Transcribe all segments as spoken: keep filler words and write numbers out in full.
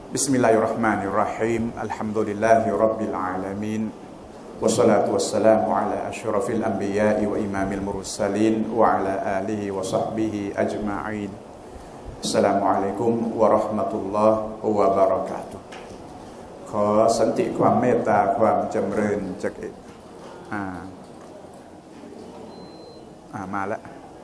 بسم الله الرحمن الرحيم الحمد لله رب العالمين والصلاة والسلام على أشرف الأنبياء وإمام المرسلين وعلى آله وصحبه أجمعين السلام عليكم ورحمة الله وبركاته ขอสันติความเมตตาความจำเริญจากเอกอ่าอ่ามาแล้ว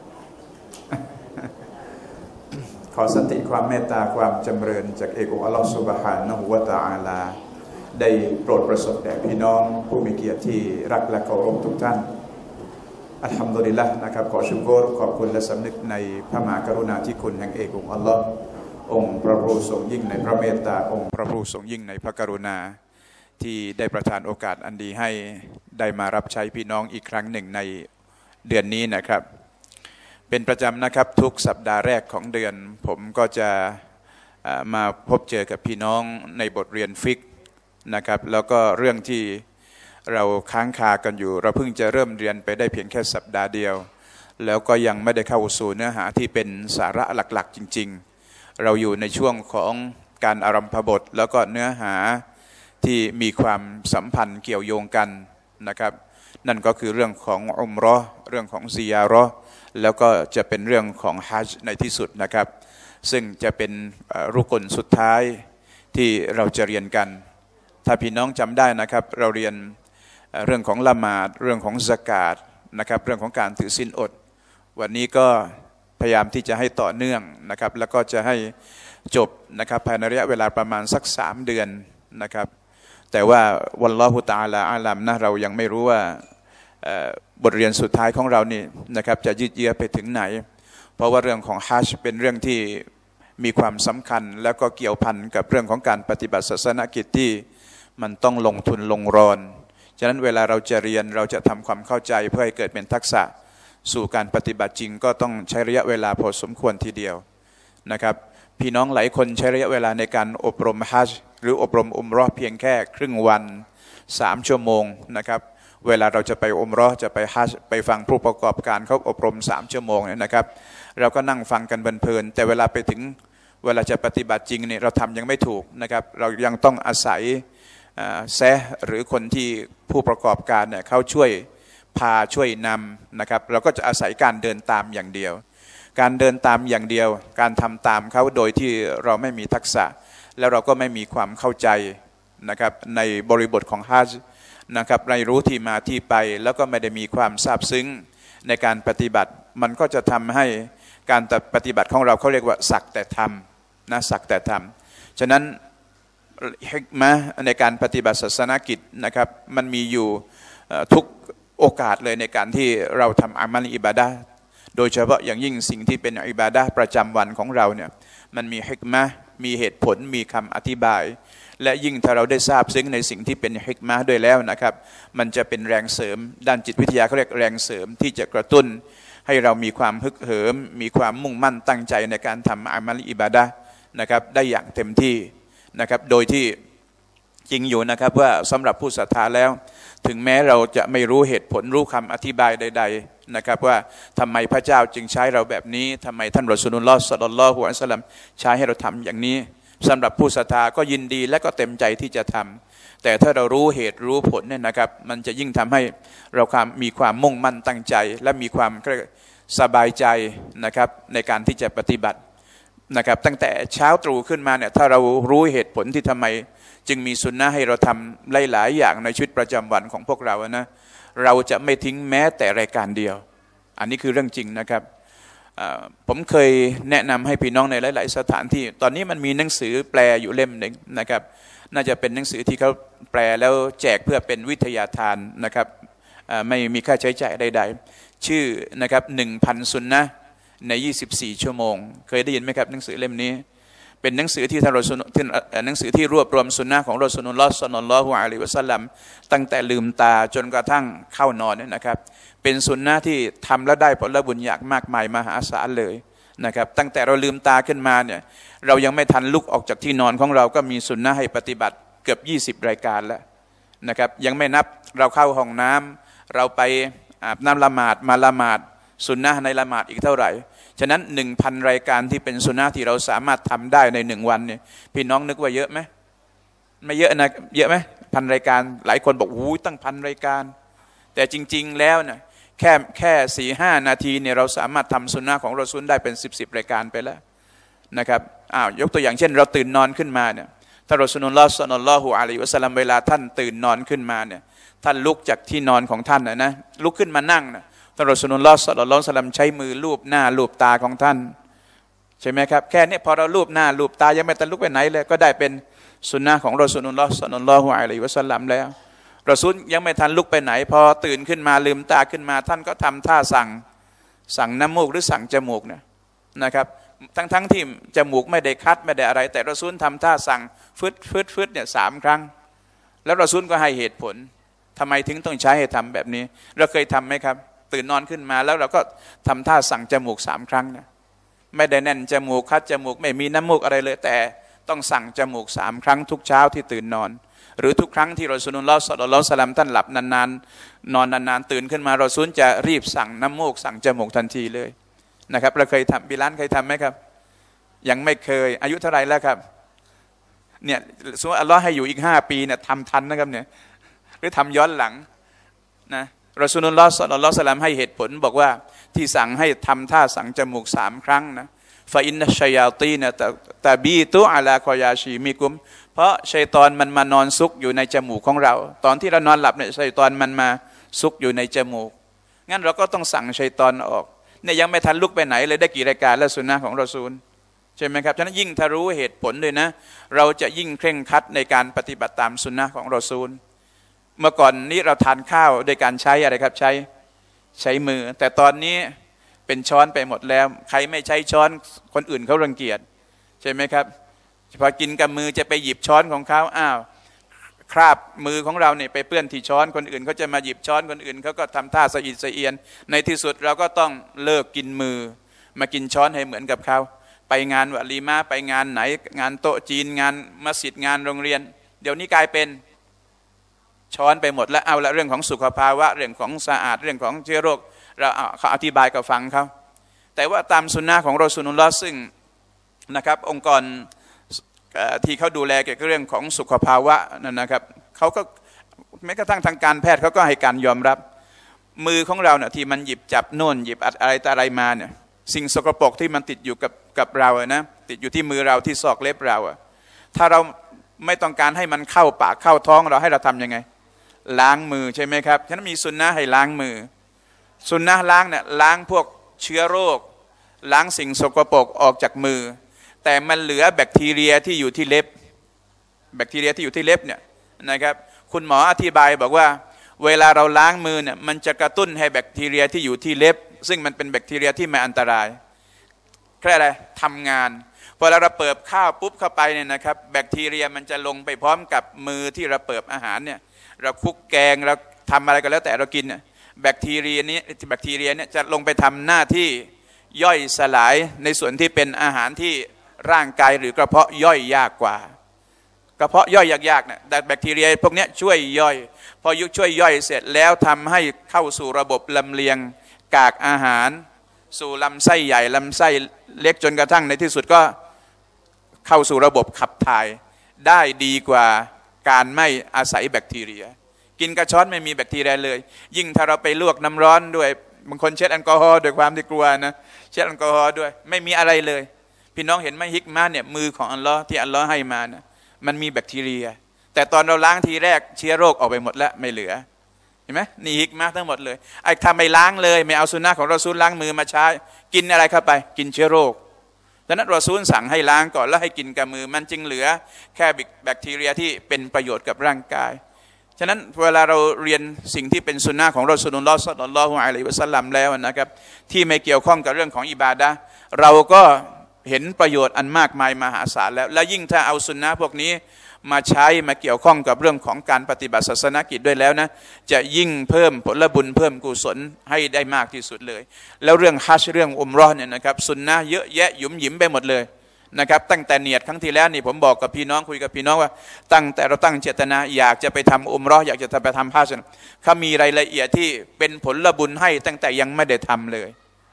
ขอสันติความเมตตาความจำเริญจากเอกองค์อัลลอฮฺซุบฮานะฮูวะตะอาลาได้โปรดประสบแด่พี่น้องผู้มีเกียรติที่รักและเคารพทุกท่านอัลฮัมดุลิลละห์นะครับขอชุกรขอบคุณและสำนึกในพระมหากรุณาธิคุณแห่งเอกองค์อัลลอฮฺองค์พระผู้ทรงยิ่งในพระเมตตาองค์พระผู้ทรงยิ่งในพระกรุณาที่ได้ประทานโอกาสอันดีให้ได้มารับใช้พี่น้องอีกครั้งหนึ่งในเดือนนี้นะครับเป็นประจำนะครับทุกสัปดาห์แรกของเดือนผมก็จะมาพบเจอกับพี่น้องในบทเรียนฟิกนะครับแล้วก็เรื่องที่เราค้างคากันอยู่เราเพิ่งจะเริ่มเรียนไปได้เพียงแค่สัปดาห์เดียวแล้วก็ยังไม่ได้เข้าสู่เนื้อหาที่เป็นสาระหลักๆจริงๆเราอยู่ในช่วงของการอารัมภบทแล้วก็เนื้อหาที่มีความสัมพันธ์เกี่ยวโยงกันนะครับนั่นก็คือเรื่องของอุมเราะห์เรื่องของซิยาเราะห์แล้วก็จะเป็นเรื่องของฮัจญ์ในที่สุดนะครับซึ่งจะเป็นรุกนสุดท้ายที่เราจะเรียนกันถ้าพี่น้องจำได้นะครับเราเรียนเรื่องของละหมาดเรื่องของซะกาตนะครับเรื่องของการถือศีลอดวันนี้ก็พยายามที่จะให้ต่อเนื่องนะครับแล้วก็จะให้จบนะครับภายในระยะเวลาประมาณสักสามเดือนนะครับแต่ว่าวัลลอฮุตะอาลาอาลัมนะเรายังไม่รู้ว่าบทเรียนสุดท้ายของเรานี่นะครับจะยืดเยื้อไปถึงไหนเพราะว่าเรื่องของฮัจญ์เป็นเรื่องที่มีความสำคัญแล้วก็เกี่ยวพันกับเรื่องของการปฏิบัติศาสนกิจที่มันต้องลงทุนลงรอนฉะนั้นเวลาเราจะเรียนเราจะทำความเข้าใจเพื่อให้เกิดเป็นทักษะสู่การปฏิบัติจริงก็ต้องใช้ระยะเวลาพอสมควรทีเดียวนะครับพี่น้องหลายคนใช้ระยะเวลาในการอบรมฮัจญ์หรืออบรมอุมเราะห์เพียงแค่ครึ่งวันสามชั่วโมงนะครับเวลาเราจะไปอุมเราะห์จะไปฮัจญ์ไปฟังผู้ประกอบการเขาอบรมสามชั่วโมงเนี่ยนะครับเราก็นั่งฟังกันเพลินๆแต่เวลาไปถึงเวลาจะปฏิบัติจริงเนี่ยเราทำยังไม่ถูกนะครับเรายังต้องอาศัยแซะหรือคนที่ผู้ประกอบการเนี่ยเขาช่วยพาช่วยนำนะครับเราก็จะอาศัยการเดินตามอย่างเดียวการเดินตามอย่างเดียวการทำตามเขาโดยที่เราไม่มีทักษะแล้วเราก็ไม่มีความเข้าใจนะครับในบริบทของฮัจญ์นะครับไม่รู้ที่มาที่ไปแล้วก็ไม่ได้มีความซาบซึ้งในการปฏิบัติมันก็จะทำให้การปฏิบัติของเราเขาเรียกว่าสักแต่ทำนะสักแต่ทำฉะนั้นฮิกมะห์ในการปฏิบัติศาสนกิจนะครับมันมีอยู่ทุกโอกาสเลยในการที่เราทำอามัลอิบาดะห์โดยเฉพาะอย่างยิ่งสิ่งที่เป็นอิบาดะห์ประจำวันของเราเนี่ยมันมีฮิกมะห์มีเหตุผลมีคำอธิบายและยิ่งถ้าเราได้ทราบซึ้งในสิ่งที่เป็นฮิกมะห์ด้วยแล้วนะครับมันจะเป็นแรงเสริมด้านจิตวิทยาเขาเรียกแรงเสริมที่จะกระตุ้นให้เรามีความฮึกเหิมมีความมุ่งมั่นตั้งใจในการทำอามัลอิบาดะห์นะครับได้อย่างเต็มที่นะครับโดยที่จริงอยู่นะครับว่าสำหรับผู้ศรัทธาแล้วถึงแม้เราจะไม่รู้เหตุผลรู้คำอธิบายใดๆนะครับว่าทำไมพระเจ้าจึงใช้เราแบบนี้ทำไมท่านรอซูลุลลอฮ์ ศ็อลลัลลอฮุอะลัยฮิวะซัลลัมใช้ให้เราทำอย่างนี้สำหรับผู้ศรัทธาก็ยินดีและก็เต็มใจที่จะทำแต่ถ้าเรารู้เหตุรู้ผลเนี่ยนะครับมันจะยิ่งทำให้เรามีความมุ่งมั่นตั้งใจและมีความสบายใจนะครับในการที่จะปฏิบัตินะครับตั้งแต่เช้าตรู่ขึ้นมาเนี่ยถ้าเรารู้เหตุผลที่ทำไมจึงมีสุนนะให้เราทำหลายๆอย่างในชีวิตประจำวันของพวกเรานะเราจะไม่ทิ้งแม้แต่รายการเดียวอันนี้คือเรื่องจริงนะครับผมเคยแนะนำให้พี่น้องในหลายๆสถานที่ตอนนี้มันมีหนังสือแปลอยู่เล่มหนึ่งนะครับน่าจะเป็นหนังสือที่เขาแปลแล้วแจกเพื่อเป็นวิทยาทานนะครับไม่มีค่าใช้จ่ายใดๆชื่อนะครับหนึ่งพันสุนนะในยี่สิบสี่ชั่วโมงเคยได้ยินไหมครับหนังสือเล่มนี้เป็นหนังสือที่ท่านรอซูลหนังสือที่รวบรวมสุนนะของรอซูลุลลอฮ์ ศ็อลลัลลอฮุอะลัยฮิวะซัลลัมตั้งแต่ลืมตาจนกระทั่งเข้านอนเนี่ยนะครับเป็นสุนนะที่ทำแล้วได้ผลบุญอย่างมากมายมหาศาลเลยนะครับตั้งแต่เราลืมตาขึ้นมาเนี่ยเรายังไม่ทันลุกออกจากที่นอนของเราก็มีสุนนะให้ปฏิบัติเกือบยี่สิบรายการแล้วนะครับยังไม่นับเราเข้าห้องน้ำเราไปอาบน้ำละหมาดมาละหมาดสุนนะในละหมาดอีกเท่าไหร่ฉะนั้นหนึ่งพันรายการที่เป็นสุนนะที่เราสามารถทำได้ในหนึ่งวันเนี่ยพี่น้องนึกว่าเยอะไหมไม่เยอะนะเยอะไหมพันรายการหลายคนบอกโอ้ยตั้งพันรายการแต่จริงๆแล้วเนี่ยแค่แค่สี่ห้านาทีเนี่ยเราสามารถทำสุนนะของรอซูลได้เป็นสิบสิบรายการไปแล้วนะครับอ้าวยกตัวอย่างเช่นเราตื่นนอนขึ้นมาเนี่ยถ้ารอซูลุลลอฮ์ ศ็อลลัลลอฮุอะลัยฮิวะซัลลัมเวลาท่านตื่นนอนขึ้นมาเนี่ยท่านลุกจากที่นอนของท่านนะนะลุกขึ้นมานั่งนะท่านรอซูลุลลอฮ์ ศ็อลลัลลอฮุอะลัยฮิวะซัลลัมใช้มือลูบหน้าลูบตาของท่านใช่ไหมครับแค่นี้พอเราลูบหน้าลูบตายังไม่ทันลุกไปไหนเลยก็ได้เป็นสุนนะของรอซูลุลลอฮ์ ศ็อลลัลลอฮุอะลัยฮิวะซัลลัมแล้วรอซูลยังไม่ทันลุกไปไหนพอตื่นขึ้นมาลืมตาขึ้นมาท่านก็ทำท่าสั่งสั่งน้ำมูกหรือสั่งจมูกเนี่ยนะครับทั้งทั้งที่จมูกไม่ได้คัดไม่ได้อะไรแต่รอซูลทำท่าสั่งฟึดฟึดฟึดเนี่ยสามครั้งแล้วรอซูลก็ให้เหตุผลทำไมถึงต้องใช้ให้ทำแบบนี้เราเคยทำไหมครับตื่นนอนขึ้นมาแล้วเราก็ทำท่าสั่งจมูกสามครั้งนะไม่ได้แน่นจมูกคัดจมูกไม่มีน้ำมูกอะไรเลยแต่ต้องสั่งจมูกสามครั้งทุกเช้าที่ตื่นนอนหรือทุกครั้งที่รอซูลุลลอฮ์ ศ็อลลัลลอฮุอะลัยฮิวะซัลลัมท่านหลับนานๆนอนนานๆตื่นขึ้นมารอซูลจะรีบสั่งน้ำมูกสั่งจมูกทันทีเลยนะครับเราเคยทำบิลาลเคยทำไหมครับยังไม่เคยอายุเท่าไรแล้วครับเนี่ยสมมติอัลลอฮ์ให้อยู่อีกห้าปีเนี่ยทำทันนะครับเนี่ยหรือทำย้อนหลังนะรอซูลุลลอฮ์ ศ็อลลัลลอฮุอะลัยฮิวะซัลลัมให้เหตุผลบอกว่าที่สั่งให้ทำท่าสั่งจมูกสามครั้งนะฟาอินนัชชัยาตีนะตะบีตุอะลาคอยาชีมิกุมเพราะชัยฏอนมันมานอนซุกอยู่ในจมูกของเราตอนที่เรานอนหลับเนี่ยชัยฏอนมันมาซุกอยู่ในจมูกงั้นเราก็ต้องสั่งชัยฏอนออกเนี่ยยังไม่ทันลุกไปไหนเลยได้กี่รายการแล้วสุนนะของรอซูลใช่ไหมครับฉะนั้นยิ่งถ้ารู้เหตุผลด้วยนะเราจะยิ่งเคร่งครัดในการปฏิบัติตามสุนนะของรอซูลเมื่อก่อนนี้เราทานข้าวโดยการใช้อะไรครับใช้ใช้มือแต่ตอนนี้เป็นช้อนไปหมดแล้วใครไม่ใช้ช้อนคนอื่นเขารังเกียจใช่ไหมครับพอกินกับมือจะไปหยิบช้อนของเขาอ้าวคราบมือของเราเนี่ยไปเปื้อนที่ช้อนคนอื่นเขาจะมาหยิบช้อนคนอื่นเขาก็ทำท่าสะอิดสะเอียนในที่สุดเราก็ต้องเลิกกินมือมากินช้อนให้เหมือนกับเขาไปงานวะลีมาไปงานไหนงานโต๊ะจีนงานมัสยิดงานโรงเรียนเดี๋ยวนี้กลายเป็นช้อนไปหมดแล้วเอาละเรื่องของสุขภาวะเรื่องของสะอาดเรื่องของเชื้อโรคเราเขาอธิบายกับฟังเขาแต่ว่าตามสุนนะของรอซูลุลลอฮ์ซึ่งนะครับองค์กรที่เขาดูแลเกี่ยวกับเรื่องของสุขภาวะนั่นนะครับเขาก็แม้กระทั่งทางการแพทย์เขาก็ให้การยอมรับมือของเราเนี่ยที่มันหยิบจับโน่นหยิบอะไรต่ออะไรมาเนี่ยสิ่งสกปรกที่มันติดอยู่กับกับเราอะนะติดอยู่ที่มือเราที่ซอกเล็บเราอะถ้าเราไม่ต้องการให้มันเข้าปากเข้าท้องเราให้เราทำยังไงล้างมือใช่ไหมครับฉะนั้นมีสุนนะให้ล้างมือสุนนะล้างเนี่ยล้างพวกเชื้อโรคล้างสิ่งสกปรกออกจากมือแต่มันเหลือแบคทีเรียที่อยู่ที่เล็บแบคทีเรียที่อยู่ที่เล็บเนี่ยนะครับคุณหมออธิบายบอกว่าเวลาเราล้างมือเนี่ยมันจะกระตุ้นให้แบคทีเรียที่อยู่ที่เล็บซึ่งมันเป็นแบคทีเรียที่ไม่อันตรายแค่อะไรทำงานพอเราเปิดข้าวปุ๊บเข้าไปเนี่ยนะครับแบคทีเรียมันจะลงไปพร้อมกับมือที่เราเปิดอาหารเนี่ยเราคลุกแกงเราทำอะไรก็แล้วแต่เรากินเนี่ยแบคทีเรียนี้แบคทีเรียเนี่ยจะลงไปทำหน้าที่ย่อยสลายในส่วนที่เป็นอาหารที่ร่างกายหรือกระเพาะย่อยยากกว่ากระเพาะย่อยยากๆเนี่ยแต่แบคทีเรียพวกนี้ช่วยย่อยพอยุช่วยย่อยเสร็จแล้วทำให้เข้าสู่ระบบลำเลียงกากอาหารสู่ลำไส้ใหญ่ลำไส้เล็กจนกระทั่งในที่สุดก็เข้าสู่ระบบขับถ่ายได้ดีกว่าการไม่อาศัยแบคทีเรียกินกระช้อนไม่มีแบคทีเรียเลยยิ่งถ้าเราไปลวกน้ำร้อนด้วยบางคนเช็ดแอลกอฮอล์ด้วยความที่กลัวนะเช็ดแอลกอฮอล์ด้วยไม่มีอะไรเลยพี่น้องเห็นไหมฮิกมาเนี่ยมือของอัลลอฮ์ที่อัลลอฮ์ให้มานะมันมีแบคทีเรียแต่ตอนเราล้างทีแรกเชื้อโรคออกไปหมดแล้วไม่เหลือเห็นไหมนี่ฮิกมาทั้งหมดเลยไอ้ทำไม่ล้างเลยไม่เอาสุนนะของรอซูลล้างมือมาใช้กินอะไรเข้าไปกินเชื้อโรคดังนั้นรอซูลสั่งให้ล้างก่อนแล้วให้กินกับมือมันจึงเหลือแค่แบคทีเรียที่เป็นประโยชน์กับร่างกายฉะนั้นเวลาเราเรียนสิ่งที่เป็นสุนนะของรอซูลุลลอฮ์ ศ็อลลัลลอฮุอะลัยฮิวะซัลลัมแล้วนะครับที่ไม่เกี่ยวข้องกับเรื่องของอิบาดะห์เราก็เห็นประโยชน์อันมากมายมหาศาลแล้วและยิ่งถ้าเอาสุนนะพวกนี้มาใช้มาเกี่ยวข้องกับเรื่องของการปฏิบัติศาสนกิจด้วยแล้วนะจะยิ่งเพิ่มผลบุญเพิ่มกุศลให้ได้มากที่สุดเลยแล้วเรื่องฮัจญ์เรื่องอุมเราะห์เนี่ยนะครับสุนนะเยอะแยะหยุมหยิมไปหมดเลยนะครับตั้งแต่เนียดครั้งที่แล้วนี่ผมบอกกับพี่น้องคุยกับพี่น้องว่าตั้งแต่เราตั้งเจตนาอยากจะไปทำอุมเราะห์อยากจะไปทำฮัจญ์เขามีรายละเอียดที่เป็นผลบุญให้ตั้งแต่ยังไม่ได้ทำเลย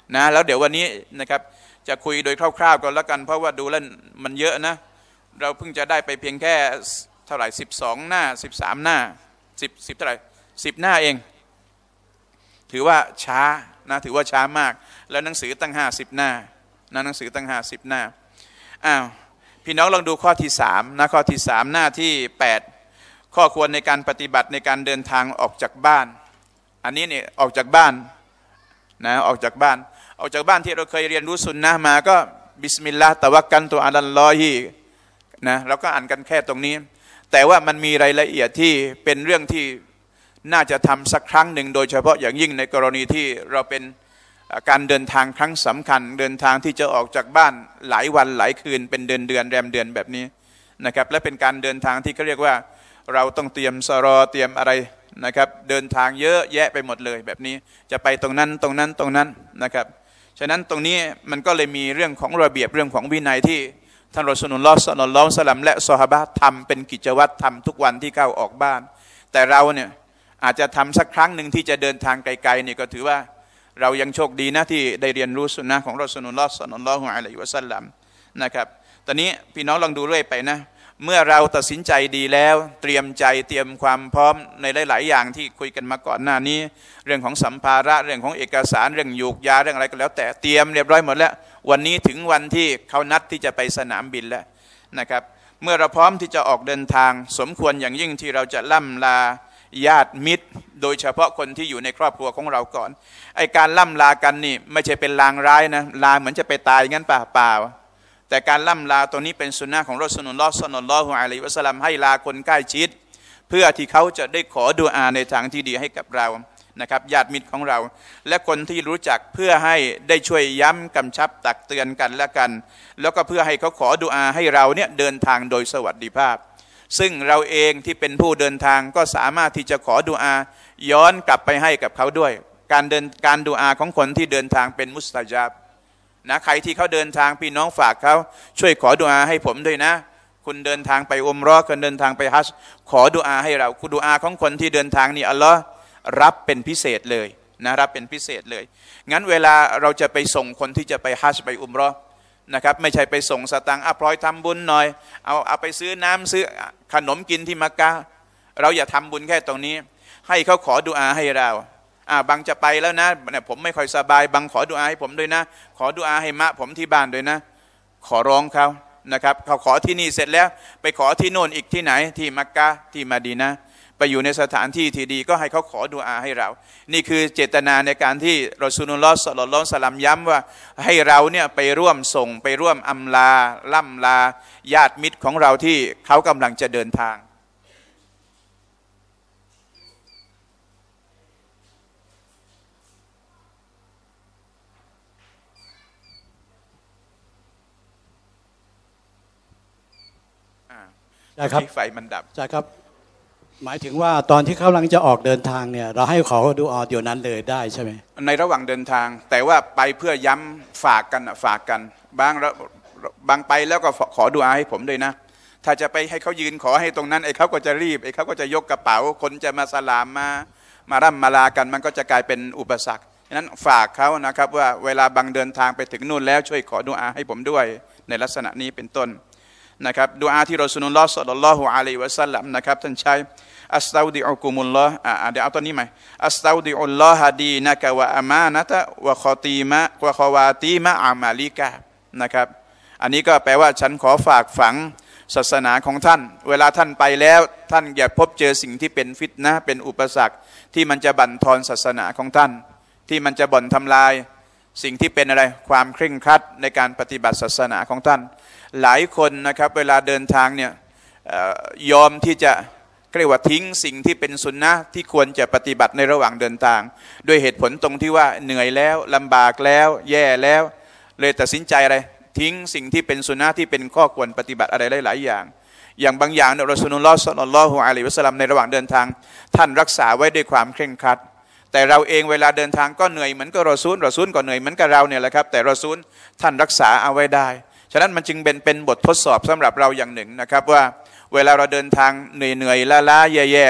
นะแล้วเดี๋ยววันนี้นะครับจะคุยโดยคร่าวๆก่อนแล้วกันเพราะว่าดูแล้วมันเยอะนะเราเพิ่งจะได้ไปเพียงแค่เท่าไหร่สิบสองหน้าสิบสามหน้าสิบสิบเท่าไหร่สิบหน้าเองถือว่าช้านะถือว่าช้ามากแล้วหนังสือตั้งห้าสิบหน้านะหนังสือตั้งห้าสิบหน้าอ้าวพี่น้องลองดูข้อที่สามนะข้อที่สามหน้าที่แปดข้อควรในการปฏิบัติในการเดินทางออกจากบ้านอันนี้เนี่ยออกจากบ้านนะออกจากบ้านออกจากบ้านที่เราเคยเรียนรู้สุนนะมาก็บิสมิลลาห์ตะวักกันตุอัลลอฮินะเราก็อ่านกันแค่ตรงนี้แต่ว่ามันมีรายละเอียดที่เป็นเรื่องที่น่าจะทำสักครั้งหนึ่งโดยเฉพาะอย่างยิ่งในกรณีที่เราเป็นการเดินทางครั้งสำคัญเดินทางที่จะออกจากบ้านหลายวันหลายคืนเป็นเดือนเดือนแรมเดือนแบบนี้นะครับและเป็นการเดินทางที่เขาเรียกว่าเราต้องเตรียมสรอเตรียมอะไรนะครับเดินทางเยอะแยะไปหมดเลยแบบนี้จะไปตรงนั้นตรงนั้นตรงนั้นนะครับฉะนั้นตรงนี้มันก็เลยมีเรื่องของระเบียบเรื่องของวินัยที่ท่านรอซูลุลลอฮ์ ศ็อลลัลลอฮุอะลัยฮิวะซัลลัมและซอฮาบะห์ทำเป็นกิจวัตรทำทุกวันที่เข้าออกบ้านแต่เราเนี่ยอาจจะทำสักครั้งหนึ่งที่จะเดินทางไกลๆนี่ก็ถือว่าเรายังโชคดีนะที่ได้เรียนรู้สุนนะของรอซูลุลลอฮ์ ศ็อลลัลลอฮุอะลัยฮิวะซัลลัมนะครับตอนนี้พี่น้องลองดูเรื่อยไปนะเมื่อเราตัดสินใจดีแล้วเตรียมใจเตรียมความพร้อมในหลายๆอย่างที่คุยกันมาก่อนหน้านี้เรื่องของสัมภาระเรื่องของเอกสารเรื่องยูกยาเรื่องอะไรก็แล้วแต่เตรียมเรียบร้อยหมดแล้ววันนี้ถึงวันที่เขานัดที่จะไปสนามบินแล้วนะครับเมื่อเราพร้อมที่จะออกเดินทางสมควรอย่างยิ่งที่เราจะล่ำลาญาติมิตรโดยเฉพาะคนที่อยู่ในครอบครัวของเราก่อนไอการล่ำลากันนี่ไม่ใช่เป็นลางร้ายนะลาเหมือนจะไปตายงั้นเปล่าเปล่าแต่การล่ำลาตัวนี้เป็นสุนนะของรอซูลุลลอฮ์ ศ็อลลัลลอฮุอะลัยฮิวะซัลลัมให้ลาคนใกล้ชิดเพื่อที่เขาจะได้ขอดุอาในทางที่ดีให้กับเรานะครับญาติมิตรของเราและคนที่รู้จักเพื่อให้ได้ช่วยย้ำกำชับตักเตือนกันและกันแล้วก็เพื่อให้เขาขอดุอาให้เราเนี่ยเดินทางโดยสวัสดิภาพซึ่งเราเองที่เป็นผู้เดินทางก็สามารถที่จะขอดุอาย้อนกลับไปให้กับเขาด้วยการเดินการดุอาของคนที่เดินทางเป็นมุสตะญาบนะใครที่เขาเดินทางพี่น้องฝากเขาช่วยขอดุอาให้ผมด้วยนะคุณเดินทางไปอุมเราะห์คุณเดินทางไปฮัจญ์ขอดุอาให้เราคุณดุอาของคนที่เดินทางนี่อัลลอฮ์รับเป็นพิเศษเลยนะรับเป็นพิเศษเลยงั้นเวลาเราจะไปส่งคนที่จะไปฮัจญ์ไปอุมเราะห์นะครับไม่ใช่ไปส่งสตังค์อ่ะพลอยทำบุญหน่อยเอาเอาไปซื้อน้ำซื้อขนมกินที่มักกะห์เราอย่าทำบุญแค่ตรงนี้ให้เขาขอดุอาให้เราอ่าบังจะไปแล้วนะเนี่ยผมไม่ค่อยสบายบังขอดุอาให้ผมด้วยนะขอดุอาให้มะผมที่บ้านด้วยนะขอร้องเขานะครับเขาขอที่นี่เสร็จแล้วไปขอที่โน่นอีกที่ไหนที่มักกะห์ที่มะดีนะห์ไปอยู่ในสถานที่ที่ดีก็ให้เขาขอดุอาให้เรานี่คือเจตนาในการที่รอซูลุลลอฮ์ ศ็อลลัลลอฮุอะลัยฮิวะซัลลัมย้ำว่าให้เราเนี่ยไปร่วมส่งไปร่วมอำลาล่ำลาญาติมิตรของเราที่เขากำลังจะเดินทางใช่ครับไฟมันดับใช่ครับหมายถึงว่าตอนที่เขากำลังจะออกเดินทางเนี่ยเราให้ขอดูอาเดี๋ยวนั้นเลยได้ใช่ไหมในระหว่างเดินทางแต่ว่าไปเพื่อย้ำฝากกันฝากกันบางบางไปแล้วก็ขอดูอาให้ผมด้วยนะถ้าจะไปให้เขายืนขอให้ตรงนั้นไอ้เขาก็จะรีบไอ้เขาก็จะยกกระเป๋าคนจะมาสลามมามาร่ำมาลากันมันก็จะกลายเป็นอุปสรรคฉะนั้นฝากเขานะครับว่าเวลาบางเดินทางไปถึงนู่นแล้วช่วยขอดูอาให้ผมด้วยในลักษณะนี้เป็นต้นนะครับดุอาที่รอซูลุลลอฮ์ ศ็อลลัลลอฮุอะลัยฮิวะซัลลัมนะครับท่านใช้อัสตาอุดิอุกุมุลลอฮ์อ่าเดี๋ยวเอาตัวนี้ไหมอัสตาอุดิอุลลอฮะดีนะกะวะอามานะตะวะคอตีมะวะคอวาตีมะอามาลิกะนะครับอันนี้ก็แปลว่าฉันขอฝากฝังศาสนาของท่านเวลาท่านไปแล้วท่านอย่าพบเจอสิ่งที่เป็นฟิตนะห์เป็นอุปสรรคที่มันจะบั่นทอนศาสนาของท่านที่มันจะบ่อนทำลายสิ่งที่เป็นอะไรความเคร่งครัดในการปฏิบัติศาสนาของท่านหลายคนนะครับเวลาเดินทางเนี่ยยอมที่จะเรียกว่าทิ้งสิ่งที่เป็นสุนนะที่ควรจะปฏิบัติในระหว่างเดินทางด้วยเหตุผลตรงที่ว่าเหนื่อยแล้วลำบากแล้วแย่แล้วเลยตัดสินใจอะไรทิ้งสิ่งที่เป็นสุนนะที่เป็นข้อควรปฏิบัติอะไรหลายๆอย่างอย่างบางอย่างเนี่ยรอซูลุลลอฮ์ ศ็อลลัลลอฮุอะลัยฮิวะซัลลัมในระหว่างเดินทางท่านรักษาไว้ด้วยความเคร่งครัดแต่เราเองเวลาเดินทางก็เหนื่อยเหมือนกับรอซูลรอซูลก็เหนื่อยเหมือนกับเราเนี่ยแหละครับแต่รอซูลท่านรักษาเอาไว้ได้ฉะนั้นมันจึงเป็นเป็นบททดสอบสำหรับเราอย่างหนึ่งนะครับว่าเวลาเราเดินทางเหนื่อยๆล้าๆแย่ๆเนี่ย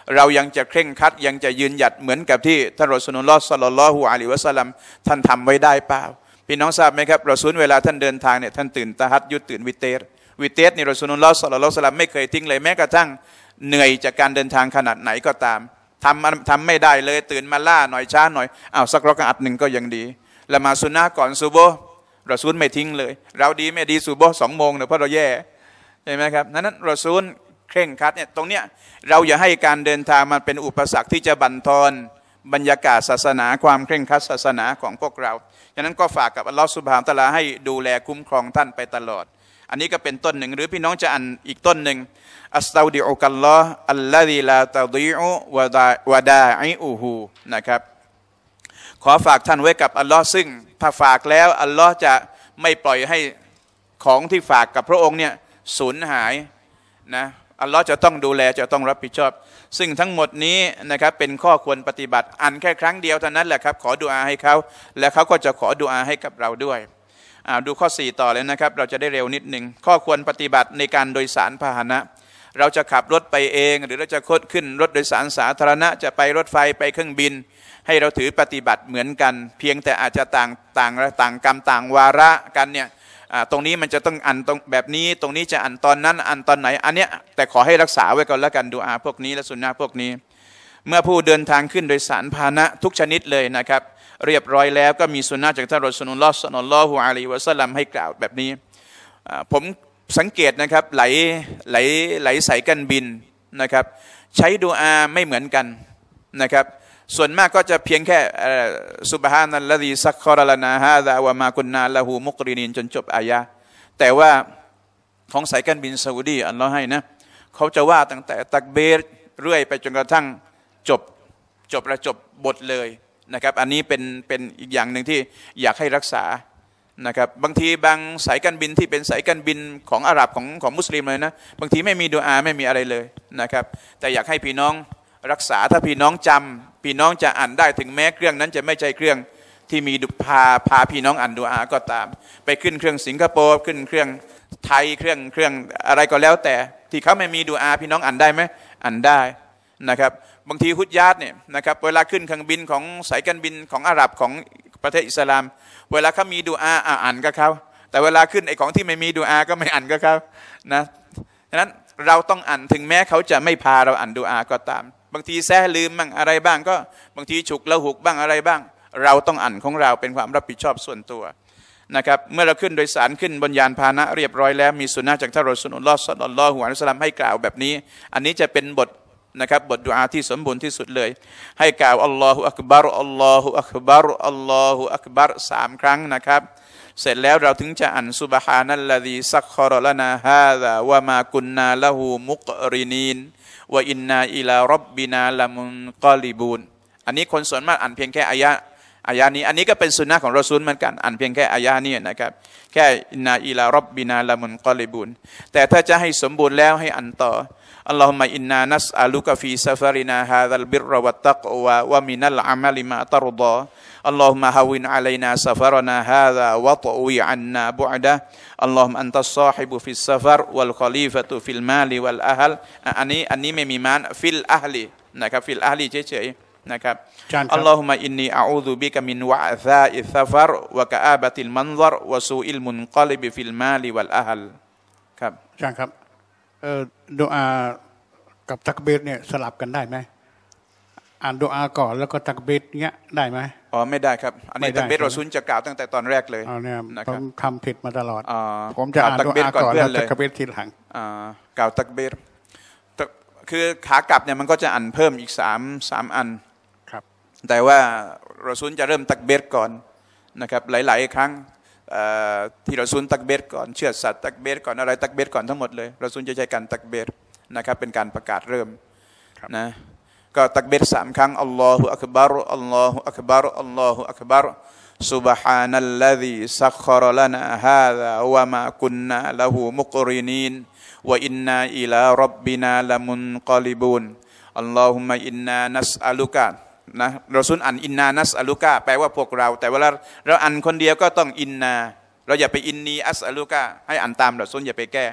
เรายังจะเคร่งครัดยังจะยืนหยัดเหมือนกับที่ท่านรอซูลุลลอฮ์ ศ็อลลัลลอฮุอะลัยฮิวะซัลลัมท่านทำไว้ได้เปล่าพี่น้องทราบไหมครับรอซูลเวลาท่านเดินทางเนี่ยท่านตื่นตะฮัดยุดตื่นวิเตรวิเตรนี่รอซูลุลลอฮ์ ศ็อลลัลลอฮุอะลัยฮิวะซัลลัมไม่เคยทิ้งเลยแม้กระทั่งเหนื่อยจากการเดินทางขนาดไหนก็ตามทำทำไม่ได้เลยตื่นมาล่าหน่อยช้าหน่อยอ้าวสักรอกะอัดหนึ่งก็ยังดีละหมาดซุนนะห์ก่อนซุบฮ์รอซูลไม่ทิ้งเลยเราดีไม่ดีซุบฮ์สองโมงเนี่ยเพราะเราแย่ใช่ไหมครับนั้นรอซูลเคร่งครัดเนี่ยตรงเนี้ยเราอย่าให้การเดินทางมันเป็นอุปสรรคที่จะบั่นทอนบรรยากาศศาสนาความเคร่งครัดศาสนาของพวกเราฉะนั้นก็ฝากกับอัลลอฮฺซุบฮานะฮูวะตะอาลาให้ดูแลคุ้มครองท่านไปตลอดอันนี้ก็เป็นต้นหนึ่งหรือพี่น้องจะอ่านอีกต้นหนึ่งอัสตาดิอุกัลลอฮ์อัลลอฮีลาตะดีอุวะดาวะดาอิอูฮูนะครับขอฝากท่านไว้กับอัลลอฮ์ซึ่งถ้าฝากแล้วอัลลอฮ์จะไม่ปล่อยให้ของที่ฝากกับพระองค์เนี่ยสูญหายนะอัลลอฮ์จะต้องดูแลจะต้องรับผิดชอบซึ่งทั้งหมดนี้นะครับเป็นข้อควรปฏิบัติอ่านแค่ครั้งเดียวเท่านั้นแหละครับขอดุอาให้เขาและเขาก็จะขอดุอาให้กับเราด้วยดูข้อสี่ต่อเลยนะครับเราจะได้เร็วนิดหนึ่งข้อควรปฏิบัติในการโดยสารพาหนะเราจะขับรถไปเองหรือเราจะขึ้นรถโดยสารสาธารณะจะไปรถไฟไปเครื่องบินให้เราถือปฏิบัติเหมือนกันเพียงแต่อาจจะต่างต่างต่างกรรมต่างวาระกันเนี่ยตรงนี้มันจะต้องอ่านตรงแบบนี้ตรงนี้จะอ่านตอนนั้นอ่านตอนไหนอันเนี้ยแต่ขอให้รักษาไว้ก่อนแล้วกันดุอาพวกนี้และสุนนะพวกนี้เมื่อผู้เดินทางขึ้นโดยสารพาหนะทุกชนิดเลยนะครับเรียบร้อยแล้วก็มีสุนนะจากท่านรอซูลุลลอฮ์ ศ็อลลัลลอฮุอะลัยฮิวะซัลลัมให้กล่าวแบบนี้ผมสังเกตนะครับไหลไหลไหลสายการบินนะครับใช้ดุอาไม่เหมือนกันนะครับส่วนมากก็จะเพียงแค่ซุบฮานัลลซีซักคอรลานาฮาซาวะมากุนนาละฮูมุกรินีนจนจบอายะแต่ว่าของสายการบินซาอุดีอัลลอฮ์ให้นะเขาจะว่าตั้งแต่ตักบีรเรื่อยไปจนกระทั่งจบจบและจบบทเลยนะครับอันนี้เป็นเป็นอีกอย่างหนึ่งที่อยากให้รักษานะครับบางทีบางสายการบินที่เป็นสายการบินของอาหรับของของมุสลิมเลยนะบางทีไม่มีดุอาไม่มีอะไรเลยนะครับแต่อยากให้พี่น้องรักษาถ้าพี่น้องจำพี่น้องจะอ่านได้ถึงแม้เครื่องนั้นจะไม่ใช่เครื่องที่มีดุพาพาพี่น้องอ่านดุอาก็ตามไปขึ้นเครื่องสิงคโปร์ขึ้นเครื่องไทยเครื่องเครื่องอะไรก็แล้วแต่ที่เขาไม่มีดุอาพี่น้องอ่านได้ไหมอ่านได้นะครับบางทีฮุจญาตเนี่ยนะครับเวลาขึ้นเครื่องบินของสายการบินของอาหรับของประเทศอิสลามเวลาเขามีดุอาอ่านก็เขาแต่เวลาขึ้นไอ้ของที่ไม่มีดุอาก็ไม่อ่านก็เขานะฉะนั้นเราต้องอ่านถึงแม้เขาจะไม่พาเราอ่านดุอาก็ตามบางทีแซะลืมบ้างอะไรบ้างก็บางทีฉุกละหุกบ้างอะไรบ้างเราต้องอ่านของเราเป็นความรับผิดชอบส่วนตัวนะครับเมื่อเราขึ้นโดยสารขึ้นบนยานพาหนะเรียบร้อยแล้วมีสุนนะจากท่านรอซูลุลลอฮ์ ศ็อลลัลลอฮุอะลัยฮิวะซัลลัมให้กล่าวแบบนี้อันนี้จะเป็นบทนะครับบทดุอาที่สมบูรณ์ที่สุดเลยให้กล่าวอัลลอฮุอักบัรอัลลอฮุอักบัรอัลลอฮุอักบัรสามครั้งนะครับเสร็จแล้วเราถึงจะอ่านซุบฮานัลลซีซักคอรลานาฮาซาวะมากุนนาละฮูมุกรินีนวะอินนาอิลาร็อบบินาละมุนกอลิบูนอันนี้คนส่วนมากอ่านเพียงแค่อายะอายะนี้อันนี้ก็เป็นสุนนะของรอซูลเหมือนกันอ่านเพียงแค่อายะนี้นะครับแค่อินนาอิลาร็อบบินาละมุนกอลิบูนแต่ถ้าจะให้สมบูรณ์แล้วให้อ่านต่ออัลลอฮุมะอินนานัสอาลุกะฟีซาฟารินาฮาซัลบิรวัตตักวะวะมินัลอะมัลิมาตัรฎออัลลอฮุมะฮาวินอะลัยนาซาฟารนาฮาซาวะตวีอันนาบุอดะอัลลอฮุมะอันตัสซอฮิบุฟิสซาฟารวัลคอลีฟะตุฟิลมาลิวัลอะฮัลอันนี้อันนี้ไม่มีมานฟิลอะฮลีนะครับฟิลอะฮลีเฉยๆนะครับอัลลอฮุมะอินนีอะอูซุบิกะมินวะอซาอิซซาฟารวะกะอาบะติลมันซรวะซูอิลมุนกอลิบฟิลมาลิวัลอะฮัลครับอาจารย์ครับเอ่อดุอากับตักบีรเนี่ยสลับกันได้ไหมอ่านดุอาก่อนแล้วก็ตักบีรเงี้ยได้ไหมอ๋อไม่ได้ครับอันนี้ตักบีรรอซูลจะกล่าวตั้งแต่ตอนแรกเลยอ๋อเนี่ยผมทำผิดมาตลอดผมจะอ่านดุอาก่อนแล้วตักบีรทีหลังกล่าวตักบีรคือขากลับเนี่ยมันก็จะอ่านเพิ่มอีกสามสามอันครับแต่ว่ารอซูลจะเริ่มตักบีรก่อนนะครับหลายๆครั้งที่รอซูลตักบีรก่อนเชือดสัตว์ตักบีรก่อนอะไรตักบีรก่อนทั้งหมดเลยรอซูลจะใช้การตักบีรนะครับเป็นการประกาศเริ่มนะก็ตักบีรสามครั้งอัลลอฮุอักบัรอัลลอฮุอักบัรอัลลอฮุอักบัรซุบฮานัลลซีซักคอรลานาฮาซาวะมากุนนาละฮูมุกรินีนวะอินนาอิลาร็อบบินาละมุนกอลิบูนอัลลอฮุมะอินนานัสอาลุกะนะรอซูลอ่านอินนานัสอาลุกะแปลว่าพวกเราแต่เวลาเราอ่านคนเดียวก็ต้องอินนาเราอย่าไปอินนีอัสอาลุกะให้อ่านตามรอซูลอย่าไปแก้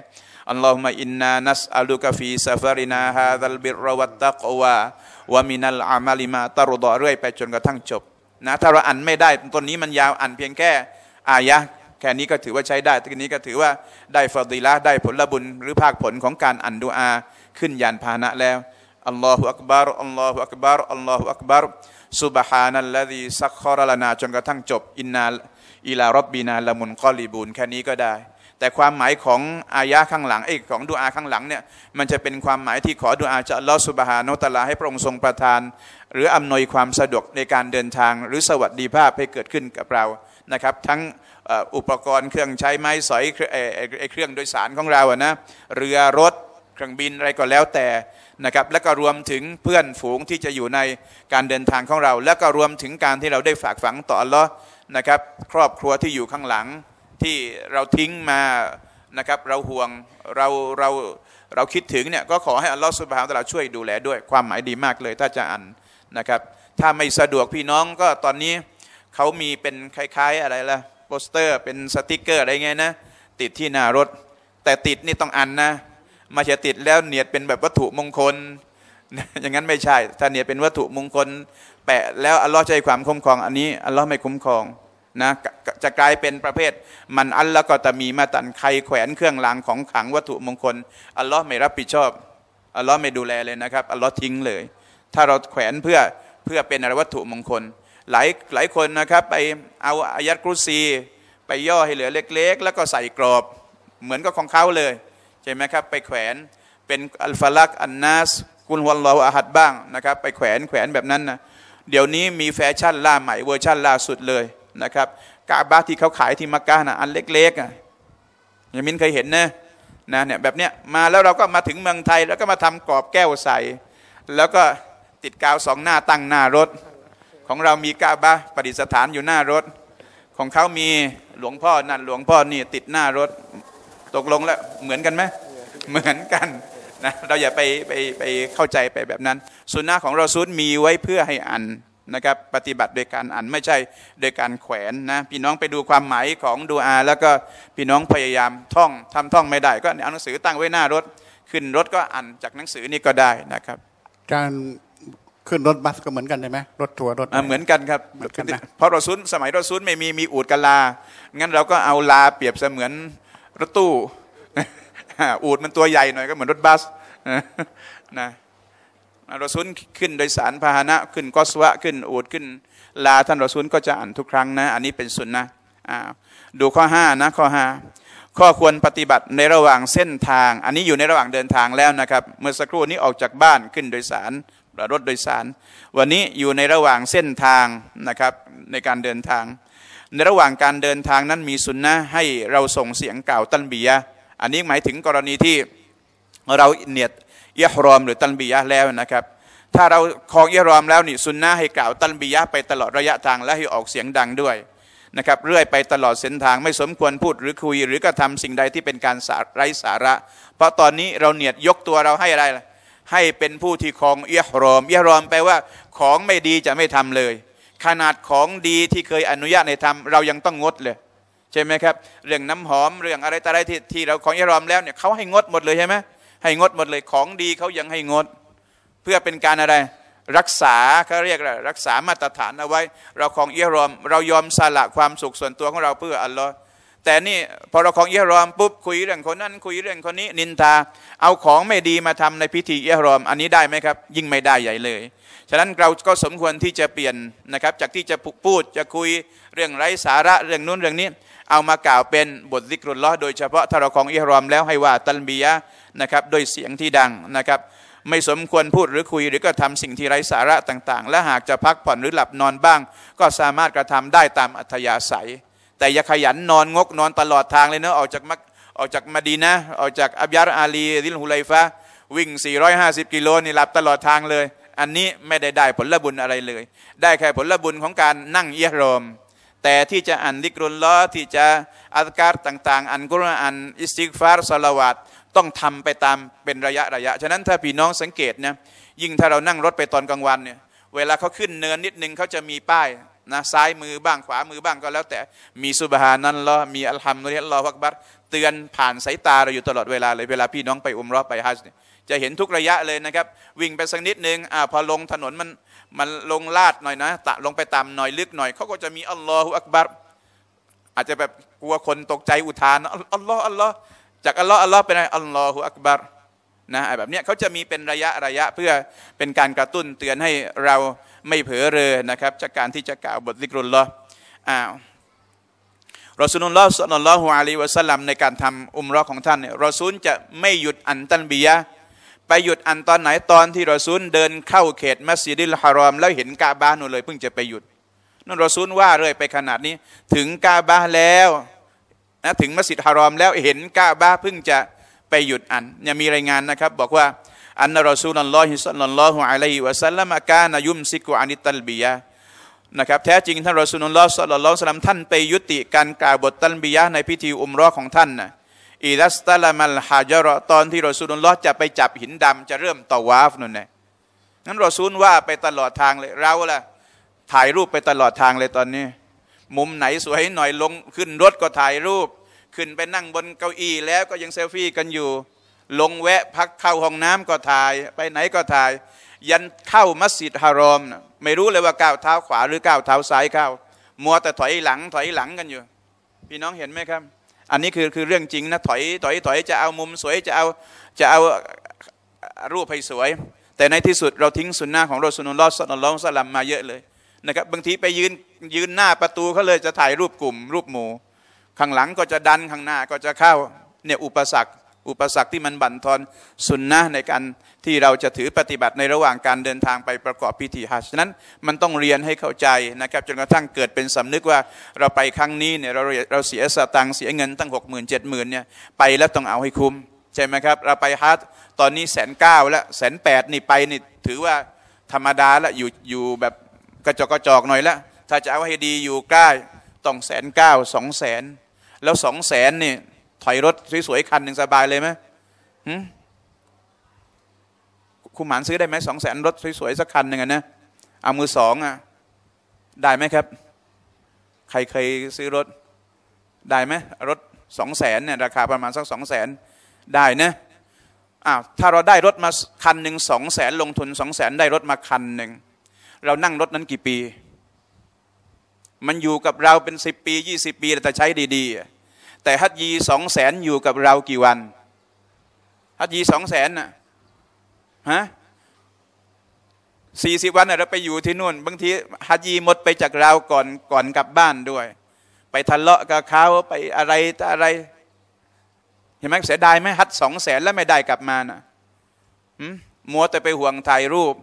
อัลลอฮุมะอินนานัสอัลุกะฟีซาฟารินาฮาซัลบิรวัตตักวาวะมินัลอามัลิมาตารดอเรื่อยไปจนกระทั่งจบนะถ้าเราอ่านไม่ได้ต้นนี้มันยาวอ่านเพียงแค่อายะแค่นี้ก็ถือว่าใช้ได้ทีนี้ก็ถือว่าได้ฟาฎีละห์ได้ผลบุญหรือภาคผลของการอ่านดุอาขึ้นยานพาหนะแล้วอัลลอฮฺอักบารอัลลอฮฺอักบารอัลลอฮฺอักบารซุบฮานัลลซีซักคอรลานาจนกระทั่งจบอินนาอิลาร็อบบินาละมุนกอลิบูนแค่นี้ก็ได้แต่ความหมายของอายะข้างหลังไอ้ของดุอาข้างหลังเนี่ยมันจะเป็นความหมายที่ขอดุอาจากอัลลอฮฺซุบฮานะฮูวะตะอาลาให้พระองค์ทรงประทานหรืออำนวยความสะดวกในการเดินทางหรือสวัสดิภาพให้เกิดขึ้นกับเรานะครับทั้งอุปกรณ์เครื่องใช้ไม้สอยเครื่องโดยสารของเราอะนะเรือรถเครื่องบินอะไรก็แล้วแต่นะครับและก็รวมถึงเพื่อนฝูงที่จะอยู่ในการเดินทางของเราและก็รวมถึงการที่เราได้ฝากฝังต่ออัลลอฮ์นะครับครอบครัวที่อยู่ข้างหลังที่เราทิ้งมานะครับเราห่วงเราเราเราคิดถึงเนี่ยก็ขอให้อัลลอฮ์ซุบฮานะฮูวะตะอาลาช่วยดูแลด้วยความหมายดีมากเลยถ้าจะอ่านนะครับถ้าไม่สะดวกพี่น้องก็ตอนนี้เขามีเป็นคล้ายๆอะไรล่ะโปสเตอร์เป็นสติกเกอร์อะไรเงี้ยนะติดที่หน้ารถแต่ติดนี่ต้องอ่านนะมาจะติดแล้วเนียดเป็นแบบวัตถุมงคลอย่างนั้นไม่ใช่ถ้าเนียดเป็นวัตถุมงคลแปะแล้วอัลลอฮ์จะให้ความคุ้มครองอันนี้อัลลอฮ์ไม่คุ้มครองนะจะกลายเป็นประเภทมันอัลลอฮ์ก็จะมีมาตันใครแขวนเครื่องรางของขลังวัตถุมงคลอัลลอฮ์ไม่รับผิดชอบอัลลอฮ์ไม่ดูแลเลยนะครับอัลลอฮ์ทิ้งเลยถ้าเราแขวนเพื่อเพื่อเป็นอะไรวัตถุมงคลหลายหลายคนนะครับไปเอาอายัดกุรซีไปย่อให้เหลือเล็กๆแล้วก็ใส่กรอบเหมือนกับของเขาเลยใช่ไหมครับไปแขวนเป็นอัลฟาลักอันนัสกุลฮุวัลลอฮุอะฮัดบ้างนะครับไปแขวนแขวนแบบนั้นนะเดี๋ยวนี้มีแฟชั่นล่าใหม่เวอร์ชั่นล่าสุดเลยนะครับกาบะที่เขาขายที่มักกะฮ์นะอันเล็กๆอ่ะยังมินเคยเห็นนะนะเนี่ยแบบเนี้ยมาแล้วเราก็มาถึงเมืองไทยแล้วก็มาทำกรอบแก้วใส่แล้วก็ติดกาวสองหน้าตั้งหน้ารถของเรามีกาบะประดิษฐานอยู่หน้ารถของเขามีหลวงพ่อนั่นหลวงพ่อนี่ติดหน้ารถตกลงแล้วเหมือนกันไหมเหมือนกันนะเราอย่าไปไปไปเข้าใจไปแบบนั้นสุนนะของรอซูลมีไว้เพื่อให้อ่านนะครับปฏิบัติโดยการอ่านไม่ใช่โดยการแขวนนะพี่น้องไปดูความหมายของดูอาแล้วก็พี่น้องพยายามท่องทำท่องไม่ได้ก็เอาหนังสือตั้งไว้หน้ารถขึ้นรถก็อ่านจากหนังสือนี่ก็ได้นะครับการขึ้นรถบัสก็เหมือนกันใช่ไหมรถทัวร์รถเหมือนกันครับเพราะรอซูลสมัยรอซูลไม่มีมีอูฐกะลางั้นเราก็เอาลาเปรียบเสมือนรถตู้อูฐมันตัวใหญ่หน่อยก็เหมือนรถบัสนะรอซูลขึ้นโดยสารพาหนะขึ้นกอสวะขึ้นอูฐขึ้นลาท่านรอซูลก็จะอ่านทุกครั้งนะอันนี้เป็นสุนนะดูข้อห้านะข้อห้าข้อควรปฏิบัติในระหว่างเส้นทางอันนี้อยู่ในระหว่างเดินทางแล้วนะครับเมื่อสักครู่นี้ออกจากบ้านขึ้นโดยสารรถโดยสารวันนี้อยู่ในระหว่างเส้นทางนะครับในการเดินทางในระหว่างการเดินทางนั้นมีสุนนะให้เราส่งเสียงกล่าวตัลบียะห์อันนี้หมายถึงกรณีที่เราเนียดอิหรอมหรือตัลบียะห์แล้วนะครับถ้าเราคลองอิหรอมแล้วนี่สุนนะให้กล่าวตัลบียะห์ไปตลอดระยะทางและให้ออกเสียงดังด้วยนะครับเรื่อยไปตลอดเส้นทางไม่สมควรพูดหรือคุยหรือกระทำสิ่งใดที่เป็นการไร้สาระเพราะตอนนี้เราเนียดยกตัวเราให้อะไรล่ะให้เป็นผู้ที่คลองอิหรอมอิหรอมแปลว่าของไม่ดีจะไม่ทำเลยขนาดของดีที่เคยอนุญาตให้ทำเรายังต้องงดเลยใช่ไหมครับเรื่องน้ำหอมเรื่องอะไรต่ออะไรที่ที่เราของอิหรอมแล้วเนี่ยเขาให้งดหมดเลยใช่ไหมให้งดหมดเลยของดีเขายังให้งดเพื่อเป็นการอะไรรักษาเขาเรียกอะไรรักษามาตรฐานเอาไว้เราของอิหรอมเรายอมสละความสุขส่วนตัวของเราเพื่ออัลลอฮ์แต่นี่พอเราของอิหรอมปุ๊บคุยเรื่องคนนั้นคุยเรื่องคนนี้นินทาเอาของไม่ดีมาทำในพิธีอิหรอมอันนี้ได้ไหมครับยิ่งไม่ได้ใหญ่เลยฉะนั้นเราก็สมควรที่จะเปลี่ยนนะครับจากที่จะพูดจะคุยเรื่องไร้สาระเรื่องนู้นเรื่องนี้เอามากล่าวเป็นบทซิกรุลลอฮ์โดยเฉพาะถ้าเราของอิหรอมแล้วให้ว่าตัลบียะห์นะครับโดยเสียงที่ดังนะครับไม่สมควรพูดหรือคุยหรือก็ทำสิ่งที่ไร้สาระต่างๆและหากจะพักผ่อนหรือหลับนอนบ้างก็สามารถกระทำได้ตามอัธยาศัยแต่อย่าขยันนอนงกนอนตลอดทางเลยนะออกจากมักออกจากมะดีนะห์ออกจากอับยารอาลีดิลฮุไลฟะวิ่งสี่ร้อยห้าสิบกิโลนี่หลับตลอดทางเลยอันนี้ไม่ได้ได้ผลบุญอะไรเลยได้แค่ผลบุญของการนั่งอิหรอมแต่ที่จะอ่านซิกรุลลอฮ์ที่จะอัซการ์ต่างๆอ่านกุรอานอิสติฆฟารศอลาวาตต้องทำไปตามเป็นระยะระยะฉะนั้นถ้าพี่น้องสังเกตนะยิ่งถ้าเรานั่งรถไปตอนกลางวันเนี่ยเวลาเขาขึ้นเนินนิดนึงเขาจะมีป้ายนะซ้ายมือบ้างขวามือบ้างก็แล้วแต่มีซุบฮานัลลอฮ์มีอัลฮัมดุลิลลอฮ์อักบัรเตือนผ่านสายตาเราอยู่ตลอดเวลาเลยเวลาพี่น้องไปอุมเราะห์ไปฮัจญ์เนี่ยจะเห็นทุกระยะเลยนะครับวิ่งไปสักนิดนึงอ่าพอลงถนนมันมันลงลาดหน่อยนะตะลงไปต่ำหน่อยลึกหน่อยเขาก็จะมีอัลลอฮุอักบัรอาจจะแบบกลัวคนตกใจอุทานอัลลอฮ์อัลลอฮ์จากอัลลอฮ์อัลลอฮ์เป็นอะไรอัลลอฮุอักบัรนะแบบเนี้ยเขาจะมีเป็นระยะระยะเพื่อเป็นการกระตุ้นเตือนให้เราไม่เผลอเรอนะครับจากการที่จะกล่าวบทซิกรุลลอฮ์อ้าวรอซูลุลลอฮ์ศ็อลลัลลอฮุอะลัยฮิวะซัลลัมในการทำอุมเราะห์ของท่านเนี่ยรอซูลจะไม่หยุดอันตัลบียะห์ไปหยุดอันตอนไหนตอนที่รอซูลเดินเข้าเขตมัสยิดิลฮารอมแล้วเห็นกะบะห์นู่นเลยเพิ่งจะไปหยุดนั่นรอซูลว่าเลยไปขนาดนี้ถึงกะบะห์แล้วนะถึงมัสยิดฮารอมแล้วเห็นกะบะห์เพิ่งจะไปหยุดอันเนี่ยมีรายงานนะครับบอกว่าอันนะรอซูลุลลอฮิศ็อลลัลลอฮุอะลัยฮิวะซัลลัมกานะยุมซิกุอานิตัลบียะห์นะครับแท้จริงท่านรอซูลุลลอฮ์ศ็อลลัลลอฮุอะลัยฮิวะซัลลัมท่านไปยุติการกล่าวบทตัลบียะห์ในพิธีอุมเราะห์ของท่านนะอิดัสตัลมัลฮะญะรอตอนที่รอซูลุลลอฮ์จะไปจับหินดำจะเริ่มตะวาฟนั่นแหละงั้นรอซูลว่าไปตลอดทางเลยเราล่ะถ่ายรูปไปตลอดทางเลยตอนนี้มุมไหนสวยหน่อยลงขึ้นรถก็ถ่ายรูปขึ้นไปนั่งบนเก้าอี้แล้วก็ยังเซลฟี่กันอยู่ลงแวะพักเข้าห้องน้ำก็ถ่ายไปไหนก็ถ่ายยันเข้ามัสยิดฮารอมนะไม่รู้เลยว่าก้าวเท้าขวาหรือก้าวเท้าซ้ายเข้ามัวแต่ถอยหลังถอยหลังกันอยู่พี่น้องเห็นไหมครับอันนี้คือคือเรื่องจริงนะถอยถอยถอยจะเอามุมสวยจะเอาจะเอารูปให้สวยแต่ในที่สุดเราทิ้งสุนนะของรอซูลุลลอฮ์ศ็อลลัลลอฮุอะลัยฮิวะซัลลัมมาเยอะเลยนะครับบางทีไปยืนยืนหน้าประตูเขาเลยจะถ่ายรูปกลุ่มรูปหมู่ข้างหลังก็จะดันข้างหน้าก็จะเข้าเนี่ยอุปสรรคอุปสรรคที่มันบั่นทอนสุนนะในการที่เราจะถือปฏิบัติในระหว่างการเดินทางไปประกอบพิธีฮัจญ์ฉะนั้นมันต้องเรียนให้เข้าใจนะครับจนกระทั่งเกิดเป็นสำนึกว่าเราไปครั้งนี้เนี่ยเราเราเสียสตังค์เสียเงินตั้งหกหมื่นเจ็ดหมื่นเนี่ยไปแล้วต้องเอาให้คุ้มใช่ไหมครับเราไปฮัจญ์ตอนนี้แสนเก้าแล้วแสนแปดนี่ไปนี่ถือว่าธรรมดาละอยู่อยู่แบบกระจอกกระจอกหน่อยละถ้าจะเอาให้ดีอยู่ใกล้ต้องแสนเก้าสองแสนแล้วสองแสนนี่ถอยรถสวยๆคันหนึ่งสบายเลยไหมคุณหมานซื้อได้ไหมสองแสนรถสวยๆสักคันหนึ่งนะเอามือสองอ่ะได้ไหมครับใครเคยซื้อรถได้ไหมรถสองแสนเนี่ยราคาประมาณสักสองแสนได้นะอ้าวถ้าเราได้รถมาคันหนึ่งสองแสนลงทุนสองแสนได้รถมาคันหนึ่งเรานั่งรถนั้นกี่ปีมันอยู่กับเราเป็นสิบปียี่สิบปีแต่ใช้ดีๆแต่ฮัจญีสองแสนอยู่กับเรากี่วันฮัจญีสองแสนน่ะฮะสี่สิบวันเราไปอยู่ที่นู่นบางทีฮัจญีหมดไปจากเราก่อนก่อนกลับบ้านด้วยไปทะเลาะกับเขาไปอะไรต่ออะไรเห็นไหมเสียดายไหมฮัจสองแสนแล้วไม่ได้กลับมาน่ะมัวแต่ไปห่วงถ่ายรูป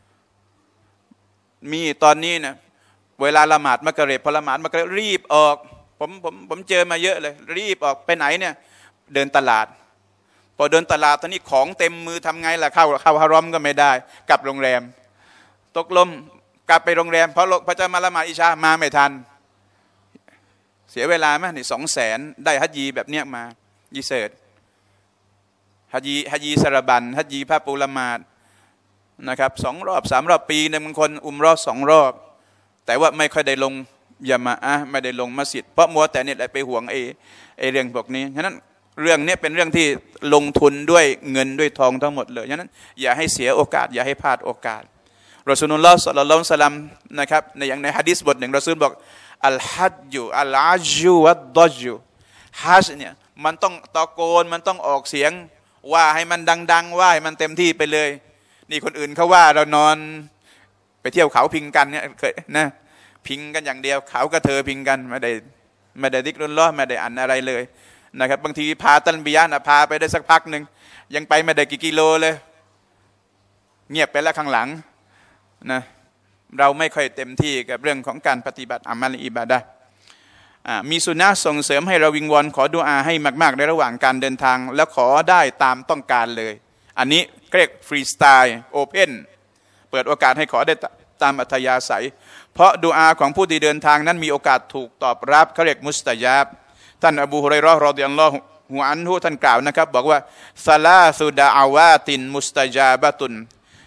มีตอนนี้นะเวลาละหมาดมักริบพอละหมาดมักริบรีบออกผมผมผมเจอมาเยอะเลยรีบออกไปไหนเนี่ยเดินตลาดพอเดินตลาดตอนนี้ของเต็มมือทำไงล่ะเข้าเข้าฮารอมก็ไม่ได้กลับโรงแรมตกลมกลับไปโรงแรมเพราะพระเจ้ามาละหมาดอิชามาไม่ทันเสียเวลาไหมนี่สองแสนได้ฮัจญีแบบเนี้ยมายีเสิร์ตฮัจญีฮัจญีสระบันฮัจญีพระปูละหมาดนะครับสองรอบสามรอบปีในบางคนอุมเราะห์สองรอบแต่ว่าไม่ค่อยได้ลงยะมาอะห์ไม่ได้ลงมัสยิดเพราะมัวแต่เนี่ยไปห่วงไอ้ไอ้เรื่องพวกนี้ฉะนั้นเรื่องนี้เป็นเรื่องที่ลงทุนด้วยเงินด้วยทองทั้งหมดเลยฉะนั้นอย่าให้เสียโอกาสอย่าให้พลาดโอกาสรอซูลุลลอฮ์ศ็อลลัลลอฮุอะลัยฮิวะซัลลัมนะครับในอย่างในหะดีษบทหนึ่งรอซูลบอกอัลฮัจญุอัลอาญูวัดดอญูฮัจเนี่ยมันต้องตะโกนมันต้องออกเสียงว่าให้มันดังๆว่าให้มันเต็มที่ไปเลยนี่คนอื่นเขาว่าเรานอนไปเที่ยวเขาพิงกันเนี่ยเคยนะพิงกันอย่างเดียวเขากับเธอพิงกันไม่ได้ไม่ได้ดิกรุลลอฮ์ไม่ได้อ่านอะไรเลยนะครับบางทีพาตัลบียะห์นะพาไปได้สักพักหนึ่งยังไปไม่ได้กี่กิโลเลยเงียบไปแล้วข้างหลังนะเราไม่ค่อยเต็มที่กับเรื่องของการปฏิบัติอามัลอิบาดะห์มีสุนนะส่งเสริมให้เราวิงวอนขอดุอาให้มากๆในระหว่างการเดินทางแล้วขอได้ตามต้องการเลยอันนี้เรียกฟรีสไตล์โอเพนเปิดโอกาสให้ขอได้ตามอัธยาศัยเพราะดุอาของผู้ที่เดินทางนั้นมีโอกาสถูกตอบรับเขาเรียกมุสตะญาบท่านอบูฮุรัยเราะห์รอฎิยัลลอฮุอันฮุท่านกล่าวนะครับบอกว่าซะลาสุดะอาวาตินมุสตะญาบะตุน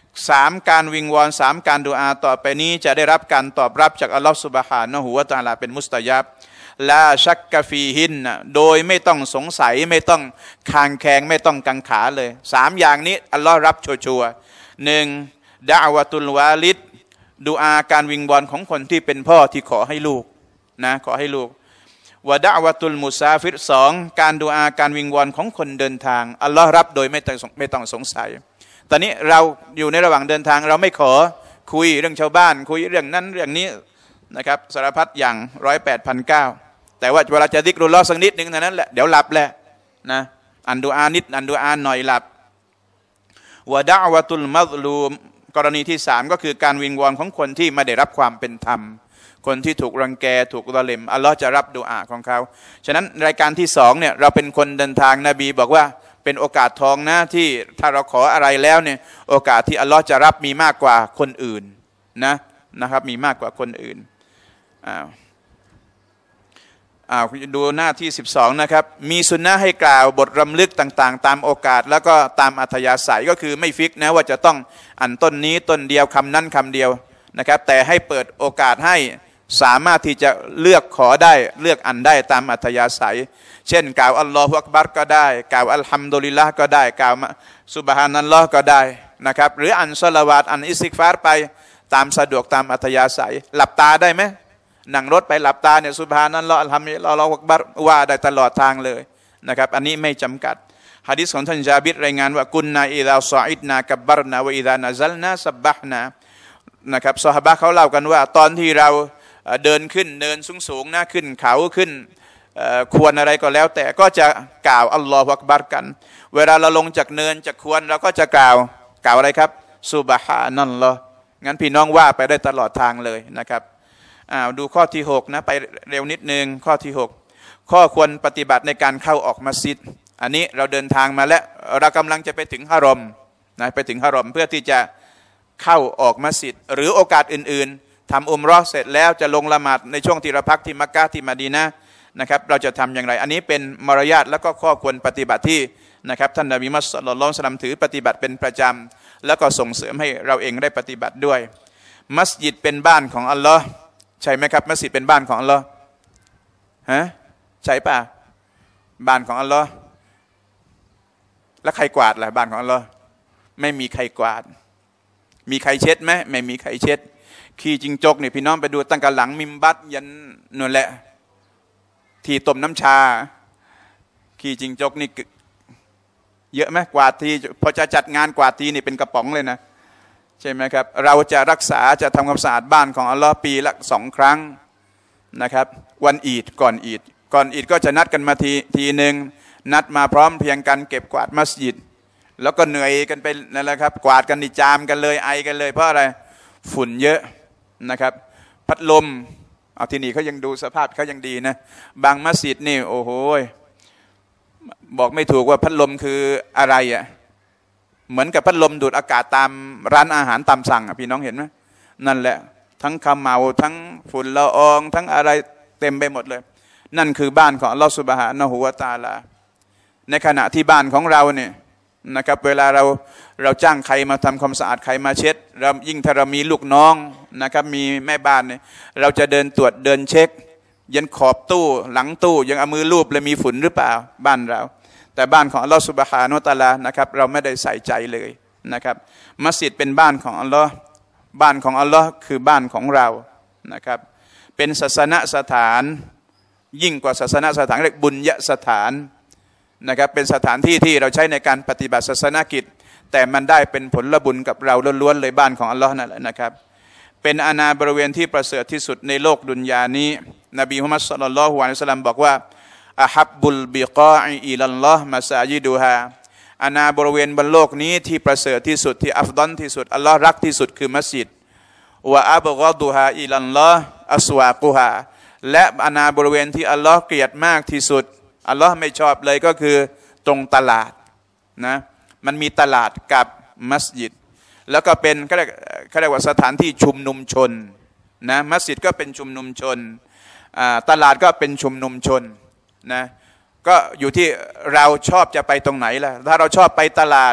สามการวิงวอนสามการดุอาต่อไปนี้จะได้รับการตอบรับจากอัลลอฮฺซุบฮานะฮูวะตะอาลาเป็นมุสตะญับลาชักกะฟีฮินโดยไม่ต้องสงสัยไม่ต้องคางแคงไม่ต้องกังขาเลยสามอย่างนี้อัลลอฮ์รับชัวร์ๆหนึ่งดะอวะตุลวาลิดดุอาการวิงวอนของคนที่เป็นพ่อที่ขอให้ลูกนะขอให้ลูกวะดะอวะตุลมุซาฟิรสองการดุอาการวิงวอนของคนเดินทางอัลลอฮ์รับโดยไม่ต้องไม่ต้องสงสัยตอนนี้เราอยู่ในระหว่างเดินทางเราไม่ขอคุยเรื่องชาวบ้านคุยเรื่องนั้นเรื่องนี้นะครับสารพัดอย่างร้อยแปดพันเก้าแต่ว่าเวลาจะดิกรุลลอฮ์สักนิดหนึ่งเท่านั้นแหละเดี๋ยวหลับแหละนะอันดุอานิดอันดุอาหน่อยหลับวะดะอวะตุลมัซลูมกรณีที่สามก็คือการวิงวอนของคนที่ไม่ได้รับความเป็นธรรมคนที่ถูกรังแกถูกฎอเลมอัลลอฮ์จะรับดุอาของเขาฉะนั้นรายการที่สองเนี่ยเราเป็นคนเดินทางนบีบอกว่าเป็นโอกาสทองนะที่ถ้าเราขออะไรแล้วเนี่ยโอกาสที่อัลลอฮ์จะรับมีมากกว่าคนอื่นนะนะครับมีมากกว่าคนอื่นอ้าวอ้าวดูหน้าที่สิบสองนะครับมีสุนนะให้กล่าวบทรำลึกต่างๆตามโอกาสแล้วก็ตามอัธยาศัยก็คือไม่ฟิกนะว่าจะต้องอันต้นนี้ต้นเดียวคำนั้นคำเดียวนะครับแต่ให้เปิดโอกาสให้สามารถที่จะเลือกขอได้เลือกอันได้ตามอัธยาศัยเช่นกล่าวอัลลอฮฺอักบัรก็ได้กล่าวอัลฮัมดุลิลละห์ก็ได้กล่าวซุบฮานัลลอฮ์ก็ได้นะครับหรืออันศอลาวาตอันอิสติฆฟารไปตามสะดวกตามอัธยาศัยหลับตาได้ไหมนั่งรถไปหลับตาเนี่ยซุบฮานัลลอฮ์อัลฮัมดุลิลละห์อัลลอฮฺอักบัรว่าได้ตลอดทางเลยนะครับอันนี้ไม่จำกัดหะดีษของท่านญาบิรรายงานว่ากุนนาอิซาซออิดนากับบรนาวะอิซานะซัลนาซับบะฮ์นานะครับซอฮาบะห์เขาเล่ากันว่าตอนที่เราเดินขึ้นเนินสูงๆนะขึ้นเขาขึ้นควรอะไรก็แล้วแต่ก็จะกล่าวอัลลอฮฺอักบัรกันเวลาเราลงจากเนินจากควรเราก็จะกล่าวกล่าวอะไรครับซุบฮานัลลอฮ์งั้นพี่น้องว่าไปได้ตลอดทางเลยนะครับอ้าวดูข้อที่หกนะไปเร็วนิดนึงข้อที่หกข้อควรปฏิบัติในการเข้าออกมัสยิดอันนี้เราเดินทางมาแล้วเรากำลังจะไปถึงฮารอมนะไปถึงฮารอมเพื่อที่จะเข้าออกมัสยิดหรือโอกาสอื่นๆทำอุมเราะห์เสร็จแล้วจะลงละหมาดในช่วงที่เราพักที่มักกะฮ์ที่มะดีนะห์นะครับเราจะทำอย่างไรอันนี้เป็นมารยาทและก็ข้อควรปฏิบัติที่นะครับท่านนบีมุฮัมมัดศ็อลลัลลอฮุอะลัยฮิวะซัลลัมถือปฏิบัติเป็นประจำแล้วก็ส่งเสริมให้เราเองได้ปฏิบัติด้วยมัสยิดเป็นบ้านของอัลลอฮ์ใช่ไหมครับมัสยิดเป็นบ้านของอัลลอฮ์ฮะใช่ป่ะบ้านของอัลลอฮ์แล้วใครกวาดล่ะบ้านของอัลลอฮ์ไม่มีใครกวาดมีใครเช็ดไหมไม่มีใครเช็ดขี้จิงจกนี่พี่น้องไปดูตั้งแต่หลังมิมบัตยันนั่นแหละที่ต้มน้ำชาขี้จิงจกนี่เยอะไหมกวาดทีพอจะจัดงานกวาดทีนี่เป็นกระป๋องเลยนะใช่ไหมครับเราจะรักษาจะทำความสะอาดบ้านของอัลลอฮ์ปีละสองครั้งนะครับวันอีดก่อนอีดก่อนอีดก็จะนัดกันมาทีทีหนึ่งนัดมาพร้อมเพียงกันเก็บกวาดมัสยิดแล้วก็เหนื่อยกันไปนั่นแหละครับกวาดกันดิจามกันเลยไอกันเลยเพราะอะไรฝุ่นเยอะนะครับพัดลมเอาที่นี่เขายังดูสภาพเขายังดีนะบางมัสยิดนี่โอ้โหบอกไม่ถูกว่าพัดลมคืออะไรอ่ะเหมือนกับพัดลมดูดอากาศตามร้านอาหารตามสั่งอ่ะพี่น้องเห็นไหมนั่นแหละทั้งขมเหลาทั้งฝุ่นละอองทั้งอะไรเต็มไปหมดเลยนั่นคือบ้านของอัลลอฮฺซุบฮานะฮูวะตะอาลาในขณะที่บ้านของเราเนี่ยนะครับเวลาเราเราจ้างใครมาทำความสะอาดใครมาเช็ดเรายิ่งถ้าเรามีลูกน้องนะครับมีแม่บ้านเนี่ยเราจะเดินตรวจเดินเช็คยันขอบตู้หลังตู้ยังเอามือลูบเลยมีฝุ่นหรือเปล่าบ้านเราแต่บ้านของอัลลอฮฺซุบฮานะฮูวะตะอาลานะครับเราไม่ได้ใส่ใจเลยนะครับมัสยิดเป็นบ้านของอัลลอฮ์บ้านของอัลลอฮ์คือบ้านของเรานะครับเป็นศาสนสถานยิ่งกว่าศาสนสถานเรียกบุญยสถานนะครับเป็นสถานที่ที่เราใช้ในการปฏิบัติศาสนกิจแต่มันได้เป็นผลบุญกับเราล้วนๆเลยบ้านของอัลลอฮ์นั่นแหละนะครับเป็นอาณาบริเวณที่ประเสริฐที่สุดในโลกดุนยานี้นบีมุฮัมมัดศ็อลลัลลอฮุอะลัยฮิวะซัลลัมบอกว่าอะฮับบุลบิกออิอิลัลลอฮ์มัสาญิดุฮาอาณาบริเวณบนโลกนี้ที่ประเสริฐที่สุดที่อัฟฎอลที่สุดอัลลอฮ์รักที่สุดคือมัสยิดวะอับฆอดุฮาอิลัลลอฮ์อัสวากุฮาและอาณาบริเวณที่อัลลอฮ์เกลียดมากที่สุดอัลลอฮ์ไม่ชอบเลยก็คือตรงตลาดนะมันมีตลาดกับมัสยิดแล้วก็เป็นเขาเรียกเขาเรียกว่าสถานที่ชุมนุมชนนะมัสยิดก็เป็นชุมนุมชนตลาดก็เป็นชุมนุมชนนะก็อยู่ที่เราชอบจะไปตรงไหนล่ะถ้าเราชอบไปตลาด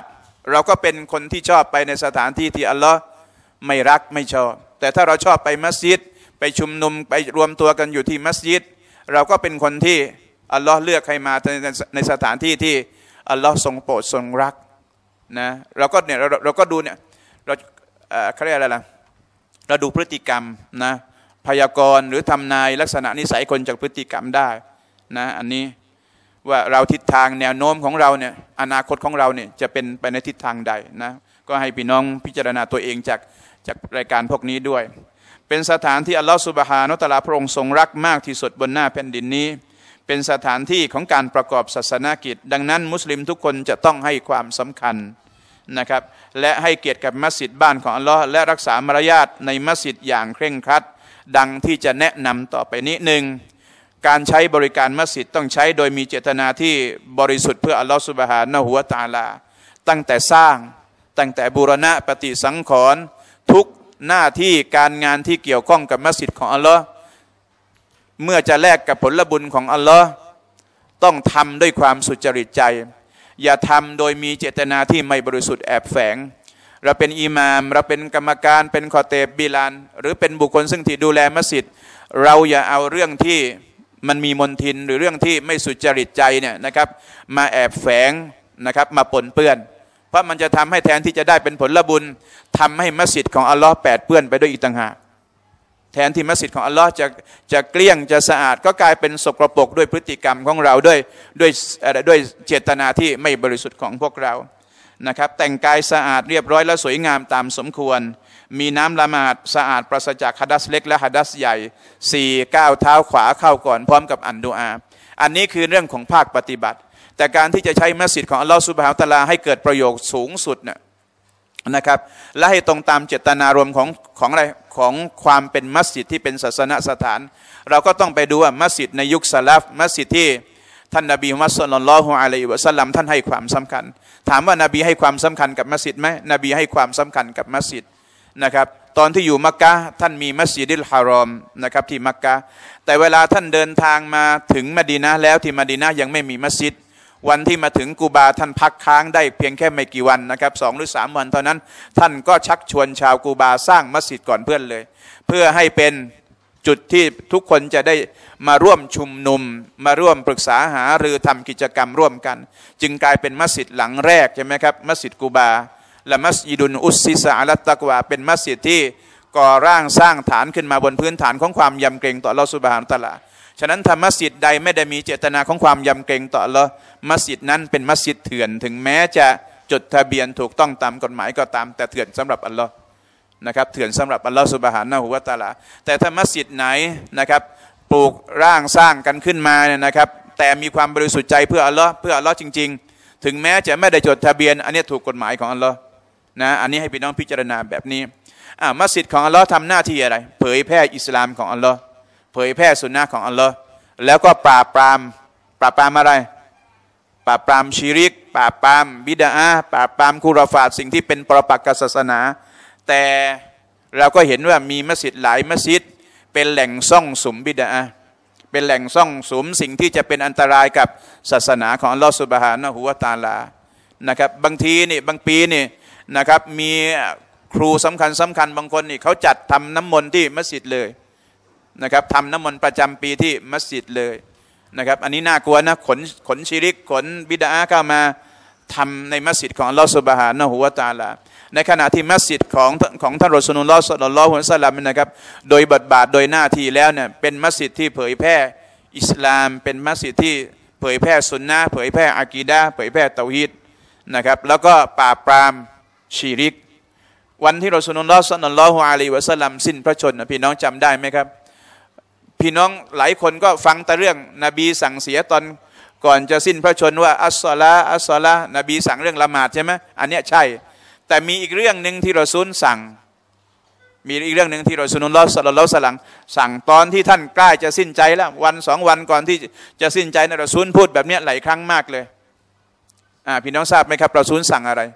เราก็เป็นคนที่ชอบไปในสถานที่ที่อัลลอฮ์ไม่รักไม่ชอบแต่ถ้าเราชอบไปมัสยิดไปชุมนุมไปรวมตัวกันอยู่ที่มัสยิดเราก็เป็นคนที่อัลลอฮ์เลือกให้มาในสถานที่ที่อัลลอฮ์ทรงโปรดทรงรักนะเราก็เนี่ยเราเราก็ดูเนี่ยเราเขาเรียกอะไรล่ะเราดูพฤติกรรมนะพยากรณ์หรือทำนายลักษณะนิสัยคนจากพฤติกรรมได้นะอันนี้ว่าเราทิศทางแนวโน้มของเราเนี่ยอนาคตของเราเนี่ยจะเป็นไปในทิศทางใดนะก็ให้พี่น้องพิจารณาตัวเองจากจากรายการพวกนี้ด้วยเป็นสถานที่อัลลอฮฺซุบฮานะฮูวะตะอาลาพระองค์ทรงรักมากที่สุดบนหน้าแผ่นดินนี้เป็นสถานที่ของการประกอบศาสนกิจดังนั้นมุสลิมทุกคนจะต้องให้ความสำคัญนะครับและให้เกียรติกับมัสยิดบ้านของอัลลอฮ์และรักษามารยาทในมัสยิดอย่างเคร่งครัดดังที่จะแนะนำต่อไปนี้หนึ่งการใช้บริการมัสยิดต้องใช้โดยมีเจตนาที่บริสุทธิ์เพื่ออัลลอฮ์ซุบฮานะฮูวะตะอาลาตั้งแต่สร้างตั้งแต่บูรณะปฏิสังขรณ์ทุกหน้าที่การงานที่เกี่ยวข้องกับมัสยิดของอัลลอฮ์เมื่อจะแลกกับผลบุญของอัลลอฮ์ต้องทำด้วยความสุจริตใจอย่าทำโดยมีเจตนาที่ไม่บริสุทธิ์แอบแฝงเราเป็นอิหม่ามเราเป็นกรรมการเป็นคอเตบบิลานหรือเป็นบุคคลซึ่งที่ดูแลมัสยิดเราอย่าเอาเรื่องที่มันมีมนทินหรือเรื่องที่ไม่สุจริตใจเนี่ยนะครับมาแอบแฝงนะครับมาปนเปื้อนเพราะมันจะทำให้แทนที่จะได้เป็นผลบุญทำให้มัสยิดของอัลลอฮ์แปดเปื้อนไปด้วยอีกต่างหากแทนที่มัสยิดของอัลลอฮ์จะจะเกลี้ยงจะสะอาดก็กลายเป็นสกปรกด้วยพฤติกรรมของเราด้วยด้วยด้วยเจตนาที่ไม่บริสุทธิ์ของพวกเรานะครับแต่งกายสะอาดเรียบร้อยและสวยงามตามสมควรมีน้ำละหมาดสะอาดปราศจากหะดัษเล็กและหะดัษใหญ่สี่ก้าวเท้าขวาเข้าก่อนพร้อมกับอันดุอาอันนี้คือเรื่องของภาคปฏิบัติแต่การที่จะใช้มัสยิดของอัลลอฮฺซุบฮานะฮูวะตะอาลาให้เกิดประโยชน์สูงสุดเนี่ยนะครับและให้ตรงตามเจตนารมณ์ของของอะไรของความเป็นมัสยิดที่เป็นศาสนสถานเราก็ต้องไปดูว่ามัสยิดในยุคสลัฟมัสยิดที่ท่านนบีมุฮัมมัดศ็อลลัลลอฮุอะลัยฮิวะซัลลัมท่านให้ความสำคัญถามว่านบีให้ความสำคัญกับมัสยิดไหมนบีให้ความสำคัญกับมัสยิดนะครับตอนที่อยู่มักกะฮ์ท่านมีมัสยิดิลฮารอมนะครับที่มักกะฮ์แต่เวลาท่านเดินทางมาถึงมะดีนะห์แล้วที่มะดีนะห์ยังไม่มีมัสยิดวันที่มาถึงกูบาท่านพักค้างได้เพียงแค่ไม่กี่วันนะครับสองหรือสามวันเท่านั้นท่านก็ชักชวนชาวกูบาสร้างมัสยิดก่อนเพื่อนเลยเพื่อให้เป็นจุดที่ทุกคนจะได้มาร่วมชุมนุมมาร่วมปรึกษาหารือทำกิจกรรมร่วมกันจึงกลายเป็นมัสยิดหลังแรกใช่ไหมครับมัสยิดกูบาและมัสยิดุนอุสซิซะอะลัตตักวาเป็นมัสยิดที่ก่อร่างสร้างฐานขึ้นมาบนพื้นฐานของความยำเกรงต่ออัลเลาะห์ซุบฮานะฮูวะตะอาลาฉะนั้นถ้ามัสยิดใดไม่ได้มีเจตนาของความยำเกรงต่ออัลเลาะห์มัสยิดนั้นเป็นมัสยิดเถื่อนถึงแม้จะจดทะเบียนถูกต้องตามกฎหมายก็ตามแต่เถื่อนสำหรับอัลเลาะห์นะครับเถื่อนสำหรับอัลเลาะห์ซุบฮานะฮูวะตะอาลาแต่ถ้ามัสยิดไหนนะครับปลูกร่างสร้างกันขึ้นมาเนี่ยนะครับแต่มีความบริสุทธิ์ใจเพื่ออัลเลาะห์เพื่ออัลเลาะห์จริงๆถึงแม้จะไม่ได้จดทะเบียนอันนี้ถูกกฎหมายของอัลเลาะห์นะอันนี้ให้พี่น้องพิจารณาแบบนี้อ่ามัสยิดของอัลเลาะห์ทำหน้าที่อะไรเผยแพร่อิสลามของอัลเลาะห์เผยแพร่สุนนะของอัลเลาะห์แล้วก็ปราบปรามปราบปรามอะไรปราบปรามชิริกปราบปรามบิดาอะห์ปราบปรามคุรอฟาตสิ่งที่เป็นปรปักษ์กับศาสนาแต่เราก็เห็นว่ามีมัสยิดหลายมัสยิดเป็นแหล่งซ่องสุมบิดาอะห์เป็นแหล่งซ่องสุมสิ่งที่จะเป็นอันตรายกับศาสนาของอัลลอฮฺซุบฮานะฮูวะตะอาลานะครับบางทีนี่บางปีนี่นะครับมีครูสำคัญสำคัญบางคนนี่เขาจัดทำน้ำมนต์ที่มัสยิดเลยนะครับทำน้ำมนต์ประจำปีที่มัสยิดเลยนะครับอันนี้น่ากลัวนะขนขนชิริกขนบิดาอะห์เข้ามาทำในมัสยิดของอัลลอฮฺซุบฮานะฮูวะตะอาลาในขณะที่มัสยิดของของท่านรอซูลุลลอฮ์ศ็อลลัลลอฮุอะลัยฮิวะซัลลัมนะครับโดยบทบาทโดยหน้าที่แล้วเนี่ยเป็นมัสยิดที่เผยแพร่อิสลามเป็นมัสยิดที่เผยแพร่สุนนะห์เผยแพร่อะกีดะห์เผยแพร่เตาฮีดนะครับแล้วก็ปราบปรามชิริกวันที่รอซูลุลลอฮ์ศ็อลลัลลอฮุอะลัยฮิวะซัลลัมสิ้นพระชนม์พี่น้องจำได้ไหมครับพี่น้องหลายคนก็ฟังแต่เรื่องนบีสั่งเสียตอนก่อนจะสิ้นพระชนม์ว่าอัสซอลาอัสซอลานบีสั่งเรื่องละหมาดใช่ไหมอันนี้ใช่แต่มีอีกเรื่องหนึ่งที่รอซูลสั่งมีอีกเรื่องหนึ่งที่รอซูลุลลอฮ์ศ็อลลัลลอฮุอะลัยฮิวะซัลลัมสั่งตอนที่ท่านใกล้จะสิ้นใจแล้ววันสองวันก่อนที่จะสิ้นใจนะรอซูลพูดแบบนี้หลายครั้งมากเลยอ่าพี่น้องทราบไหมครับรอซูลสั่งอะไร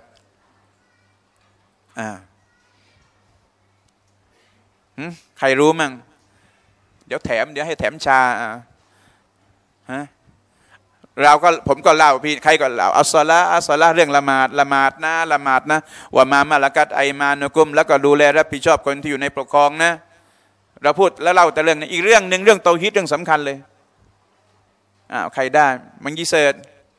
อ่าใครรู้มั่งเดี๋ยวแถมเดี๋ยวให้แถมชาอ่าฮะเราก็ผมก็เล่าพี่ใครก็เล่าอัสซอลาอัสซอลาเรื่องละหมาดละหมาดนะละหมาดนะว่ามามาละกัดไอมานุกุมแล้วก็ดูแลรับผิดชอบคนที่อยู่ในปกครองนะเราพูดแล้วเล่าแต่เรื่องนี้อีกเรื่องหนึ่งเรื่องเตาฮีดเรื่องสำคัญเลยอ้าวใครได้มังยีเซิร์ด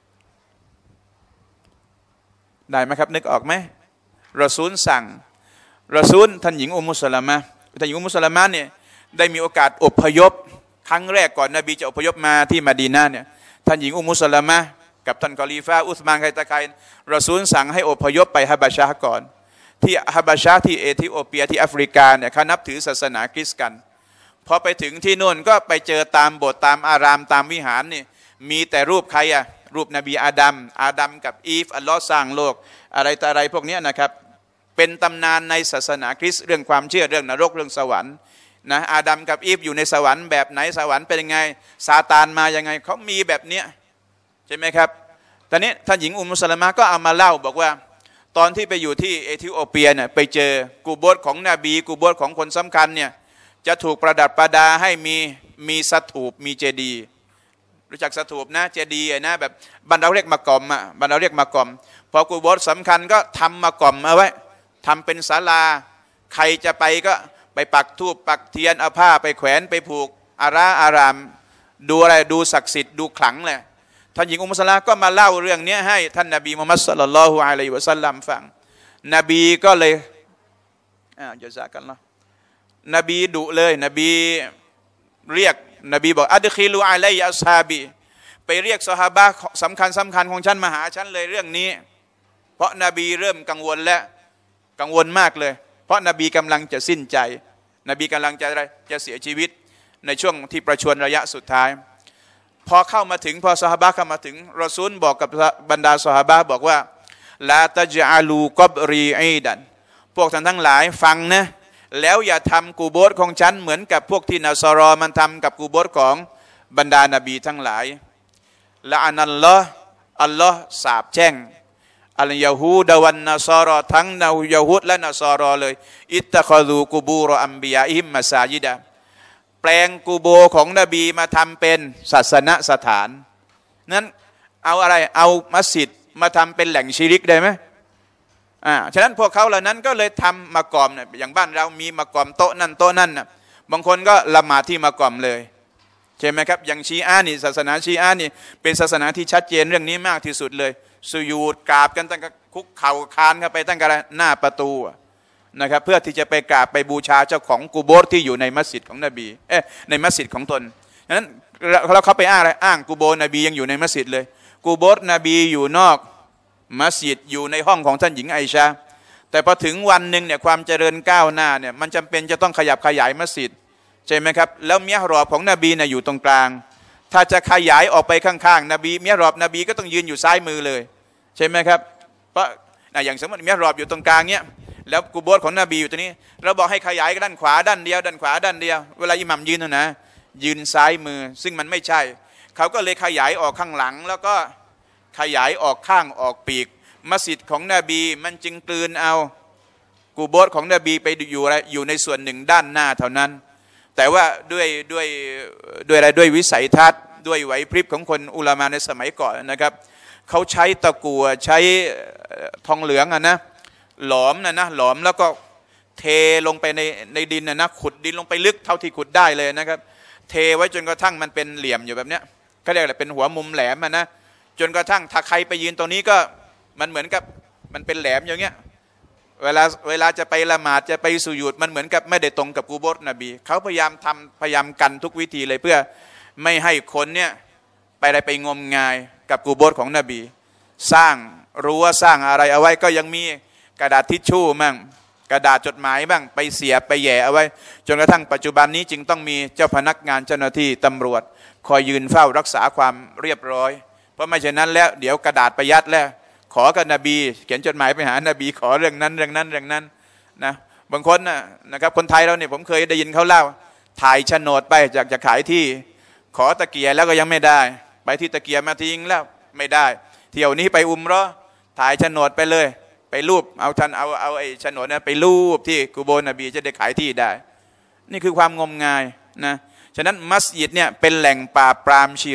ได้ไหมครับนึกออกไหมรอซูลสั่งรอซูลท่านหญิงอุมมุสลามะท่านหญิงอุมมุสลามะเนี่ยได้มีโอกาสอพยพครั้งแรกก่อนนบีจะอพยพมาที่มะดีนะห์เนี่ยท่านหญิงอุมมุสลามะกับท่านกอลีฟาอุสมานไคตะไครอซูลสั่งให้อพยพไปฮะบะชะห์ก่อนที่ฮะบะชะห์ที่เอธิโอเปียที่แอฟริกาเนี่ยเขานับถือศาสนาคริสต์กันพอไปถึงที่นู่นก็ไปเจอตามโบสถ์ตามอารามตามวิหารนี่มีแต่รูปใครอะรูปนบีอาดัมอาดัมกับอีฟอัลลอฮ์สร้างโลกอะไรต่ออะไรพวกนี้นะครับเป็นตำนานในศาสนาคริสต์เรื่องความเชื่อเรื่องนรกเรื่องสวรรค์นะอาดัมกับอีฟอยู่ในสวรรค์แบบไหนสวรรค์เป็นยังไงซาตานมายังไงเขามีแบบเนี้ยใช่ไหมครับตอนนี้ท่านหญิงอุมมุสลามะก็เอามาเล่าบอกว่าตอนที่ไปอยู่ที่เอธิโอเปียเนี่ยไปเจอกูโบสถ์ของนบีกูโบสถ์ของคนสำคัญเนี่ยจะถูกประดับประดาให้มีมีสถูปมีเจดีย์รู้จักสถูปนะเจดีย์นะแบบบรรดาเรียกมากอมอ่ะบรรดาเรียกมากอมพอกูโบสถ์สำคัญก็ทำมากอมเอาไว้ทำเป็นศาลาใครจะไปก็ไปปักธูปปักเทียนเอาผ้าไปแขวนไปผูกอาราอารามดูอะไรดูศักดิ์สิทธิ์ดูขลังเลยท่านหญิงอุมมุสลามะก็มาเล่าเรื่องนี้ให้ท่านนบีมุฮัมมัดศ็อลลัลลอฮุอะลัยฮิวะซัลลัมฟังนบีก็เลยอ่าญะซากัลลอฮ์นบีดุเลยนบีเรียกนบีบอกอัดคิลูอะลัยอัศฮาบีไปเรียกซอฮาบะห์สำคัญสำคัญของฉันมาหาฉันเลยเรื่องนี้เพราะนบีเริ่มกังวลแล้วกังวลมากเลยเพราะนบีกำลังจะสิ้นใจนบีกำลังจะอะไรจะเสียชีวิตในช่วงที่ประชวรระยะสุดท้ายพอเข้ามาถึงพอซอฮาบะห์เข้ามาถึงรอซูลบอกกับบรรดาซอฮาบะห์บอกว่าลาตัจอาลูกอบรีอีดันพวกท่านทั้งหลายฟังนะแล้วอย่าทำกูโบสถ์ของฉันเหมือนกับพวกที่นัสรอมันทำกับกูโบสถ์ของบรรดานบีทั้งหลายละอานัลลอฮ์อัลลอฮ์สาปแช่งอัลยาฮูดวันนัสรอทั้งนายาฮูดและนัสรอเลยอิตตะคอดูกูบูรออัมบิยาอิมมาซายิดะแปลงกูโบของนบีมาทำเป็นศาสนสถานนั้นเอาอะไรเอามัสยิดมาทำเป็นแหล่งชิริกได้ไหมอ่าฉะนั้นพวกเขาเหล่านั้นก็เลยทำมากอมเนี่ยอย่างบ้านเรามีมากอมโต๊ะนั่นโต๊ะนั่นนะบางคนก็ละหมาดที่มากอมเลยใช่ไหมครับอย่างชีอะห์นี่ศาสนาชีอะห์นี่เป็นศาสนาที่ชัดเจนเรื่องนี้มากที่สุดเลยสุญูดกราบกันตั้งแต่คุกเข่าคานเข้าไปตั้งแต่หน้าประตูนะครับเพื่อที่จะไปกราบไปบูชาเจ้าของกูโบสถ์ที่อยู่ในมัสยิดของนบีเอ๊ะในมัสยิดของตนฉะนั้นเราเขาไปอ้างอะไรอ้างกูโบสถ์นบียังอยู่ในมัสยิดเลยกูโบสถ์นบีอยู่นอกมัสยิดอยู่ในห้องของท่านหญิงไอชาแต่พอถึงวันหนึ่งเนี่ยความเจริญก้าวหน้าเนี่ยมันจำเป็นจะต้องขยับขยายมัสยิดใช่ไหมครับแล้วเมียรอบของนบีเนี่ยอยู่ตรงกลางถ้าจะขยายออกไปข้างๆนบีเมียรอบนบีก็ต้องยืนอยู่ซ้ายมือเลยใช่ไหมครับเพราะอย่างสมมติเมียรอบอยู่ตรงกลางเนี่ยแล้วกูโบสถ์ของนบีอยู่ตรงนี้เราบอกให้ขยายด้านขวาด้านเดียวด้านขวาด้านเดียวเวลาอิหมัมยืนนะยืนซ้ายมือซึ่งมันไม่ใช่เขาก็เลยขยายออกข้างหลังแล้วก็ขยายออกข้างออกปีกมัสยิดของนบีมันจึงกลืนเอากูโบสถ์ของนบีไปอยู่อะไรอยู่ในส่วนหนึ่งด้านหน้าเท่านั้นแต่ว่าด้วยด้วยด้วยอะไรด้วยวิสัยทัศน์ด้วยไหวพริบของคนอุลามะในสมัยก่อนนะครับเขาใช้ตะกั่วใช้ทองเหลืองอ่ะนะหลอมนะนะหลอมแล้วก็เทลงไปในในดินนะนะขุดดินลงไปลึกเท่าที่ขุดได้เลยนะครับเทไว้จนกระทั่งมันเป็นเหลี่ยมอยู่แบบเนี้ยเขาเรียกอะไรเป็นหัวมุมแหลมอ่ะนะจนกระทั่งถ้าใครไปยืนตรงนี้ก็มันเหมือนกับมันเป็นแหลมอย่างเงี้ยเวลาเวลาจะไปละหมาดจะไปสุญูดมันเหมือนกับไม่ได้ตรงกับกูโบสถ์นบีเขาพยายามทำพยายามกันทุกวิธีเลยเพื่อไม่ให้คนเนี่ยไปอะไรไปงมงายกับกูโบสถ์ของนบีสร้างรั้วสร้างอะไรเอาไว้ก็ยังมีกระดาษทิชชู่มั่งกระดาษจดหมายบ้างไปเสียบไปแย่เอาไว้จนกระทั่งปัจจุบันนี้จึงต้องมีเจ้าพนักงานเจ้าหน้าที่ตำรวจคอยยืนเฝ้ารักษาความเรียบร้อยเพราะไม่เช่นนั้นแล้วเดี๋ยวกระดาษไปยัดแล้วขอกับนบีเขียนจดหมายไปหานบีขอเรื่องนั้นเรื่องนั้นเรื่องนั้นนะบางคนนะนะครับคนไทยเราเนี่ยผมเคยได้ยินเขาเล่าถ่ายโฉนดไปจากจะขายที่ขอตะเกียแล้วก็ยังไม่ได้ไปที่ตะเกียมาทิ้งแล้วไม่ได้เที่ยวนี้ไปอุมเราะห์ถ่ายโฉนดไปเลยไปรูปเอาท่านเอาเอาไอ้โฉนดนั้นไปรูปที่กุโบร์นบีจะได้ขายที่ได้นี่คือความงมงายนะฉะนั้นมัสยิดเนี่ยเป็นแหล่งปราบปรามชิริก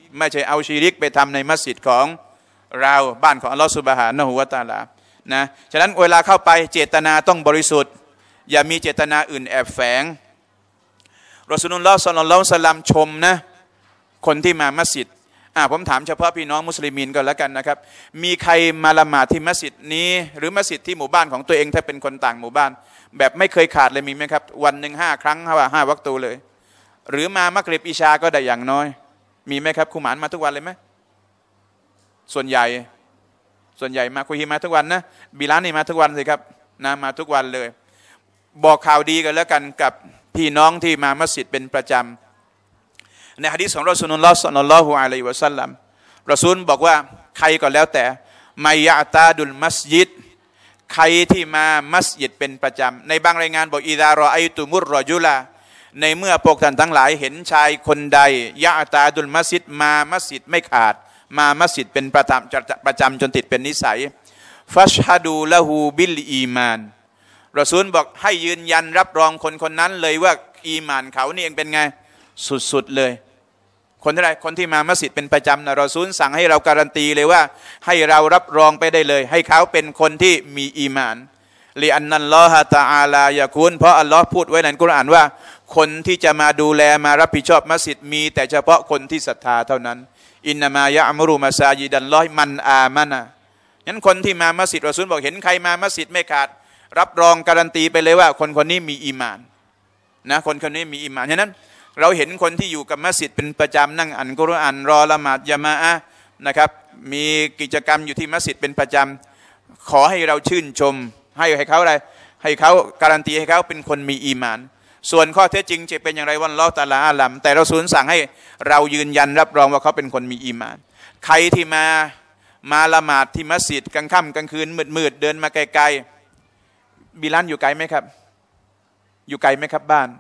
ไม่ใช่เอาชีริกไปทำในมัสยิดของเราบ้านของอัลลอฮฺซุบฮานะฮูวะตะอาลานะฉะนั้นเวลาเข้าไปเจตนาต้องบริสุทธิ์อย่ามีเจตนาอื่นแอบแฝงรอซูลุลลอฮ์ ศ็อลลัลลอฮุอะลัยฮิวะซัลลัมชมนะคนที่มามัสยิดอ่าผมถามเฉพาะพี่น้องมุสลิมีนก่อนแล้วกันนะครับมีใครมาละหมาดที่มัสยิดนี้หรือมัสยิดที่หมู่บ้านของตัวเองถ้าเป็นคนต่างหมู่บ้านแบบไม่เคยขาดเลยมีไหมครับวันหนึ่งห้าครั้งห้าห้าวักตูเลยหรือมามักริบอิชาก็ได้อย่างน้อยมีไหมครับครูหมานมาทุกวันเลยไหมส่วนใหญ่ส่วนใหญ่มาคุยมาทุกวันนะบิลาลนี่มาทุกวันสิครับนะมาทุกวันเลยบอกข่าวดีกันแล้วกันกับพี่น้องที่มามัสยิดเป็นประจำในหะดีษของรอซูลุลลอฮ์ ศ็อลลัลลอฮุอะลัยฮิวะซัลลัมรอซูลบอกว่าใครก็แล้วแต่มัยยะตาดุลมัสยิดใครที่มามัสยิดเป็นประจำในบางรายงานบอกอิดารอไอตุมุรรอจุลาในเมื่อพวกท่านทั้งหลายเห็นชายคนใดยะตาดุลมัสยิดมามัสยิดไม่ขาดมามัสยิดเป็นประจำประจำจนติดเป็นนิสัยฟัชฮะดูละหูบิลอีมานรอซูลบอกให้ยืนยันรับรองคนคนนั้นเลยว่าอีมานเขานี่เองเป็นไงสุดๆเลยคนที่ไรคนที่มามัสยิดเป็นประจำนะรอซูลสั่งให้เราการันตีเลยว่าให้เรารับรองไปได้เลยให้เขาเป็นคนที่มีอีมานลิอันนัลลอฮะตะอาลายะกุนเพราะอัลลอฮ์พูดไว้ในกุรอานว่าคนที่จะมาดูแลมารับผิดชอบมัสยิดมีแต่เฉพาะคนที่ศรัทธาเท่านั้นอินนามายะอัมรุมาซาญิดัลลอฮิมันอามานะงั้นคนที่มามัสยิดรอซูลบอกเห็นใครมามัสยิดไม่ขาดรับรองการันตีไปเลยว่าคนคนนี้มีอีมานนะคนคนนี้มีอีมานฉะนั้นเราเห็นคนที่อยู่กับมัสยิดเป็นประจำนั่งอ่านกุรอานรอละหมาดยะมาอะห์นะครับมีกิจกรรมอยู่ที่มัสยิดเป็นประจำขอให้เราชื่นชมให้ให้เขาอะไรให้เขาการันตีให้เขาเป็นคนมีอีมานส่วนข้อเท็จจริงจะเป็นอย่างไรวันลอตะลาอาลัมแต่เราสูญสั่งให้เรายืนยันรับรองว่าเขาเป็นคนมีอีมานใครที่มามาละหมาดที่มัสยิดกลางค่ำกลางคืนมืดๆเดินมาไกลๆบิลาลอยู่ไกลไหมครับอยู่ไกลไหมครับบ้าน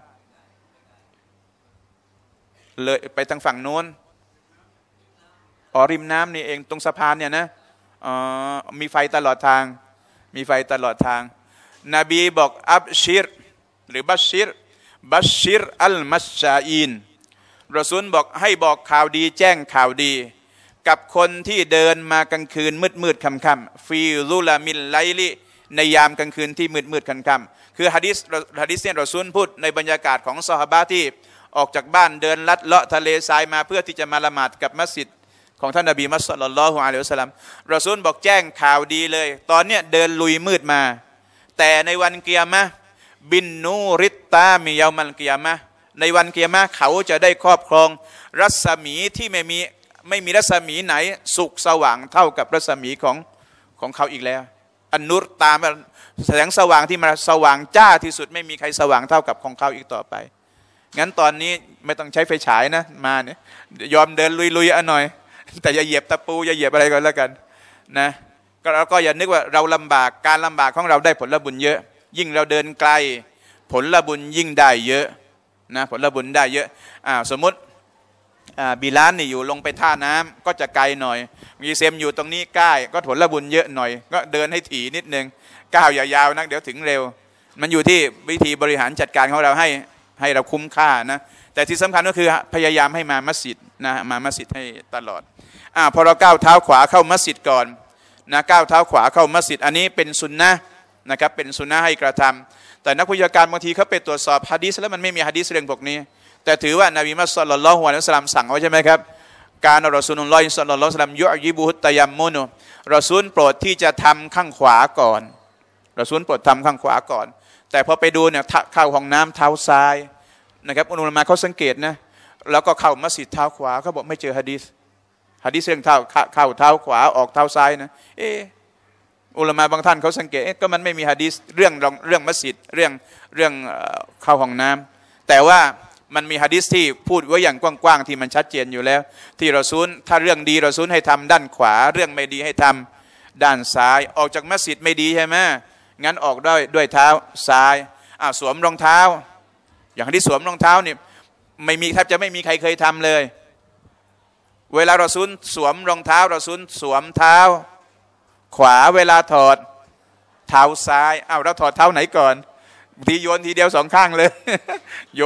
เลยไปทางฝั่งโน้นอ๋อริมน้ำนี่เองตรงสะพานเนี่ยนะอ๋อมีไฟตลอดทางมีไฟตลอดทางนบีบอกอับชิรหรือบัชชิรบัชชิรอัลมัชชาอินรอซูลบอกให้บอกข่าวดีแจ้งข่าวดีกับคนที่เดินมากลางคืนมืดมืดค่ำค่ำฟีลุลามินไลลิในยามกลางคืนที่มืดมืดค่ำค่ำคือฮะดิษฮะดิษเนี่ยรอซูลพูดในบรรยากาศของซอฮาบะห์ที่ออกจากบ้านเดินลัดเลาะทะเลทรายมาเพื่อที่จะมาละหมาดกับมัสยิดของท่านนบีมุฮัมมัดศ็อลลัลลอฮุอะลัยฮิวะซัลลัมรอซูลบอกแจ้งข่าวดีเลยตอนเนี้ยเดินลุยมืดมาแต่ในวันกิยามะห์บินนูริตตามิยามัลกิยามะห์ในวันกิยามะห์เขาจะได้ครอบครองรัศมีที่ไม่มีไม่มีรัศมีไหนสุกสว่างเท่ากับรัศมีของของเขาอีกแล้วอันนุรตามแสงสว่างที่มาสว่างจ้าที่สุดไม่มีใครสว่างเท่ากับของเขาอีกต่อไปงั้นตอนนี้ไม่ต้องใช้ไฟฉายนะมาเนี่ยยอมเดินลุยๆอ่ะหน่อยแต่อย่าเหยียบตะปูอย่าเหยียบอะไรก็แล้วกันนะก็เราก็อย่านึกว่าเราลำบากการลำบากของเราได้ผลบุญเยอะยิ่งเราเดินไกลผลบุญยิ่งได้เยอะนะผลบุญได้เยอะอ่าสมมติอ่าบิลาลนี่อยู่ลงไปท่าน้ำก็จะไกลหน่อยมีเซมอยู่ตรงนี้ใกล้ก็ผลบุญเยอะหน่อยก็เดินให้ถี่นิดนึงก้าวอย่ายาวนักเดี๋ยวถึงเร็วมันอยู่ที่วิธีบริหารจัดการของเราให้ให้เราคุ้มค่านะแต่ที่สำคัญก็คือพยายามให้มามัสยิดนะมามัสยิดให้ตลอดอ่าพอเราก้าวเท้าขวาเข้ามัสยิดก่อนนะก้าวเท้าขวาเข้ามัสยิดอันนี้เป็นสุนนะนะครับเป็นสุนนะให้กระทำแต่นักวิชาการบางทีเขาไปตรวจสอบหะดีษแล้วมันไม่มีหะดีษเรื่องพวกนี้แต่ถือว่านบีมุฮัมมัดศ็อลลัลลอฮุอะลัยฮิวะซัลลัมสั่งไว้ใช่ไหมครับการรอซูลุลลอฮิศ็อลลัลลอฮุอะลัยฮิวะซัลลัมยุอญิบุฮุตตะยัมมุนรอซูลโปรดที่จะทำข้างขวาก่อนรอซูลโปรดทำข้างขวาก่อนแต่พอไปดูเนี่ยเข้าห้องน้ำเท้าซ้ายนะครับอุลามะเขาสังเกตนะแล้วก็เข้ามัสยิดเท้าขวาเขาบอกไม่เจอหะดีษหะดีษเรื่องเท้าเข้าเท้าขวาออกเท้าซ้ายนะเอออุลามะบางท่านเขาสังเกตก็มันไม่มีหะดีษเรื่องเรื่องมัสยิดเรื่องเรื่องเข้าห้องน้ำแต่ว่ามันมีหะดีษที่พูดไว้อย่างกว้างๆที่มันชัดเจนอยู่แล้วที่รอซูลถ้าเรื่องดีรอซูลให้ทำด้านขวาเรื่องไม่ดีให้ทำด้านซ้ายออกจากมัสยิดไม่ดีใช่ไหมงั้นออกด้วยด้วยเท้าซ้ายอ่าสวมรองเท้าอย่างที่สวมรองเท้าเนี่ยไม่มีแทบจะไม่มีใครเคยทำเลยเวลารอซูลสวมรองเท้ารอซูลสวมเท้าขวาเวลาถอดเท้าซ้ายอ้าวเราถอดเท้าไหนก่อนทีโยนทีเดียวสองข้างเลยโยน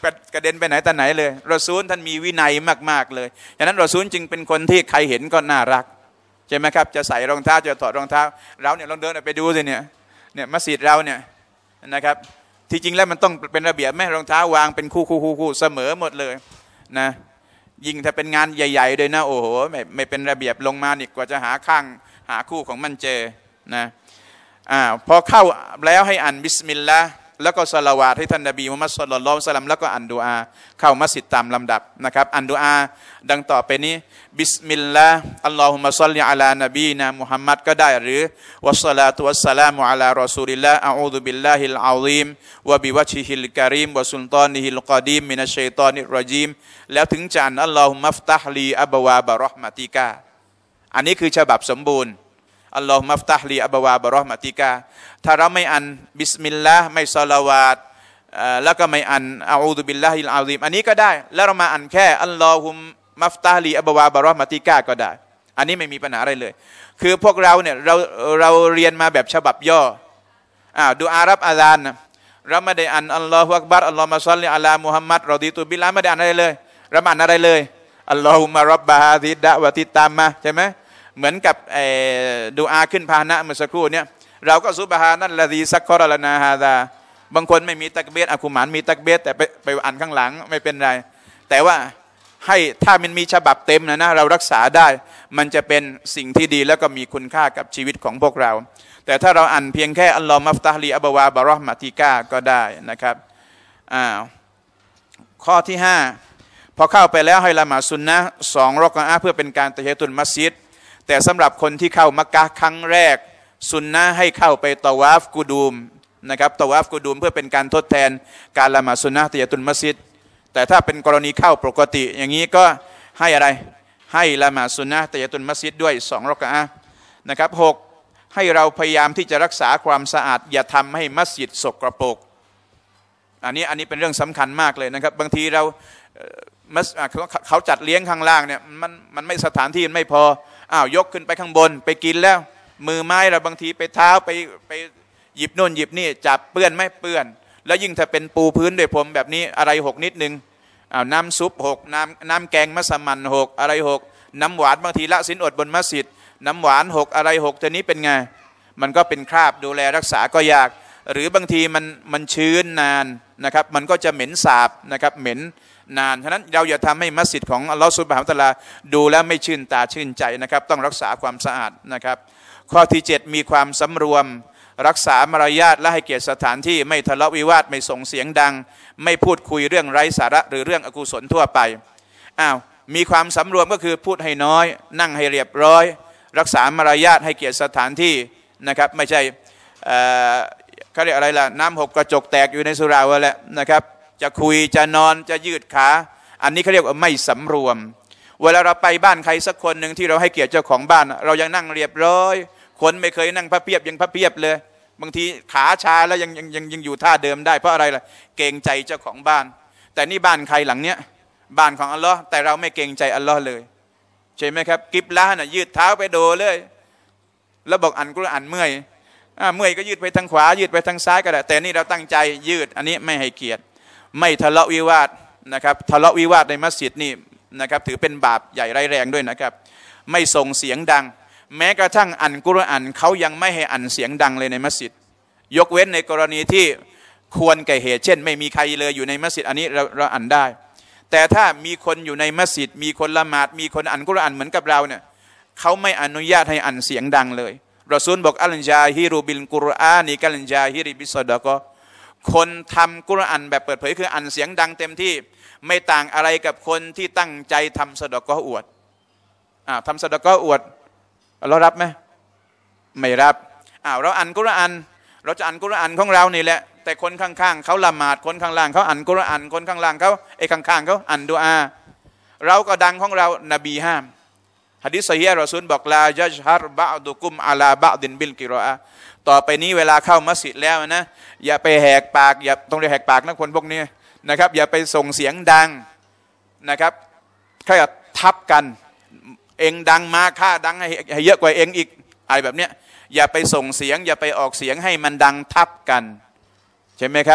กระเด็นไปไหนแต่ไหนเลยรอซูลท่านมีวินัยมากๆเลยฉะนั้นรอซูลจึงเป็นคนที่ใครเห็นก็น่ารักใช่ไหมครับจะใส่รองเท้าจะถอดรองเท้าเราเนี่ยลองเดินไปดูสิเนี่ยเนี่ยมัสยิดเราเนี่ยนะครับที่จริงแล้วมันต้องเป็นระเบียบไหมรองเท้าวางเป็นคู่คู่คู่คู่เสมอหมดเลยนะยิ่งถ้าเป็นงานใหญ่ๆเลยนะโอ้โหไม่ไม่เป็นระเบียบลงมานี่กว่าจะหาข้างหาคู่ของมันเจอนะอ่าพอเข้าแล้วให้อ่านบิสมิลลาห์แล้วก็ศอลาวาตให้ท่านนบีมุฮัมมัดศ็อลลัลลอฮุอะลัยฮิวะซัลลัมแล้วก็อ่านดุอาเข้ามัสยิดตามลำดับนะครับอ่านดุอาดังต่อไปนี้บิสมิลลาห์อัลลอฮุมะศ็อลลิอะลานบีนะมุฮัมมัดก็ได้หรือวัสศอลาตุวัสสลามุอะลารอซูลิลลาฮ์อะอูซุบิลลาฮิลอะซีมวะบิวัจฮิลกะรีมวะซุลตานิฮิลกอดีมมินัชชัยฏอนิรรอญีมแล้วถึงจะอ่านอัลลอฮุมัฟตัฮลีอับวาบะเราะห์มะติกาอันนี้คือฉบับสมบูรณ์อัลลอฮุมัฟตัฮลีอับวาบะเราะห์มะติกาถ้าเราไม่อ่านบิสมิลลาห์ไม่ศอลาวาตแล้วก็ไม่อ่านอะอูซุบิลลาฮิลอะซีมอันนี้ก็ได้แล้วเรามาอ่านแค่อัลลอฮุมัฟตาลีอับวาบะเราะห์มะติกาก็ได้อันนี้ไม่มีปัญหาอะไรเลยคือพวกเราเนี่ยเราเราเรียนมาแบบฉบับย่ออ่าดูอารับอาซานนะเราไม่ได้อ่านอัลลอฮฺอักบัรอัลลอฮฺมะศ็อลลิอะลามุฮัมมัดรอฎีตุบิลลาห์ไม่ได้อ่านอะไรเลยเราอ่านอะไรเลยอัลลอฮุมะร็อบบะฮาซิดะวะติตามะใช่ไหมเหมือนกับดูอาขึ้นพาหนะเมื่อสักครู่เนี่ยเราก็ซุบฮานัลลซีซักกอรลานาฮาซาบางคนไม่มีตักบีรอะกุมานมีตักบีรแต่ไปไปอ่านข้างหลังไม่เป็นไรแต่ว่าให้ถ้ามันมีฉบับเต็มนะนะเรารักษาได้มันจะเป็นสิ่งที่ดีแล้วก็มีคุณค่ากับชีวิตของพวกเราแต่ถ้าเราอ่านเพียงแค่อัลลอฮฺมัฟตัฮลีอับวาบะเราะห์มะติกาก็ได้นะครับอ้าวข้อที่ห้าพอเข้าไปแล้วให้ละหมาดซุนนะห์สองรอกอะอะห์เพื่อเป็นการตะฮิยะตุลมัสยิดแต่สำหรับคนที่เข้ามักกะฮ์ครั้งแรกซุนนะห์ให้เข้าไปตะวาฟกุดูมนะครับตะวาฟกุดูมเพื่อเป็นการทดแทนการละหมาดซุนนะห์ตะฮิยะตุลมัสยิดแต่ถ้าเป็นกรณีเข้าปกติอย่างนี้ก็ให้อะไรให้ละหมาดซุนนะห์ตะฮิยะตุลมัสยิดด้วยสองรอกอะอะห์นะครับหกให้เราพยายามที่จะรักษาความสะอาดอย่าทำให้มัสยิดสกปรกอันนี้อันนี้เป็นเรื่องสำคัญมากเลยนะครับบางทีเราเขาจัดเลี้ยงข้างล่างเนี่ยมันมันไม่สถานที่มันไม่พออ้าวยกขึ้นไปข้างบนไปกินแล้วมือไม้เราบางทีไปเท้าไปไปหยิบโน่นหยิบนี่จับเปื้อนไม่เปื้อนแล้วยิ่งถ้าเป็นปูพื้นด้วยผมแบบนี้อะไรหกนิดนึงอ้าวน้ำซุปหกน้ำน้ำแกงมัสมั่นหกอะไรหกน้ำหวานบางทีละสินอดบนมัสยิดน้ำหวานหกอะไรหกตัวนี้เป็นไงมันก็เป็นคราบดูแลรักษาก็ยากหรือบางทีมันมันชื้นนานนะครับมันก็จะเหม็นสาบนะครับเหม็นนานฉะนั้นเราอย่าทำให้มัสยิดของอัลลอฮฺซุบฮานะฮูวะตะอาลาดูแล้วไม่ชื่นตาชื่นใจนะครับต้องรักษาความสะอาดนะครับข้อที่เจ็ดมีความสำรวมรักษามารยาทและให้เกียรติสถานที่ไม่ทะเลาะวิวาทไม่ส่งเสียงดังไม่พูดคุยเรื่องไร้สาระหรือเรื่องอกุศลทั่วไปอ้าวมีความสำรวมก็คือพูดให้น้อยนั่งให้เรียบร้อยรักษามารยาทให้เกียรติสถานที่นะครับไม่ใช่เขาเรียกอะไรล่ะน้ำหกกระจกแตกอยู่ในสุราวะแหละนะครับจะคุยจะนอนจะยืดขาอันนี้เขาเรียกว่าไม่สำรวมเวลาเราไปบ้านใครสักคนหนึ่งที่เราให้เกียรติเจ้าของบ้านเรายังนั่งเรียบร้อยคนไม่เคยนั่งพระเพียบยังพระเพียบเลยบางทีขาชาแล้วยังยังยังยังอยู่ท่าเดิมได้เพราะอะไรล่ะเกรงใจเจ้าของบ้านแต่นี่บ้านใครหลังเนี้ยบ้านของอัลลอฮ์แต่เราไม่เกรงใจอัลลอฮ์เลยใช่ไหมครับกิบลาน่ะยืดเท้าไปโดเลยแล้วบอกอันกุรอานเมื่อยเมื่อยก็ยืดไปทางขวายืดไปทางซ้ายก็ได้แต่นี่เราตั้งใจยืดอันนี้ไม่ให้เกียรติไม่ทะเลาะวิวาทนะครับทะเลาะวิวาทในมัสยิดนี่นะครับถือเป็นบาปใหญ่ร้ายแรงด้วยนะครับไม่ส่งเสียงดังแม้กระทั่งอ่านกุรอานเขายังไม่ให้อ่านเสียงดังเลยในมัสยิดยกเว้นในกรณีที่ควรแก่เหตุเช่นไม่มีใครเลยอยู่ในมัสยิดอันนี้เราเราอ่านได้แต่ถ้ามีคนอยู่ในมัสยิดมีคนละหมาดมีคนอ่านกุรอานเหมือนกับเราเนี่ยเขาไม่อนุญาตให้อ่านเสียงดังเลยรอซูลบอกอัลจาฮิรุบิลกุรอานีกัลจาฮิริบิซอดะกอคนทำกุรอานแบบเปิดเผยคืออ่านเสียงดังเต็มที่ไม่ต่างอะไรกับคนที่ตั้งใจทำซอดะกออวดอ่าทำซอดะกออวดเรารับไหมไม่รับอ้าวเราอ่านกุรอานเราจะอ่านกุรอานของเรานี่แหละแต่คนข้างๆเขาละหมาดคนข้างล่างเขาอ่านกุรอานคนข้างล่างเขาไอ้ข้างๆเขาอ่านดุอาเราก็ดังของเรานบีห้ามหะดีษซอฮีฮ์รอซูลบอกลายัจฮัรบะอดุกุมอะลาบะดินบิลกิรออะต่อไปนี้เวลาเข้ามัสยิดแล้วนะอย่าไปแหกปากอย่าต้องได้แหกปากนะคนพวกนี้นะครับอย่าไปส่งเสียงดังนะครับแค่ทับกันเองดังมาข้าดังให้เยอะกว่าเองอีกอะไรแบบเนี้ยอย่าไปส่งเสียงอย่าไปออกเสียงให้มันดังทับกันใช่ไหมครับ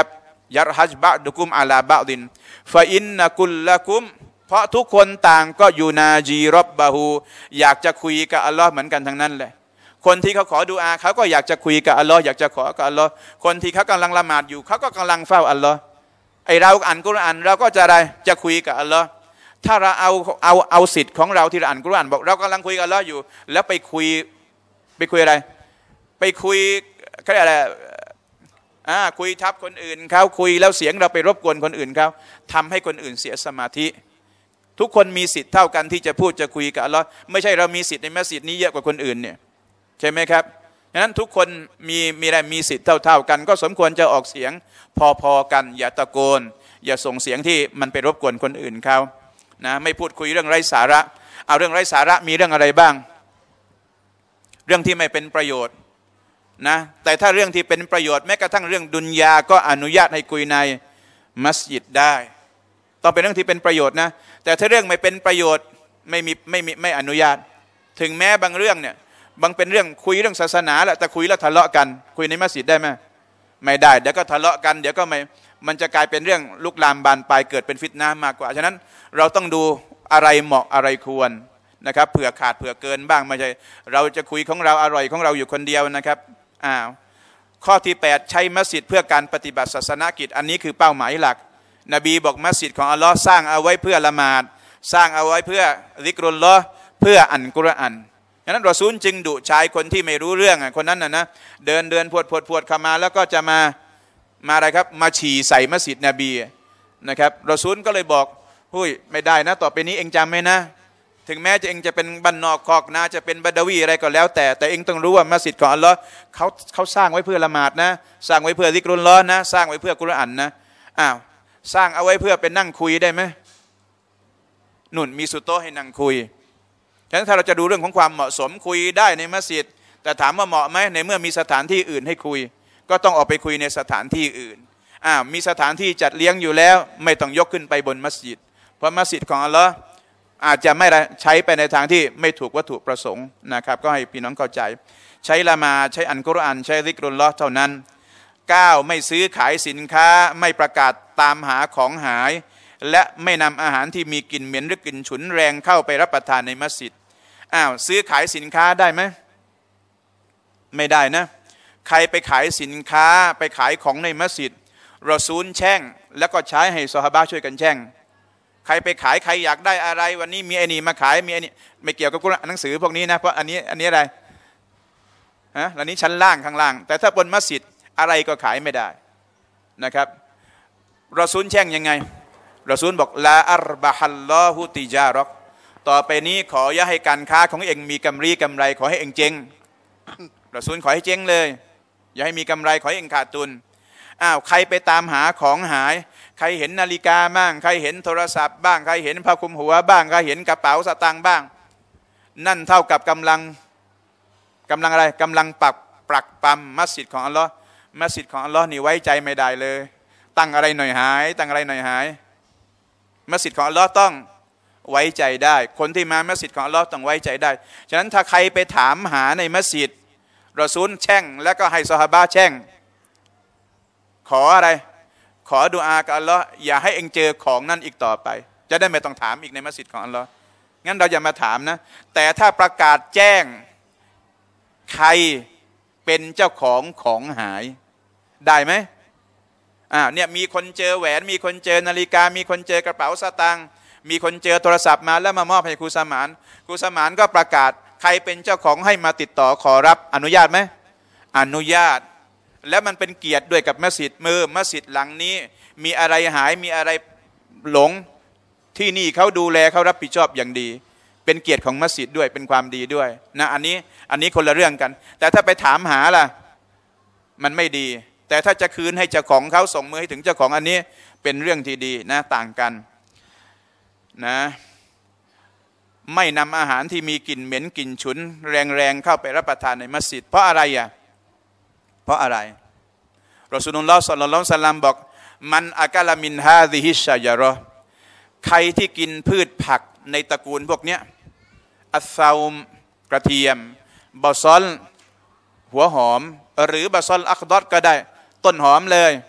ยัรฮัจบะดุกุมอาลาบะดินฟาอินนะกุลละกุมเพราะทุกคนต่างก็ยูนาจีรบบะฮูอยากจะคุยกับอัลลอฮ์เหมือนกันทั้งนั้นแหละคนที่เขาขอดุอาเขาก็อยากจะคุยกับอัลลอฮ์อยากจะขอกับอัลลอฮ์คนที่เขากำลังละหมาดอยู่เขาก็กำลังเฝ้าอัลลอฮ์ไอเราอ่านกุรอานเราก็จะอะไรจะคุยกับอัลลอฮ์ถ้าเราเอาเอาเอาสิทธิ์ของเราที่เราอ่านกุรอานบอกเรากำลังคุยกับอัลลอฮ์อยู่แล้วไปคุยไปคุยอะไรไปคุยเขาเรียกอะไรอ่าคุยทับคนอื่นเขาคุยแล้วเสียงเราไปรบกวนคนอื่นเขาทำให้คนอื่นเสียสมาธิทุกคนมีสิทธิ์เท่ากันที่จะพูดจะคุยกับอัลลอฮ์ไม่ใช่เรามีสิทธิ์ในมัสยิดนี้เยอะกว่าคนอื่นเนี่ยใช่ไหมครับดังนั้นทุกคนมีมีอะไรมีสิทธิ์เท่าๆกันก็สมควรจะออกเสียงพอๆกันอย่าตะโกนอย่าส่งเสียงที่มันไปรบกวนคนอื่นเขานะไม่พูดคุยเรื่องไร้สาระเอาเรื่องไร้สาระมีเรื่องอะไรบ้างเรื่องที่ไม่เป็นประโยชน์นะแต่ถ้าเรื่องที่เป็นประโยชน์แม้กระทั่งเรื่องดุนยาก็อนุญาตให้คุยในมัสยิดได้ต้องเป็นเรื่องที่เป็นประโยชน์นะแต่ถ้าเรื่องไม่เป็นประโยชน์ไม่มีไม่มีไม่อนุญาตถึงแม้บางเรื่องเนี่ยบางเป็นเรื่องคุยเรื่องศาสนาแหละแต่คุยแล้วทะเลาะกันคุยในมัสยิดได้ไหมไม่ได้เดี๋ยวก็ทะเลาะกันเดี๋ยวก็ไม่มันจะกลายเป็นเรื่องลุกลามบานปลายเกิดเป็นฟิตนะห์มากกว่าฉะนั้นเราต้องดูอะไรเหมาะอะไรควรนะครับเผื่อขาดเผื่อเกินบ้างไม่ใช่เราจะคุยของเราอร่อยของเราอยู่คนเดียวนะครับอ้าวข้อที่แปดใช้มัสยิดเพื่อการปฏิบัติศาสนกิจอันนี้คือเป้าหมายหลักนบีบอกมัสยิดของอัลลอฮ์สร้างเอาไว้เพื่อละหมาดสร้างเอาไว้เพื่อซิกรุลลอฮ์เพื่ออ่านกุรอานฉะนั้นรอซูลจึงดุชายคนที่ไม่รู้เรื่องคนนั้นนะนะเดินเดินพวดพวดพวดเข้ามาแล้วก็จะมามาอะไรครับมาฉี่ใส่มัสยิดนบีนะครับรอซูลก็เลยบอกหุ้ยไม่ได้นะต่อไปนี้เองจำไหมนะถึงแม้จะเองจะเป็นบ้านนอกคอกนาจะเป็นบาดาวีอะไรก็แล้วแต่แต่เองต้องรู้ว่ามัสยิดของอัลลอฮ์เขาเขาสร้างไว้เพื่อละหมาดนะสร้างไว้เพื่อซิกรุลลอฮ์นะสร้างไว้เพื่อกุรอานนะอ้าวสร้างเอาไว้เพื่อเป็นนั่งคุยได้ไหมนุ่นมีสุโต๊ะให้นั่งคุยฉะนั้นถ้าเราจะดูเรื่องของความเหมาะสมคุยได้ในมัสยิดแต่ถามว่าเหมาะไหมในเมื่อมีสถานที่อื่นให้คุยก็ต้องออกไปคุยในสถานที่อื่นอ้าวมีสถานที่จัดเลี้ยงอยู่แล้วไม่ต้องยกขึ้นไปบนมัสยิดเพราะมัสยิดของอัลลอฮ์อาจจะไม่ใช้ไปในทางที่ไม่ถูกวัตถุประสงค์นะครับก็ให้พี่น้องเข้าใจใช้ละหมาดใช้อัลกุรอานใช้ซิกรุลลอฮ์เท่านั้นเก้าไม่ซื้อขายสินค้าไม่ประกาศตามหาของหายและไม่นำอาหารที่มีกลิ่นเหม็นหรือกลิ่นฉุนแรงเข้าไปรับประทานในมัสยิดอ้าวซื้อขายสินค้าได้ไหมไม่ได้นะใครไปขายสินค้าไปขายของในมัสยิดรอซูลแช่งแล้วก็ใช้ให้ซอฮาบะห์ช่วยกันแช่งใครไปขายใครอยากได้อะไรวันนี้มีไอ้นี่มาขายมีไอ้นี่ไม่เกี่ยวกับหนังสือพวกนี้นะเพราะอันนี้อันนี้อะไรฮะอันนี้ชั้นล่างข้างล่างแต่ถ้าบนมัสยิดอะไรก็ขายไม่ได้นะครับรอซูลแช่งยังไงรอซูลบอกลาอัรบะฮัลลอฮุติจารอกต่อไปนี้ขออย่าให้การค้าของเองมีกำไรกำไรขอให้เองเจ๊งรอซูลขอให้เจ๊งเลยอย่าให้มีกำไรขอให้เองขาดทุนอ้าวใครไปตามหาของหายใครเห็นนาฬิกาบ้างใครเห็นโทรศัพท์บ้างใครเห็นผ้าคลุมหัวบ้างใครเห็นกระเป๋าสตางค์บ้างนั่นเท่ากับกำลังกำลังอะไรกำลังปักปรักปรำมัสยิดของอัลลอฮ์มัสยิดของอัลลอฮ์นี่ไว้ใจไม่ได้เลยตั้งอะไรหน่อยหายตั้งอะไรหน่อยหายมัสยิดของอัลลอฮ์ต้องไว้ใจได้คนที่มามัสยิดของอัลลอฮ์ต้องไว้ใจได้ฉะนั้นถ้าใครไปถามหาในมัสยิดรอซูลแช่งแล้วก็ให้ซอฮาบะห์แช่งขออะไรขอดุอากับอัลลอฮ์อย่าให้เองเจอของนั่นอีกต่อไปจะได้ไม่ต้องถามอีกในมัสยิดของอัลลอฮ์งั้นเราอย่ามาถามนะแต่ถ้าประกาศแจ้งใครเป็นเจ้าของของหายได้ไหมอ่าเนี่ยมีคนเจอแหวนมีคนเจอนาฬิกามีคนเจอกระเป๋าสตางค์มีคนเจอโทรศัพท์มาแล้วมามอบให้ครูสมานครูสมานก็ประกาศใครเป็นเจ้าของให้มาติดต่อขอรับอนุญาตไหมอนุญาตแล้วมันเป็นเกียรติด้วยกับมัสยิดมือมัสยิดหลังนี้มีอะไรหายมีอะไรหลงที่นี่เขาดูแลเขารับผิดชอบอย่างดีเป็นเกียรติของมัสยิดด้วยเป็นความดีด้วยนะอันนี้อันนี้คนละเรื่องกันแต่ถ้าไปถามหาล่ะมันไม่ดีแต่ถ้าจะคืนให้เจ้าของเขาส่งมือให้ถึงเจ้าของอันนี้เป็นเรื่องที่ดีนะต่างกันนะไม่นำอาหารที่มีกลิ่นเหม็นกลิ่นฉุนแรงๆเข้าไปรับประทานในมัสยิดเพราะอะไรอ่ะเพราะอะไรรอซูลุลลอฮ์ศ็อลลัลลอฮุอะลัยฮิวะซัลลัมบอกมันอากะลามินฮาซิฮิชชะญะเราะห์ใครที่กินพืชผักในตระกูลพวกเนี้ยอัสซาอุมกระเทียมบะซอลหัวหอมหรือบะซอลอัคดอดก็ได้ต้นหอมเลย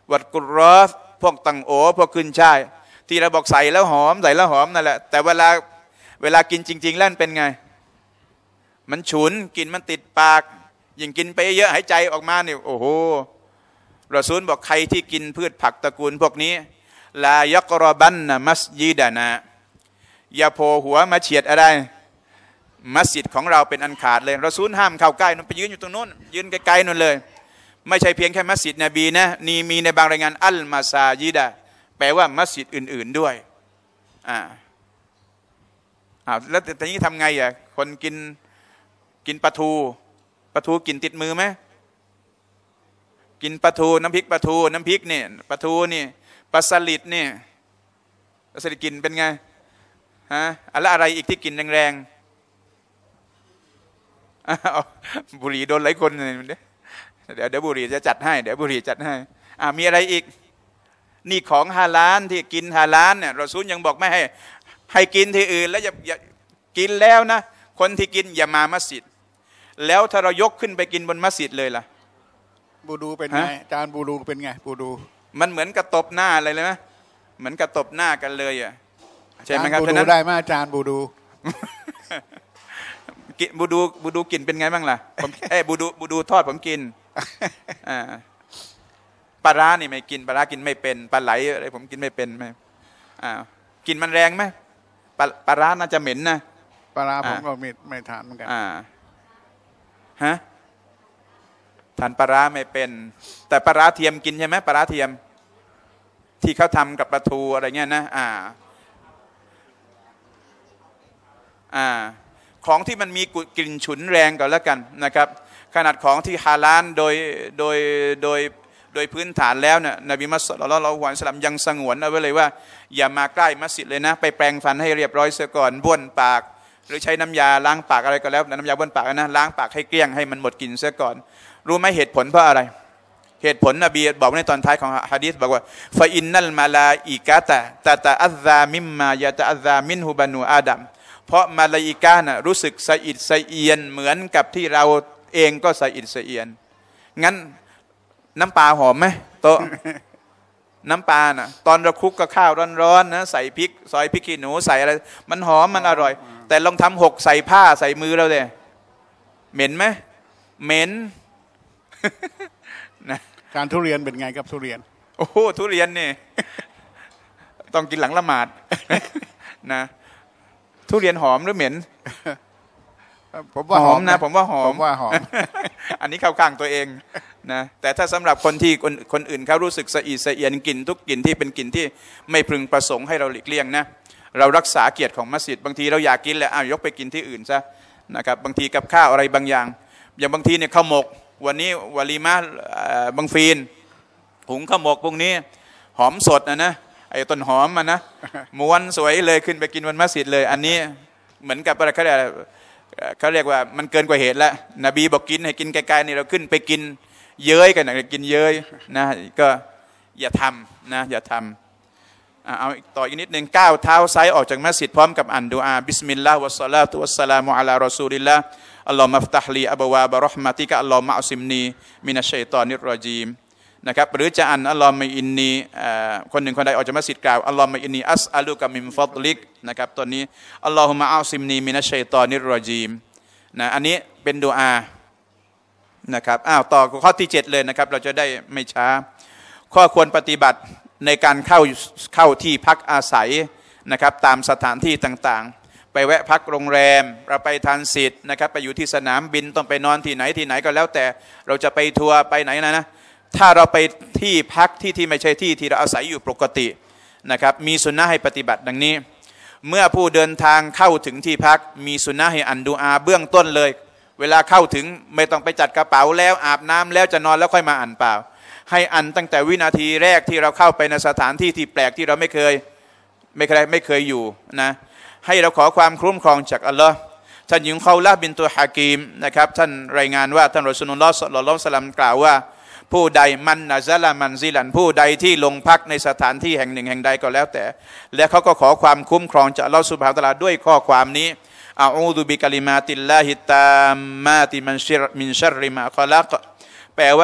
วัดกุรอสพวกตังโอพวกขึ้นช่ายที่เราบอกใส่แล้วหอมใส่แล้วหอมนั่นแหละแต่เวลาเวลากินจริงๆแล้วเป็นไงมันฉุนกินมันติดปากยิ่งกินไปเยอะหายใจออกมาเนี่ยโอ้โหรอซูลบอกใครที่กินพืชผักตระกูลพวกนี้ลายักรบันนะมัสยิดานะอย่าโผล่หัวมาเฉียดอะไรมัสยิดของเราเป็นอันขาดเลยรอซูลห้ามเข้าใกล้นั่นไปยืนอยู่ตรงโน้นยืนไกลๆนั่นเลยไม่ใช่เพียงแค่มัสยิดนบีนะนี่มีในบางรายงานอัลมาซายิดะแปลว่ามัสยิดอื่นๆด้วยอ่าอ้าวแล้วแต่นี้ทำไงอ่ะคนกินกินปลาทูปลาทูกินติดมือไหมกินปลาทูน้ำพริกปลาทูน้ำพริกเนี่ยปลาทูนี่ปลาสลิดเนี่ยปลาสลิดกินเป็นไงฮะอะไรอะไรอีกที่กินแรงๆบุหรี่โดนหลายคนเลยเดี๋ยวเดี๋ยวบุหรี่จะจัดให้เดี๋ยวบุหรี่จัดให้อ่ามีอะไรอีกนี่ของฮาลาลที่กินฮาลาลเนี่ยรอซูลยังบอกไม่ให้ให้กินที่อื่นแล้วอย่าอย่ากินแล้วนะคนที่กินอย่ามามัสยิดแล้วถ้าเรายกขึ้นไปกินบนมัสยิดเลยล่ะบูดูเป็นไงอาจารย์บูดูเป็นไงบูดูมันเหมือนกระตบหน้าอะไรเลยไหมเหมือนกระตบหน้ากันเลยอ่ะใช่ไหมครับบูดูได้ไหมอาจารย์บูดูกินบูดูบูดูกินเป็นไงบ้างล่ะผมเอ้บูดูบูดูทอดผมกินอ่าปลาร้านี่ไม่กินปลาร้ากินไม่เป็นปลาไหลอะไรผมกินไม่เป็นไหมอ่ากินมันแรงไหมปลาปลาร้าน่าจะเหม็นนะปลาร้าผมก็ไม่ไม่ทานเหมือนกันอ่าฮะทานปลาร้าไม่เป็นแต่ปลาร้าเทียมกินใช่ไหมปลาร้าเทียมที่เขาทำกับปลาทูอะไรเงี้ยนะอ่าอ่าของที่มันมีกลิ่นฉุนแรงก่อนแล้วกันนะครับขนาดของที่ฮาลาลโดยโดยโดยโดยพื้นฐานแล้วเนี่ยนบีมุฮัมมัดศ็อลลัลลอฮุอะลัยฮิวะซัลลัมยังสงวนเอาไว้เลยว่าอย่ามาใกล้มัสยิดเลยนะไปแปรงฟันให้เรียบร้อยเสียก่อนบ้วนปากหรือใช้น้ำยาล้างปากอะไรก็แล้วน้ำยาบ้วนปากนะล้างปากให้เกลี้ยงให้มันหมดกลิ่นเสียก่อนรู้ไหมเหตุผลเพราะอะไรเหตุผลนบีบอกในตอนท้ายของหะดีษบอกว่าฟะอินนัลมาลาอิกะตะตะตะอัซซามิมมายะตะอัซซามินฮุบานูอาดัมเพราะมาลาอิกะน่ะรู้สึกสะอิดสะเอียนเหมือนกับที่เราเองก็สะอิดสะเอียนงั้นน้ำปลาหอมไหมโตน้ำปลาน่ะตอนเราคลุกกับข้าวร้อนๆนะใส่พริกซอยพริกขี้หนูใส่อะไรมันหอมมันอร่อยแต่ลองทำหกใส่ผ้าใส่มือเราเลยเหม็นไหมเหม็นนะการทุเรียนเป็นไงกับทุเรียนโอ้โหทุเรียนนี่ต้องกินหลังละหมาดนะทุเรียนหอมหรือเหม็นผมว่าหอมนะผมว่าหอมผมว่าหอมอันนี้เข้าข้างตัวเองนะแต่ถ้าสำหรับคนที่คนคนอื่นเขารู้สึกสะอิดสะเอียนกลิ่นทุกกลิ่นที่เป็นกลิ่นที่ไม่พึงประสงค์ให้เราหลีกเลี่ยงนะเรารักษาเกียรติของมัสยิดบางทีเราอยากกินแหละอ้าวยกไปกินที่อื่นซะนะครับบางทีกับข้าวอะไรบางอย่างอย่างบางทีเนี่ยข้าวหมกวันนี้วาลีมะบางฟีนหุงข้าวหมกพวกนี้หอมสดนะนะไอ้ต้นหอมมันนะม้วนสวยเลยขึ้นไปกินบนมัสยิดเลยอันนี้เหมือนกับอะไรเขาเรียกเขาเรียกว่ามันเกินกว่าเหตุแล้วนบีบอกกินให้กินไกลๆนี่เราขึ้นไปกินเย้ยกันนะกินเย้ยนะก็อย่าทำนะอย่าทำเอาต่ออีกนิดหนึ่งก้าวเท้าซ้ายออกจากมัสยิดพร้อมกับอ่านดุอาบิสมิลลาห์วัสศอลาตุวัสสลามุอะลารอซูลิลลาห์อัลลอฮุมัฟตัฮลีอับวาบะเราะห์มะติกะอัลลอฮุมะอัซิมนีมินัชชัยฏอนิรรอญีมนะครับหรือจะอ่านอัลลอฮุมะอินนีคนหนึ่งคนใดออกจากมัสยิดกล่าวอัลลอฮุมะอินนีอัสอะลุกะมินฟัฎลิกนะครับตอนนี้อัลลอฮุมะอัซิมนีมินัชชัยฏอนิรรอญีมนะอันนี้เป็นดุอานะครับอ้าวต่อข้อที่เจ็ดเลยนะครับเราจะได้ไม่ช้าข้อควรปฏิบัติในการเข้าเข้าที่พักอาศัยนะครับตามสถานที่ต่างๆไปแวะพักโรงแรมเราไปทานสิทธิ์นะครับไปอยู่ที่สนามบินต้องไปนอนที่ไหนที่ไหนก็แล้วแต่เราจะไปทัวร์ไปไหนนะนะถ้าเราไปที่พักที่ที่ไม่ใช่ที่ที่เราอาศัยอยู่ปกตินะครับมีสุนนะให้ปฏิบัติดังนี้เมื่อผู้เดินทางเข้าถึงที่พักมีสุนนะให้อ่านดุอาเบื้องต้นเลยเวลาเข้าถึงไม่ต้องไปจัดกระเป๋าแล้วอาบน้ำแล้วจะนอนแล้วค่อยมาอ่านเปล่าให้อ่านตั้งแต่วินาทีแรกที่เราเข้าไปในสถานที่ที่แปลกที่เราไม่เคยไม่เคยไม่เคยอยู่นะให้เราขอความคุ้มครองจากอัลลอฮ์ท่านหญิงเขาละบินตุฮากีมนะครับท่านรายงานว่าท่านรอซูลุลลอฮ์ศ็อลลัลลอฮุอะลัยฮิวะซัลลัมกล่าวว่าผู้ใดมันนะซะละมันซิลันผู้ใดที่ลงพักในสถานที่แห่งหนึ่งแห่งใดก็แล้วแต่และเขาก็ขอความคุ้มครองจากอัลลอฮ์ซุบฮานะฮูวะตะอาลาด้วยข้อความนี้อะอูซุบิกะลิมาติลลาฮิตตามมาติมินชัรมินชัรริมาคอลักแปลว่า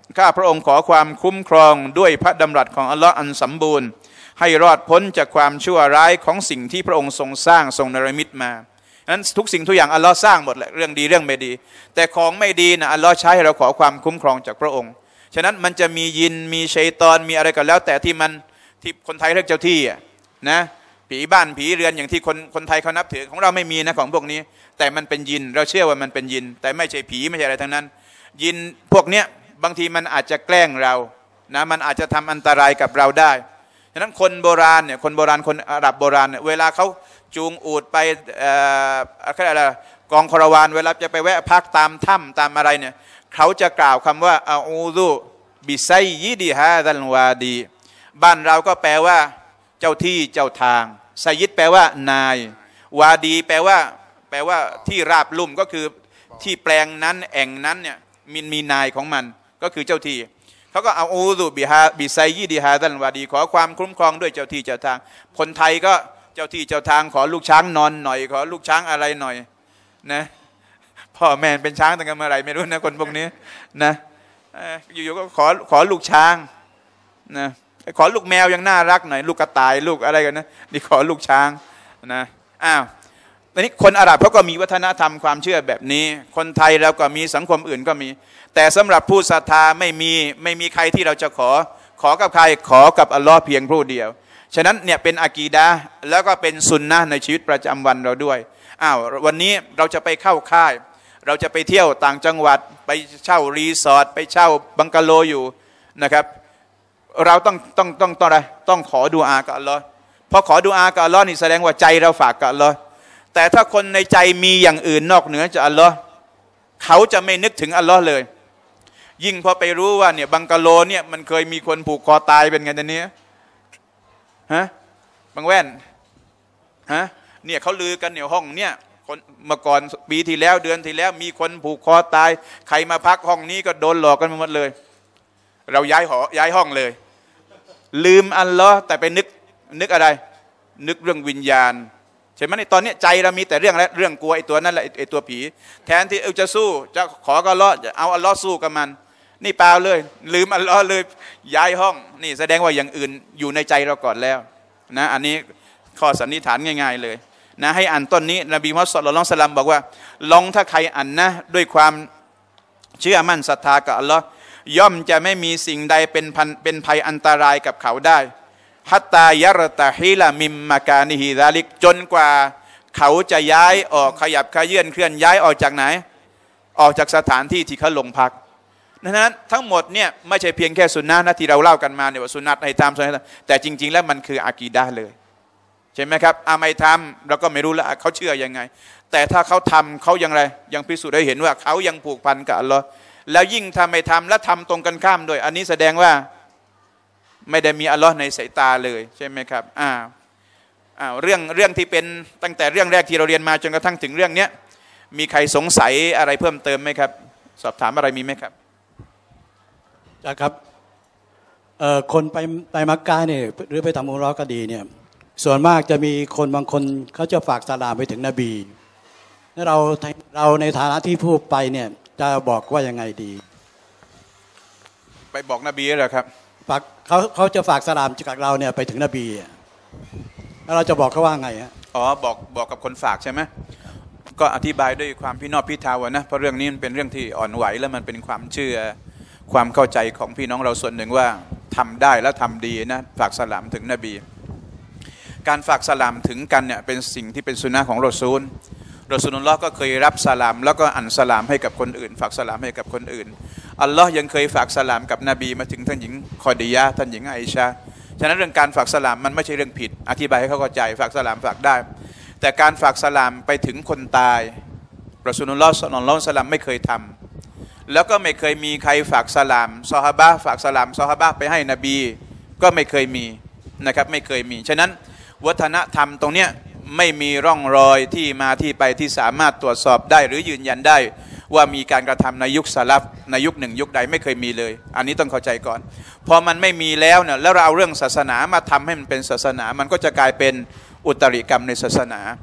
ข้าพระองค์ขอความคุ้มครองด้วยพระดำรัสของอัลลอฮ์อันสมบูรณ์ให้รอดพ้นจากความชั่วร้ายของสิ่งที่พระองค์ทรงสร้างทรงเนรมิตมานั้นทุกสิ่งทุกอย่างอัลลอฮ์สร้างหมดแหละเรื่องดีเรื่องไม่ดีแต่ของไม่ดีนะอัลลอฮ์ใช้ให้เราขอความคุ้มครองจากพระองค์ฉะนั้นมันจะมียินมีชัยฏอนมีอะไรก็แล้วแต่ที่มันที่คนไทยเรียกเจ้าที่นะผีบ้านผีเรือนอย่างที่คนคนไทยเขานับถือของเราไม่มีนะของพวกนี้แต่มันเป็นยินเราเชื่อว่ามันเป็นยินแต่ไม่ใช่ผีไม่ใช่อะไรทั้งนั้นยินพวกเนี้ยบางทีมันอาจจะแกล้งเรานะมันอาจจะทำอันตรายกับเราได้ฉะนั้นคนโบราณเนี่ยคนโบราณคนอาหรับโบราณเนี่ยเวลาเขาจูงอูฐไปเอ่ออะไรกองคาราวานเวลาจะไปแวะพักตามถ้ำตามอะไรเนี่ยเขาจะกล่าวคำว่าอาอูซุบิไซยิดิฮาซัลวาดีบ้านเราก็แปลว่าเจ้าที่เจ้าทางไซยิดแปลว่านาย วาดีแปลว่าแปลว่าที่ราบลุ่มก็คือที่แปลงนั้นแอ่งนั้นเนี่ยมีมีนายของมันก็คือเจ้าที่เขาก็เอาอูซุบิฮาบิไซยิดิฮาซัลวาดีขอความคุ้มครองด้วยเจ้าที่เจ้าทางคนไทยก็เจ้าที่เจ้าทางขอลูกช้างนอนหน่อยขอลูกช้างอะไรหน่อยนะพ่อแม่เป็นช้างตั้งแต่เมื่อไหร่ไม่รู้นะคนพวกนี้นะอยู่ๆก็ขอขอลูกช้างนะขอลูกแมวยังน่ารักหน่อยลูกกระต่ายลูกอะไรกันนะนี่ขอลูกช้างนะอ้าวตอนนี้คนอาหรับเขาก็มีวัฒนธรรมความเชื่อแบบนี้คนไทยเราก็มีสังคมอื่นก็มีแต่สำหรับผู้ศรัทธาไม่มีไม่มีใครที่เราจะขอขอกับใครขอกับอัลลอฮ์เพียงผู้เดียวฉะนั้นเนี่ยเป็นอากีดะห์แล้วก็เป็นสุนนะในชีวิตประจำวันเราด้วยอ้าววันนี้เราจะไปเข้าค่ายเราจะไปเที่ยวต่างจังหวัดไปเช่ารีสอร์ทไปเช่าบังกะโลอยู่นะครับเราต้องต้องต้องต้องอะไรต้องขอดุอากับอัลลอฮ์พอขอดุอากับอัลลอฮ์นี่แสดงว่าใจเราฝากกับอัลลอฮ์แต่ถ้าคนในใจมีอย่างอื่นนอกเหนือจากอัลลอฮ์เขาจะไม่นึกถึงอัลลอฮ์เลยยิ่งพอไปรู้ว่าเนี่ยบังกะโลเนี่ยมันเคยมีคนผูกคอตายเป็นไงตอนนี้ฮะบางแว่นฮะเนี่ยเขาลือกันเนี่ยห้องเนี่ยคนเมื่อก่อนปีที่แล้วเดือนที่แล้วมีคนผูกคอตายใครมาพักห้องนี้ก็โดนหลอกกันหมดเลยเราย้ายหอย้ายห้องเลยลืมอัลลอฮ์แต่ไปนึกนึกอะไรนึกเรื่องวิญญาณใช่ไหมในตอนนี้ใจเรามีแต่เรื่องอะไรเรื่องกลัวไอ้ตัวนั่นแหละไอ้ตัวผีแทนที่เออจะสู้จะขอกับอัลลอฮ์จะเอาอัลลอฮ์สู้กับมันนี่เปล่าเลยลืมอัลลอฮ์เลยย้ายห้องนี่แสดงว่าอย่างอื่นอยู่ในใจเราก่อนแล้วนะอันนี้ข้อสันนิษฐานง่ายๆเลยนะให้อ่านต้นนี้นบีมุฮัมมัดศ็อลลัลลอฮุอะลัยฮิวะซัลลัมบอกว่าลองถ้าใครอ่านนะด้วยความเชื่อมั่นศรัทธากับอัลลอฮ์ย่อมจะไม่มีสิ่งใดเป็นพันเป็นภัยอันตรายกับเขาได้ฮัตตายะรตะฮิลามิมมากานิฮิซาลิกจนกว่าเขาจะย้ายออกขยับขยื่นเคลื่อนย้ายออกจากไหนออกจากสถานที่ที่เขาลงพักดังนั้นทั้งหมดเนี่ยไม่ใช่เพียงแค่สุนนะนะที่เราเล่ากันมาเนี่ยว่าสุนนะให้ทำสุนนะแต่จริงๆแล้วมันคืออากีดะห์เลยใช่ไหมครับอาไม่ทำเราก็ไม่รู้แล้วเขาเชื่อยังไงแต่ถ้าเขาทำเขายังไรยังพิสูจน์ได้เห็นว่าเขายังผูกพันกับอัลลอฮ์แล้วยิ่งทำไม่ทำและทำตรงกันข้ามด้วยอันนี้แสดงว่าไม่ได้มีอัลลอฮ์ในสายตาเลยใช่ไหมครับอ้าวอ้าวเรื่องเรื่องที่เป็นตั้งแต่เรื่องแรกที่เราเรียนมาจนกระทั่งถึงเรื่องเนี้ยมีใครสงสัยอะไรเพิ่มเติมไหมครับสอบถามอะไรมีไหมครับจ้ะครับเอ่อคนไปไปมักกะห์เนี่ยหรือไปทำอุมเราะห์ก็ดีเนี่ยส่วนมากจะมีคนบางคนเขาจะฝากสลามไปถึงนบีแล้วเราเราในฐานะที่ผู้ไปเนี่ยจะบอกว่ายังไงดีไปบอกนบีเหรอครับฝากเขาเขาจะฝากสลามจากเราเนี่ยไปถึงนบีแล้วเราจะบอกเขาว่าไงฮะอ๋อบอกบอกกับคนฝากใช่ไหมก็อธิบายด้วยความพี่นอบพี่ทาวนะเพราะเรื่องนี้มันเป็นเรื่องที่อ่อนไหวและมันเป็นความเชื่อความเข้าใจของพี่น้องเราส่วนหนึ่งว่าทำได้และทำดีนะฝากสลามถึงนบีการฝากสลามถึงกันเนี่ยเป็นสิ่งที่เป็นสุนนะของรอซูลรอซูลุลลอฮ์ก็เคยรับสลามแล้วก็อ่านสลามให้กับคนอื่นฝากสลามให้กับคนอื่นอัลลอฮ์ยังเคยฝากสลามกับนบีมาถึงท่านหญิงคอดียะห์ท่านหญิงไอชาฉะนั้นเรื่องการฝากสลามมันไม่ใช่เรื่องผิดอธิบายให้เขาเข้าใจฝากสลามฝากได้แต่การฝากสลามไปถึงคนตายรอซูลุลลอฮ์ศ็อลลัลลอฮุอะลัยฮิวะซัลลัมไม่เคยทำแล้วก็ไม่เคยมีใครฝากสลามซอฮาบะห์ฝากสลามซอฮาบะห์ไปให้นบีก็ไม่เคยมีนะครับไม่เคยมีฉะนั้นวัฒนธรรมตรงเนี้ยไม่มีร่องรอยที่มาที่ไปที่สามารถตรวจสอบได้หรือยืนยันได้ว่ามีการกระทำในยุคสลับในยุคหนึ่งยุคใดไม่เคยมีเลยอันนี้ต้องเข้าใจก่อนพอมันไม่มีแล้วเนี่ยแล้วเราเอาเรื่องศาสนามาทำให้มันเป็นศาสนามันก็จะกลายเป็นอุตริกรรมในศาสนา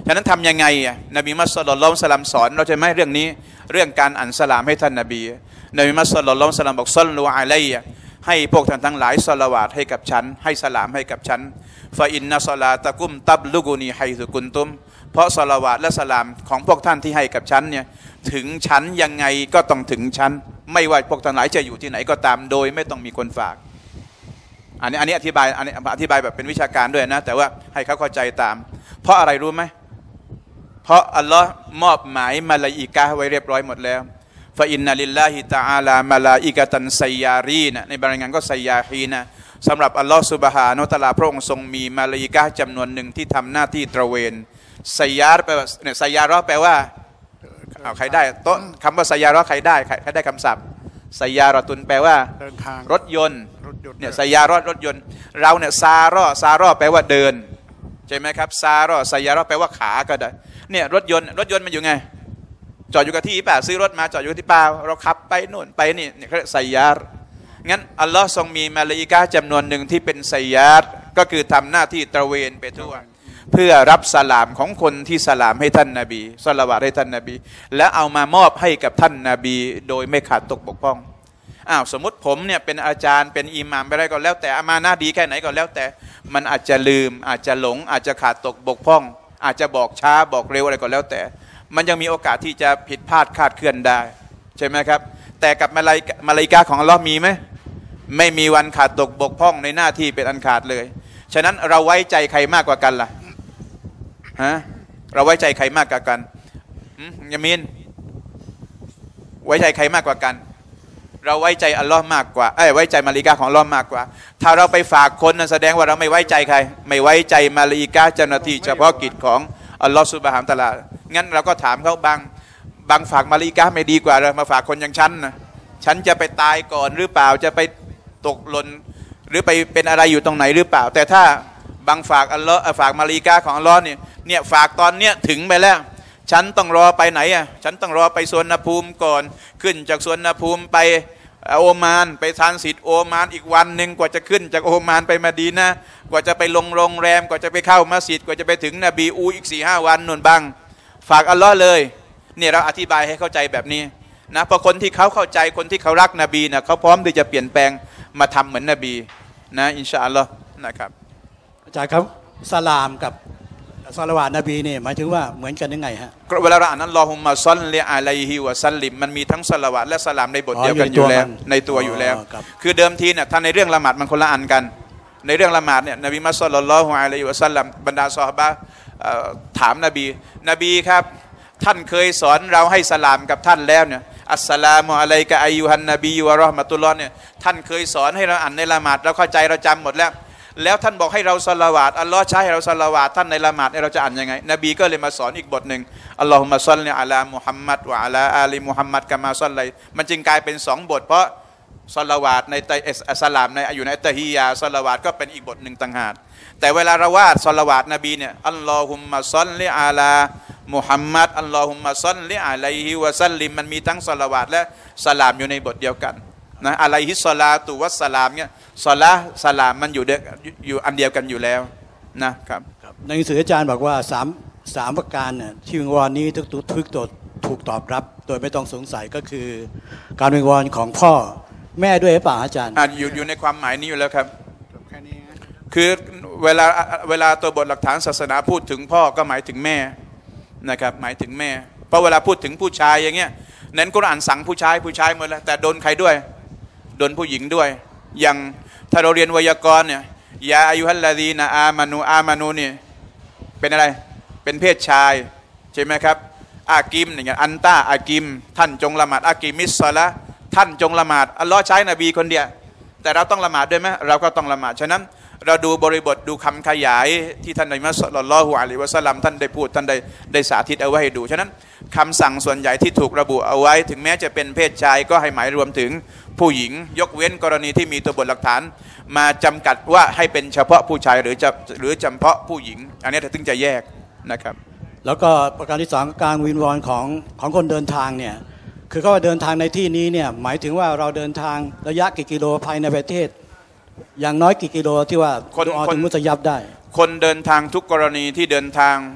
ฉะนั้นทำยังไงอ่ะนบีมุฮัมมัดศ็อลลัลลอฮุอะลัยฮิวะซัลลัมสอนเราใช่ไหมเรื่องนี้เรื่องการอ่านสลามให้ท่านนบีนบีมุฮัมมัดศ็อลลัลลอฮุอะลัยฮิวะซัลลัมบอกศ็อลลูอะลัยฮิให้พวกท่านทั้งหลายศอลาวาตให้กับฉันให้สลามให้กับฉันฟาอินนัศลาตะกุมตับลุกุนีไฮซุกุนตุมเพราะศอลาวาตและสลามของพวกท่านที่ให้กับฉันเนี่ยถึงฉันยังไงก็ต้องถึงฉันไม่ว่าพวกท่านหลายจะอยู่ที่ไหนก็ตามโดยไม่ต้องมีคนฝากอันนี้อันนี้อธิบายอันนี้อธิบายแบบเป็นวิชาการด้วยนะแต่ว่าให้เขาเข้าใจตามเพราะอะไรรู้ไหมเพราะอัลลอฮ์มอบหมายมาลาอิกะห์ไว้เรียบร้อยหมดแล้วฟาอินนัลิลลาฮิตะอาลามาลาอิกะตันไซยารีนะในบางรายงานก็ไซยาฮีนะสำหรับอัลลอฮ์ซุบฮานะฮูวะตะอาลาพระองค์ทรงมีมาลาอิกะห์จำนวนหนึ่งที่ทำหน้าที่ตระเวนไซยาร์แปลว่าเนี่ยไซยาร์แปลว่าเอาใครได้โต๊ะคำว่าไซยาร์ใครได้ใครได้คำศัพท์ไซยารอตุนแปลว่าเดินทางรถยนต์เนี่ยไซยารอรถยนต์เราเนี่ยซารอซารอแปลว่าเดินใช่ไหมครับซารอไซยารอแปลว่าขาก็ได้เนี่ยรถยนต์รถยนต์มันอยู่ไงจอดอยู่กับที่ป่ะซื้อรถมาจอดอยู่กับที่ป่าเราขับไปโน่นไปนี่เนี่ยเขาเรียกไซยารงั้นอัลลอฮ์ทรงมีมาลาอิกะห์จำนวนหนึ่งที่เป็นไซยารก็คือทำหน้าที่ตระเวนไปทั่วเพื่อรับสลามของคนที่สลามให้ท่านนาบีศอลาวาตให้ท่านนาบีและเอามามอบให้กับท่านนาบีโดยไม่ขาดตกบกพร่องอ้าวสมมติผมเนี่ยเป็นอาจารย์เป็นอิหม่ามไปได้ก็แล้วแต่อามานะห์ดีแค่ไหนก็แล้วแต่มันอาจจะลืมอาจจะหลงอาจจะขาดตกบกพร่องอาจจะบอกช้าบอกเร็วอะไรก็แล้วแต่มันยังมีโอกาสที่จะผิดพลาดคลาดเคลื่อนได้ใช่ไหมครับแต่กับมาลาอิกะห์มาลาอิกะห์ของอัลลอฮ์มีไหมไม่มีวันขาดตกบกพร่องในหน้าที่เป็นอันขาดเลยฉะนั้นเราไว้ใจใครมากกว่ากันล่ะฮะเราไว้ใจใครมากกว่ากันยามีนไว้ใจใครมากกว่ากันเราไว้ใจอัลลอฮ์มากกว่าเอ้ยไว้ใจมาลาอิกะห์ของอัลลอฮ์มากกว่าถ้าเราไปฝากคนนั่นแสดงว่าเราไม่ไว้ใจใครไม่ไว้ใจมาลาอิกะห์เจ้าหน้าที่เฉพาะกิจของอัลลอฮ์ซุบฮานะฮูวะตะอาลางั้นเราก็ถามเขาบางบางฝากมาลาอิกะห์ไม่ดีกว่าเลยมาฝากคนอย่างฉันนะฉันจะไปตายก่อนหรือเปล่าจะไปตกหล่นหรือไปเป็นอะไรอยู่ตรงไหนหรือเปล่าแต่ถ้าบางฝากอัลลอฮ์ฝากมาลาอิกะห์ของอัลลอฮ์เนี่ยเนี่ยฝากตอนเนี้ยถึงไปแล้วฉันต้องรอไปไหนอ่ะฉันต้องรอไปสวนภูมิก่อนขึ้นจากสวนภูมิไปโอมานไปทรานสิตโอมานอีกวันหนึ่งกว่าจะขึ้นจากโอมานไปมะดีนะห์กว่าจะไปลงโรงแรมกว่าจะไปเข้ามัสยิดกว่าจะไปถึงนบีอูอีกสี่ห้าวันนู่นบ้างฝากอัลลอฮ์เลยเนี่ยเราอธิบายให้เข้าใจแบบนี้นะเพราะคนที่เขาเข้าใจคนที่เขารักนบีนะเขาพร้อมที่จะเปลี่ยนแปลงมาทำเหมือนนบีนะอินชาอัลลอฮ์นะครับอาจารย์ครับสลามกับศอลาวาตนบีเนี่ยหมายถึงว่าเหมือนกันยังไงฮะเวลาเราอ่านอัลลอฮุมมะศ็อลลิอะลัยฮิวะซัลลิมมันมีทั้งศอลาวาตและสลามในบทเดียวกันอยู่แล้วในตัวอยู่แล้วคือเดิมทีเนี่ยถ้าในเรื่องละหมาดมันคนละอันกันในเรื่องละหมาดเนี่ยนบีมุฮัมมัดศ็อลลัลลอฮุอะลัยฮิวะซัลลัมบรรดาซอฮาบะห์ถามนบีนบีครับท่านเคยสอนเราให้สลามกับท่านแล้วเนี่ยอัสสลามุอะลัยกะอัยยูฮันนบีวะเราะห์มะตุลลอฮ์เนี่ยท่านเคยสอนให้เราอ่านในละหมาดเราเข้าใจเราจำหมดแล้วแล้วท่านบอกให้เราศอลาวาตอัลลอฮ์ใช้ให้เราศอลาวาตท่านในละหมาดเราจะอ่านยังไงนบีก็เลยมาสอนอีกบทหนึ่งอัลลอฮุมะศ็อลลิอะลามุฮัมมัดวะอะลาอาลีมุฮัมมัดกะมาศ็อลลัยมันจึงกลายเป็นสองบทเพราะศอลาวาตในอัสลามในอยู่ในตะฮียะศอลาวาตก็เป็นอีกบทหนึ่งต่างหากแต่เวลาเราวาดศอลาวาตนบีเนี่ยอัลลอฮุมะศ็อลลิอะลามุฮัมมัดอัลลอฮุมะศ็อลลิอะลัยฮิวะซัลลิมมันมีทั้งศอลาวาตและสลามอยู่ในบทเดียวกันนะอะลัยฮิศอลาตุวัสสลามเนี่ยศอลาสลามมันอยู่อยู่อันเดียวกันอยู่แล้วนะครับในหนังสืออาจารย์บอกว่าสามสามประการเนี่ยที่วิงวอนนี้ทุกทุกตัวถูกตอบรับโดยไม่ต้องสงสัยก็คือการวิงวอนของพ่อแม่ด้วยหรือเปล่าอาจารย์อ่าอยู่อยู่ในความหมายนี้อยู่แล้วครับคือเวลาเวลาตัวบทหลักฐานศาสนาพูดถึงพ่อก็หมายถึงแม่นะครับหมายถึงแม่เพราะเวลาพูดถึงผู้ชายอย่างเงี้ยเน้นกุรอานสั่งผู้ชายผู้ชายหมดแล้วแต่โดนใครด้วยโดนผู้หญิงด้วยอย่างถ้าเราเรียนไวยากรณ์เนี่ยยาอายุฮัลลาดีนะอามานูอามานูเนี่ยเป็นอะไรเป็นเพศชายใช่ไหมครับอากิมอย่างเงี้ยอันตาอากิมท่านจงละหมาดอากิมิสซอละท่านจงละหมาดอัลลอฮ์ใช้นบีคนเดียวแต่เราต้องละหมาดด้วยไหมเราก็ต้องละหมาดฉะนั้นเราดูบริบทดูคำขยายที่ท่านนบีมุฮัมมัดศ็อลลัลลอฮุอะลัยฮิวะซัลลัมท่านได้พูดท่านได้ได้สาธิตเอาไว้ให้ดูฉะนั้นคำสั่งส่วนใหญ่ที่ถูกระบุเอาไว้ถึงแม้จะเป็นเพศชายก็ให้หมายรวมถึงผู้หญิงยกเว้นกรณีที่มีตัวบทหลักฐานมาจำกัดว่าให้เป็นเฉพาะผู้ชายหรือจะหรือเฉพาะผู้หญิงอันนี้ถึงจะแยกนะครับแล้วก็ประการที่สองการวิงวอนของของคนเดินทางเนี่ยคือเขาว่าเดินทางในที่นี้เนี่ยหมายถึงว่าเราเดินทางระยะกี่กิโลภายในประเทศอย่างน้อยกี่กิโลที่ว่าคนถึงมุสยับได้คนเดินทางทุกกรณีที่เดินทาง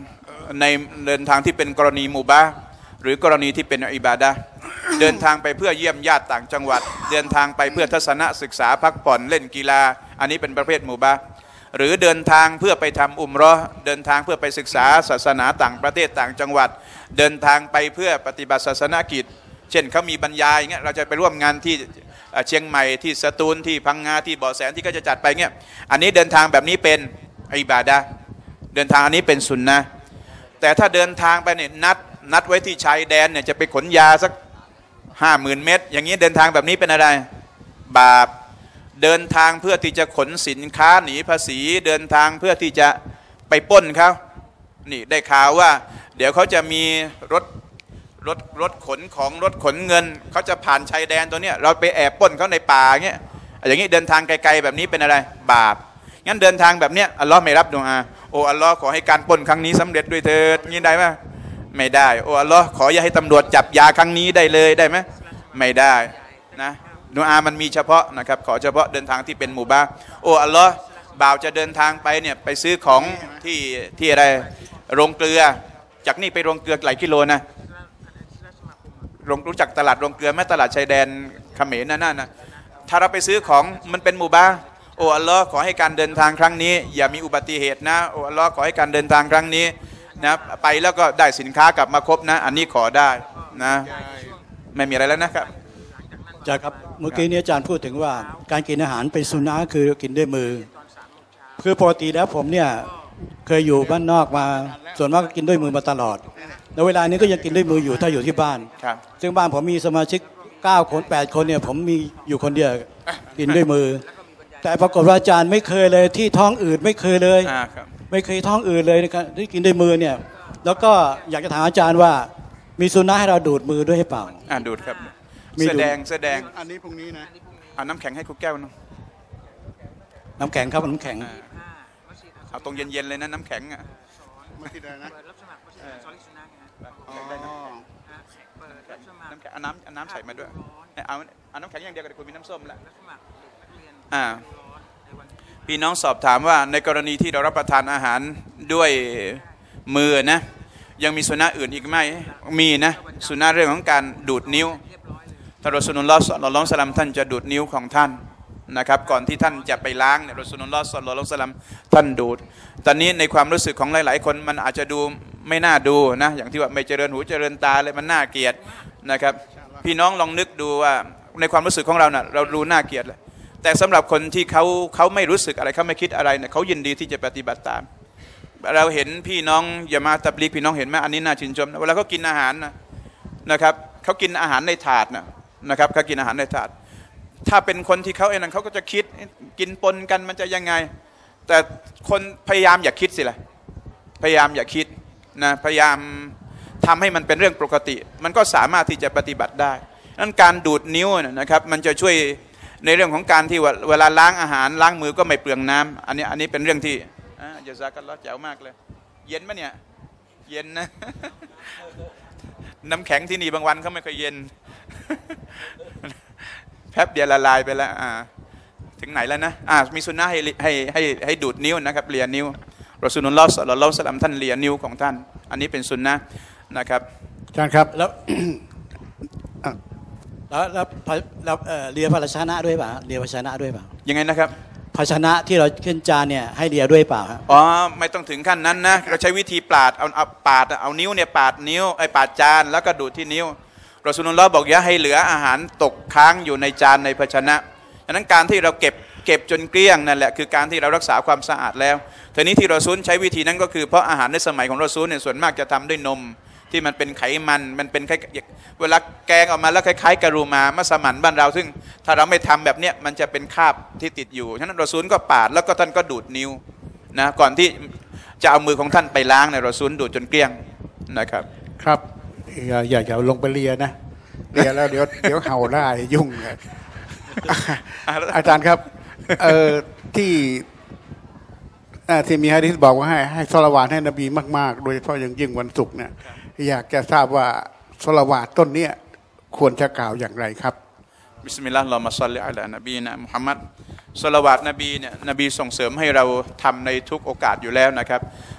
ในเดินทางที่เป็นกรณีมุบาห์หรือกรณีที่เป็นอิบาดะห์เดินทางไปเพื่อเยี่ยมญาติต่างจังหวัดเดินทางไปเพื่อทัศนศึกษาพักผ่อนเล่นกีฬาอันนี้เป็นประเภทมุบาห์หรือเดินทางเพื่อไปทำอุมเราะห์เดินทางเพื่อไปศึกษาศาสนาต่างประเทศต่างจังหวัดเดินทางไปเพื่อปฏิบัติศาสนกิจเช่นเขามีบรรยายเงี้ยเราจะไปร่วมงานที่เชียงใหม่ที่สตูลที่พังงาที่บ่อแสนที่ก็จะจัดไปเงี้ยอันนี้เดินทางแบบนี้เป็นอิบาดะห์เดินทางอันนี้เป็นสุนนะแต่ถ้าเดินทางไปเนี่ยนัดนัดไว้ที่ชายแดนเนี่ยจะไปขนยาสักห้าหมื่นเม็ดอย่างนี้เดินทางแบบนี้เป็นอะไรบาปเดินทางเพื่อที่จะขนสินค้าหนีภาษีเดินทางเพื่อที่จะไปปล้นเขานี่ได้ข่าวว่าเดี๋ยวเขาจะมีรถรถรถขนของรถขนเงินเขาจะผ่านชายแดนตัวเนี้ยเราไปแอบปล้นเขาในป่าเงี้ยอย่างนี้เดินทางไกลๆแบบนี้เป็นอะไรบาปงั้นเดินทางแบบเนี้ยอัลลอฮ์ไม่รับดุอาโอ้อัลลอฮ์ขอให้การปล้นครั้งนี้สำเร็จด้วยเถิดงี้ได้ไหมไม่ได้โอ้อัลลอฮ์ขออย่าให้ตำรวจจับยาครั้งนี้ได้เลยได้ไหมไม่ได้นะดุอามันมีเฉพาะนะครับขอเฉพาะเดินทางที่เป็นหมู่บ้านโอ้อัลลอฮ์บ่าวจะเดินทางไปเนี่ยไปซื้อของที่ที่อะไรโรงเกลือจากนี่ไปโรงเกลือหลายกิโลนะรู้จักตลาดโรงเกลือไหมตลาดชายแดนเขมรนั่นน่ะนะถ้าเราไปซื้อของมันเป็นหมู่บ้านโอ้อัลลอฮ์ขอให้การเดินทางครั้งนี้อย่ามีอุบัติเหตุนะโอ้อัลลอฮ์ขอให้การเดินทางครั้งนี้นะไปแล้วก็ได้สินค้ากลับมาครบนะอันนี้ขอได้นะไม่มีอะไรแล้วนะครับอาจารย์ครับเมื่อกี้นี้อาจารย์พูดถึงว่าการกินอาหารเป็นสุนนะคือกินด้วยมือคือปกติแล้วผมเนี่ยเคยอยู่บ้านนอกมาส่วนมากก็กินด้วยมือมาตลอดแล้วเวลานี้ก็ยังกินด้วยมืออยู่ถ้าอยู่ที่บ้านซึ่งบ้านผมมีสมาชิกเก้าคนแปดคนเนี่ยผมมีอยู่คนเดียวกินด้วยมือแต่ปรากฏว่าอาจารย์ไม่เคยเลยที่ท้องอืดไม่เคยเลยไม่เคยท้องอืดเลยในการที่กินด้วยมือเนี่ยแล้วก็อยากจะถามอาจารย์ว่ามีสุนนะให้เราดูดมือด้วยหรือเปล่าอ่าดูดครับแสดงแสดงอันนี้พรุ่งนี้นะเอาน้ำแข็งให้ครูแก้วนึงน้ำแข็งครับน้ำแข็งเอาตรงเย็นๆเลยนะน้ำแข็งอ่ะไม่คิดอะไรนะน้ำแข็งเอาน้ำเอาน้ำใส่มาด้วยเอาเอาน้ำแข็งอย่างเดียวก็ได้คุณมีน้ำส้มแล้วอ่าพี่น้องสอบถามว่าในกรณีที่เรารับประทานอาหารด้วยมือนะยังมีสุนนะอื่นอีกไหมมีนะสุนนะเรื่องของการดูดนิ้วท่านรอซูลุลลอฮ์ ศ็อลลัลลอฮุอะลัยฮิวะซัลลัมท่านจะดูดนิ้วของท่านนะครับก่อนที่ท่านจะไปล้างเนี่ยรอซูลุลลอฮ์ ศ็อลลัลลอฮุอะลัยฮิวะซัลลัมท่านดูดตอนนี้ในความรู้สึกของหลายๆคนมันอาจจะดูไม่น่าดูนะอย่างที่ว่าไม่เจริญหูเจริญตาเลยมันน่าเกลียดนะครับพี่น้องลองนึกดูว่าในความรู้สึกของเราเน่ะเราดูน่าเกลียดเลยแต่สำหรับคนที่เขาเขาไม่รู้สึกอะไรเขาไม่คิดอะไรเนี่ยเขายินดีที่จะปฏิบัติตามเราเห็นพี่น้องอย่ามาตับลีกพี่น้องเห็นไหมอันนี้น่าชื่นชมเวลาเขากินอาหารนะนะครับเขากินอาหารในถาดนะนะครับเขากินอาหารในถาดถ้าเป็นคนที่เขาเองนั้นเขาก็จะคิดกินปนกันมันจะยังไงแต่คนพยายามอย่าคิดสิล่ะพยายามอย่าคิดนะพยายามทำให้มันเป็นเรื่องปกติมันก็สามารถที่จะปฏิบัติได้นั้นการดูดนิ้วนะครับมันจะช่วยในเรื่องของการที่เวลาล้างอาหารล้างมือก็ไม่เปลืองน้ำอันนี้อันนี้เป็นเรื่องที่ยะซากัลลอฮ์แจ๋วมากเลยเย็นไหมเนี่ยเย็นนะน้ำแข็งที่นี่บางวันเขาไม่เคยเย็นแป๊บเดียวละลายไปแล้วอ่าถึงไหนแล้วนะอ่ามีสุนนะให้ให้ให้ให้ดูดนิ้วนะครับเลียนิ้วรอซูลุลลอฮ์ ศ็อลลัลลอฮุอะลัยฮิวะซัลลัมท่านเลียนิ้วของท่านอันนี้เป็นสุนนะนะครับอาจารย์ครับแล้วแล้วแล้วแล้วเลียภาชนะด้วยป่ะเลียภาชนะด้วยป่ะยังไงนะครับภาชนะที่เราขึ้นจานเนี่ยให้เลียด้วยเปล่าครับอ๋อไม่ต้องถึงขั้นนั้นนะเราใช้วิธีปาดเอาเอาปาดเอานิ้วเนี่ยปาดนิ้วไอ้ปาดจานแล้วก็ดูดที่นิ้วรอซูลุลลอฮ์บอกอย่าให้เหลืออาหารตกค้างอยู่ในจานในภาชนะดังนั้นการที่เราเก็บเก็บจนเกลี้ยงนั่นแหละคือการที่เรารักษาความสะอาดแล้วทีนี้ที่รอซูลใช้วิธีนั้นก็คือเพราะอาหารในสมัยของรอซูลเนี่ยส่วนมากจะทำด้วยนมที่มันเป็นไขมันมันเป็นคล้ายเวลาแกงออกมาแล้วคล้ายๆกะรูมามัสมั่นบ้านเราซึ่งถ้าเราไม่ทำแบบเนี้ยมันจะเป็นคราบที่ติดอยู่ฉะนั้นรอซูลก็ปาดแล้วก็ท่านก็ดูดนิ้วนะก่อนที่จะเอามือของท่านไปล้างในรอซูลดูดจนเกลี้ยงนะครับครับอย่าอย่าอย่าลงไปเลียนะเลียแล้วเดี๋ยวเดี๋ยวเห่าได้ยุ่งเลยอาจารย์ครับเอ่อที่ที่มีหะดีษบอกว่าให้ให้ศอลาวาตให้นบีมากๆโดยเฉพาะอย่างยิ่งวันศุกร์เนี่ยอยากจะทราบว่าศอลาวาตต้นนี้ควรจะกล่าวอย่างไรครับบิสมิลลาฮิรเราะห์มาศ็อลลิอะลานบีนะมุฮัมมัดศอลาวาตนบีเนี่ยนบีส่งเสริมให้เราทำในทุกโอกาสอยู่แล้วนะครับ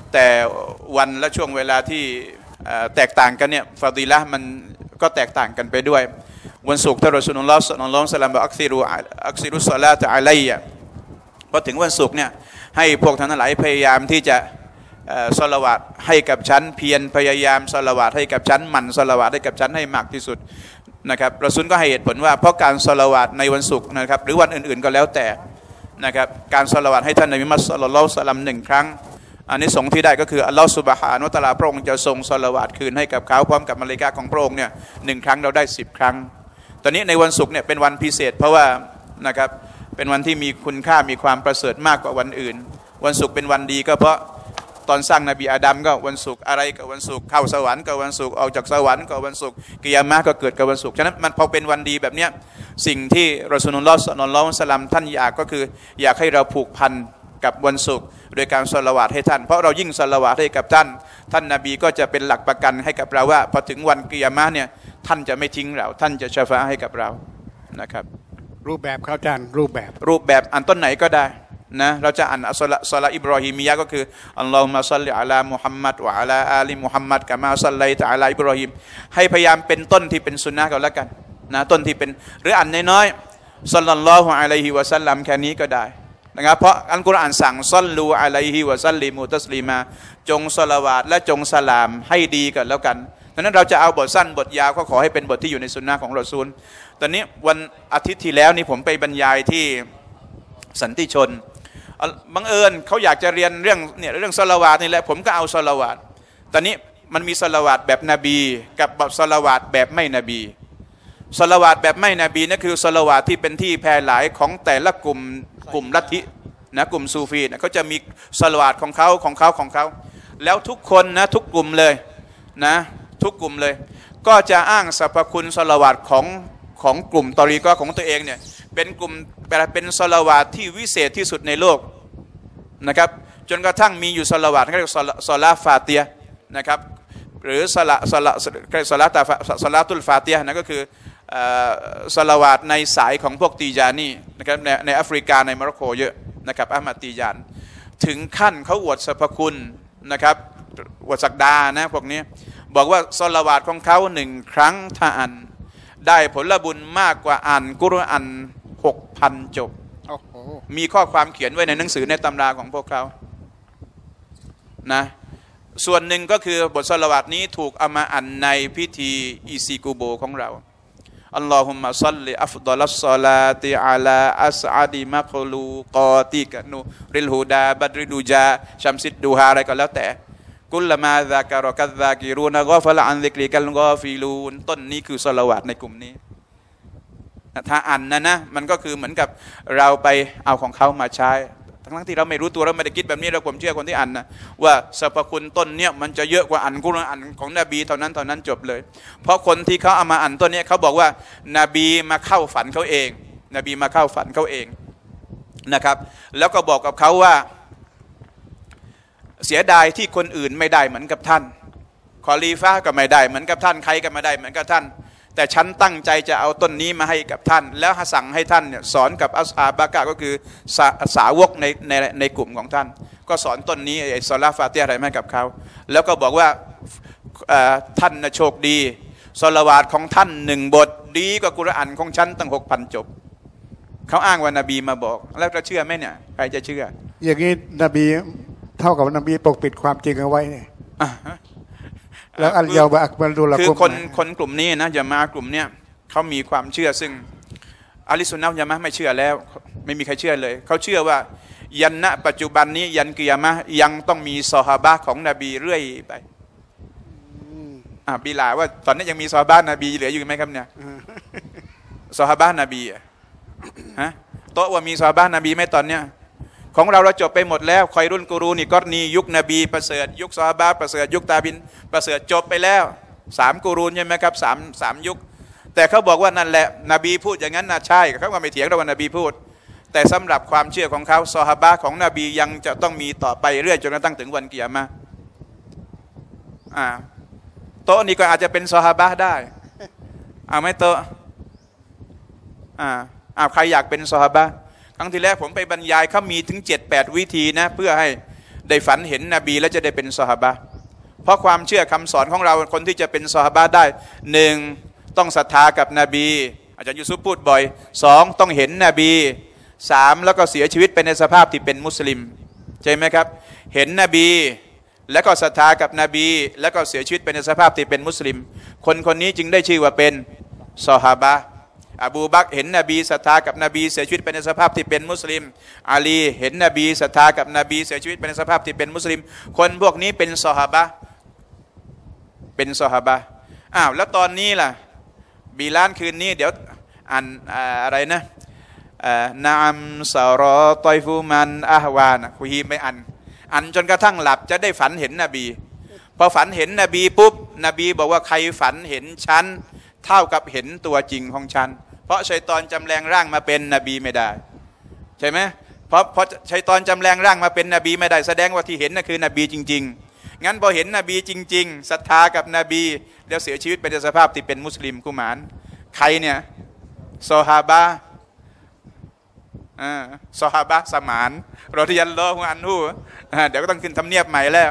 แต่วันและช่วงเวลาที่แตกต่างกันเนี่ยฟาดีละห์มันก็แตกต่างกันไปด้วยวันศุกร์ท่านรอซูลุลลอฮ์ศ็อลลัลลอฮุอะลัยฮิวะซัลลัมบอกอักซิรุอักซิรุศอลาตะอะลัยยะพอถึงวันศุกร์เนี่ยให้พวกท่านทั้งหลายพยายามที่จะศอลาวาตให้กับฉันเพียรพยายามศอลาวาตให้กับฉันหมั่นศอลาวาตให้กับฉันให้มากที่สุดนะครับรอซูลก็ให้เหตุผลว่าเพราะการศอลาวาตในวันศุกร์นะครับหรือวันอื่นๆก็แล้วแต่นะครับการศอลาวาตให้ท่านนบีมุฮัมมัดศ็อลลัลลอฮุอะลัยฮิวะซัลลัมหนึ่งครั้งอันนี้สงที่ได้ก็คืออัลลอฮฺซุบฮานะฮูวะตะอาลาพระองค์จะทรงศอลาวาตคืนให้กับเขาพร้อมกับมลาอิกะฮ์ของพระองค์เนี่ยหนึ่งครั้งเราได้สิบครั้งตอนนี้ในวันศุกร์เนี่ยเป็นวันพิเศษเพราะว่านะครับเป็นวันที่มีคุณค่ามีความประเสริฐมากกว่าวันอื่นวันศุกร์เป็นวันดีก็เพราะตอนสร้างนบีอาดัมก็วันศุกร์อะไรก็วันศุกร์เข้าสวรรค์ก็วันศุกร์ออกจากสวรรค์ก็วันศุกร์กิยามะห์ก็เกิดกับวันศุกร์ฉะนั้นมันพอเป็นวันดีแบบเนี้ยสิ่งที่รอซูลุลลอฮ์ ศ็อลลัลลอฮุอะลัยฮิวะซัลลัมท่านอยากก็คืออยากให้เราผูกพันกับวันศุกร์โดยการศอลาวาตให้ท่านเพราะเรายิ่งศอลาวาตให้กับท่านท่านนบีก็จะเป็นหลักประกันให้กับเราว่าพอถึงวันกิยามะห์เนี่ยท่านจะไม่ทิ้งเราท่านจะชะฟาอะห์ให้กับเรานะครับรูปแบบครับอาจารย์รูปแบบรูปแบบอันต้นไหนก็ได้นะเราจะอ่านอัสซอลาอิบรอฮีมียะก็คืออัลลอฮุมะศ็อลลิอะลามุฮัมมัดวะอะลาอาลิมุฮัมมัดกะมาศ็อลลัยตะอะลาอิบรอฮีมให้พยายามเป็นต้นที่เป็นสุนนะห์ก็แล้วกันนะต้นที่เป็นหรืออ่านน้อยๆศ็อลลัลลอฮุอะลัยฮิวะซัลลัมแค่นี้ก็ได้นะครับเพราะอัลกุรอานสั่งศ็อลลูอะลัยฮิวะซัลลิมูตัสลีมาจงศอลาวาตและจงสลามให้ดีกันแล้วกันดังนั้นเราจะเอาบทสั้นบทยาวก็ขอให้เป็นบทที่อยู่ในสุนนะห์ของรอซูลตอนนี้วันอาทิตย์ที่แล้วนี่ผมไปบรรยายที่สันติชนบังเอิญเขาอยากจะเรียนเรื่องเนี่ยเรื่องศอลาวาตนี่แหละผมก็เอาศอลาวาตตอนนี้มันมีศอลาวาตแบบนบีกับศอลาวาตแบบไม่นบีศอลาวาตแบบไม่นบีนั่นคือศอลาวาตที่เป็นที่แพร่หลายของแต่ละกลุ่มกลุ่มลัทธินะกลุ่มซูฟีนะเขาจะมีศอลาวาตของเขาของเขาของเขาแล้วทุกคนนะทุกกลุ่มเลยนะทุกกลุ่มเลยก็จะอ้างสรรพคุณศอลาวาตของของกลุ่มตอรีกะห์ของตัวเองเนี่ยเป็นกลุ่มเป็นศอลาวาตที่วิเศษที่สุดในโลกนะครับจนกระทั่งมีอยู่ศอลาวาตเขาเรียกศอลาฟาติฮ์นะครับหรือศอลาศอลาศอลาตาศอลาตุลฟาติฮ์นั่นก็คือศอลาวาตในสายของพวกตีจานีนะครับในในแอฟริกาในโมร็อกโกเยอะนะครับอะห์มัดตีจานถึงขั้นเขาอวดสรรพคุณนะครับอวดศักดานะพวกนี้บอกว่าศอลาวาตของเขาหนึ่งครั้งถ้าอ่านได้ผลบุญมากกว่าอ่านกุรอานหกพันจบมีข้อความเขียนไว้ในหนังสือในตำราของพวกเขานะส่วนหนึ่งก็คือบทศอลาวาตนี้ถูกเอามาอ่านในพิธีอีซีกูโบของเราอัลลอฮุมะศ็อลลิอัฟฎอลัสศอลาติอะลาอัสอะดิมักลูกอติกะนูริลฮูดาบัดริดูจาชัมซิดดูฮาอะไรก็แล้วแต่กุลละมาซะกะรอกัซซากิรูนะกอฟะละอันซิกริกัลกอฟิลูนต้นนี้คือศอลาวาตในกลุ่มนี้ถ้าอ่านนะนะมันก็คือเหมือนกับเราไปเอาของเขามาใช้ทั้งที่เราไม่รู้ตัวเราไม่ได้คิดแบบนี้เราผมเชื่อคนที่อ่านนะว่าสรรพคุณต้นเนี้ยมันจะเยอะกว่าอ่านกุรอานของนบีเท่านั้นเท่านั้นจบเลยเพราะคนที่เขาเอามาอ่านต้นเนี้ยเขาบอกว่านบีมาเข้าฝันเขาเองนบีมาเข้าฝันเขาเองนะครับแล้วก็บอกกับเขาว่าเสียดายที่คนอื่นไม่ได้เหมือนกับท่านคอลีฟะห์ก็ไม่ได้เหมือนกับท่านใครก็ไม่ได้เหมือนกับท่านแต่ฉันตั้งใจจะเอาต้นนี้มาให้กับท่านแล้วสั่งให้ท่านเนี่ยสอนกับอัสฮาบะกะก็คือสาสาวกในในในกลุ่มของท่านก็สอนต้นนี้ไอ้ศอลาฟาติฮ์อะไรให้กับเขาแล้วก็บอกว่าท่านนะโชคดีศอลาวาตของท่านหนึ่งบทดีกว่ากุรอานของฉันตั้งหกพันจบเขาอ้างว่านบีมาบอกแล้วจะเชื่อไหมเนี่ยใครจะเชื่ออย่างนี้นบีเท่ากับนบีปกปิดความจริงเอาไว้เนี่ยแล้วอัลยาบะอักบัรดุลกุมคือคนคนกลุ่มนี้นะจะมากลุ่มเนี้ยเขามีความเชื่อซึ่งอะลิสุนนะฮ์ยะมะห์ไม่เชื่อแล้วไม่มีใครเชื่อเลยเขาเชื่อว่ายันณปัจจุบันนี้ยันกิยามะห์ยังต้องมีซอฮาบะห์ของนบีเรื่อยไปอ่าบิลาว่าตอนนี้ยังมีซอฮาบะห์นบีเหลืออยู่ไหมครับเนี่ยซอฮาบะห์นบีอ่ะฮะโต๊ะว่ามีซอฮาบะห์นบีไหมตอนเนี้ยของเราเราจบไปหมดแล้วคอยรุ่นกูรูนี่ก็นียุคนบีประเสริฐยุคซอฮาบะห์ประเสริฐยุคตาบินประเสริฐจบไปแล้วสามกูรูใช่ไหมครับสามสามยุคแต่เขาบอกว่านั่นแหละนบีพูดอย่างนั้นนะใช่เขาก็ไม่เถียงเราว่านบีพูดแต่สำหรับความเชื่อของเขาซอฮาบะห์ของนบียังจะต้องมีต่อไปเรื่อยจนกระทั่งถึงวันกิยามะห์อ่าโต๊ะนี้ก็อาจจะเป็นซอฮาบะห์ได้เอาไหมโต๊ะอ่าอ่าใครอยากเป็นซอฮาบะห์ครั้งที่แรกผมไปบรรยายเขามีถึง เจ็ดแปด วิธีนะเพื่อให้ได้ฝันเห็นนบีแล้วจะได้เป็นซอฮาบะห์เพราะความเชื่อคำสอนของเราคนที่จะเป็นซอฮาบะห์ได้หนึ่งต้องศรัทธากับนบีอาจารย์ยูซุฟพูดบ่อยสองต้องเห็นนบีสามแล้วก็เสียชีวิตไปในสภาพที่เป็นมุสลิมใช่ไหมครับเห็นนบีแล้วก็ศรัทธากับนบีแล้วก็เสียชีวิตไปในสภาพที่เป็นมุสลิมคนคนนี้จึงได้ชื่อว่าเป็นซอฮาบะห์อบูบักรเห็นนบีศรัทธากับนบีเสียชีวิตไปในสภาพที่เป็นมุสลิมอาลีเห็นนบีศรัทธากับนบีเสียชีวิตไปในสภาพที่เป็นมุสลิมคนพวกนี้เป็นซอฮาบะห์เป็นซอฮาบะห์อ้าวแล้วตอนนี้ล่ะบีลานคืนนี้เดี๋ยวอ่านอะไรนะนามซารอตอยฟูมันอะฮวานะคุยไม่อันอันจนกระทั่งหลับจะได้ฝันเห็นนบีพอฝันเห็นนบีปุ๊บนบีบอกว่าใครฝันเห็นฉันเท่ากับเห็นตัวจริงของฉันเพราะชัยฏอนจำแรงร่างมาเป็นนบีไม่ได้ใช่ไหมเพราะเพราะชัยฏอนจำแรงร่างมาเป็นนบีไม่ได้แสดงว่าที่เห็นนั่นคือนบีจริงๆงั้นพอเห็นนบีจริงๆศรัทธากับนบีแล้วเสียชีวิตไปในสภาพที่เป็นมุสลิมกุมารใครเนี่ยซอฮาบะห์ซอฮาบะห์สมานรอฎิยัลลอฮุอันฮุเดี๋ยวก็ต้องขึ้นทำเนียบใหม่แล้ว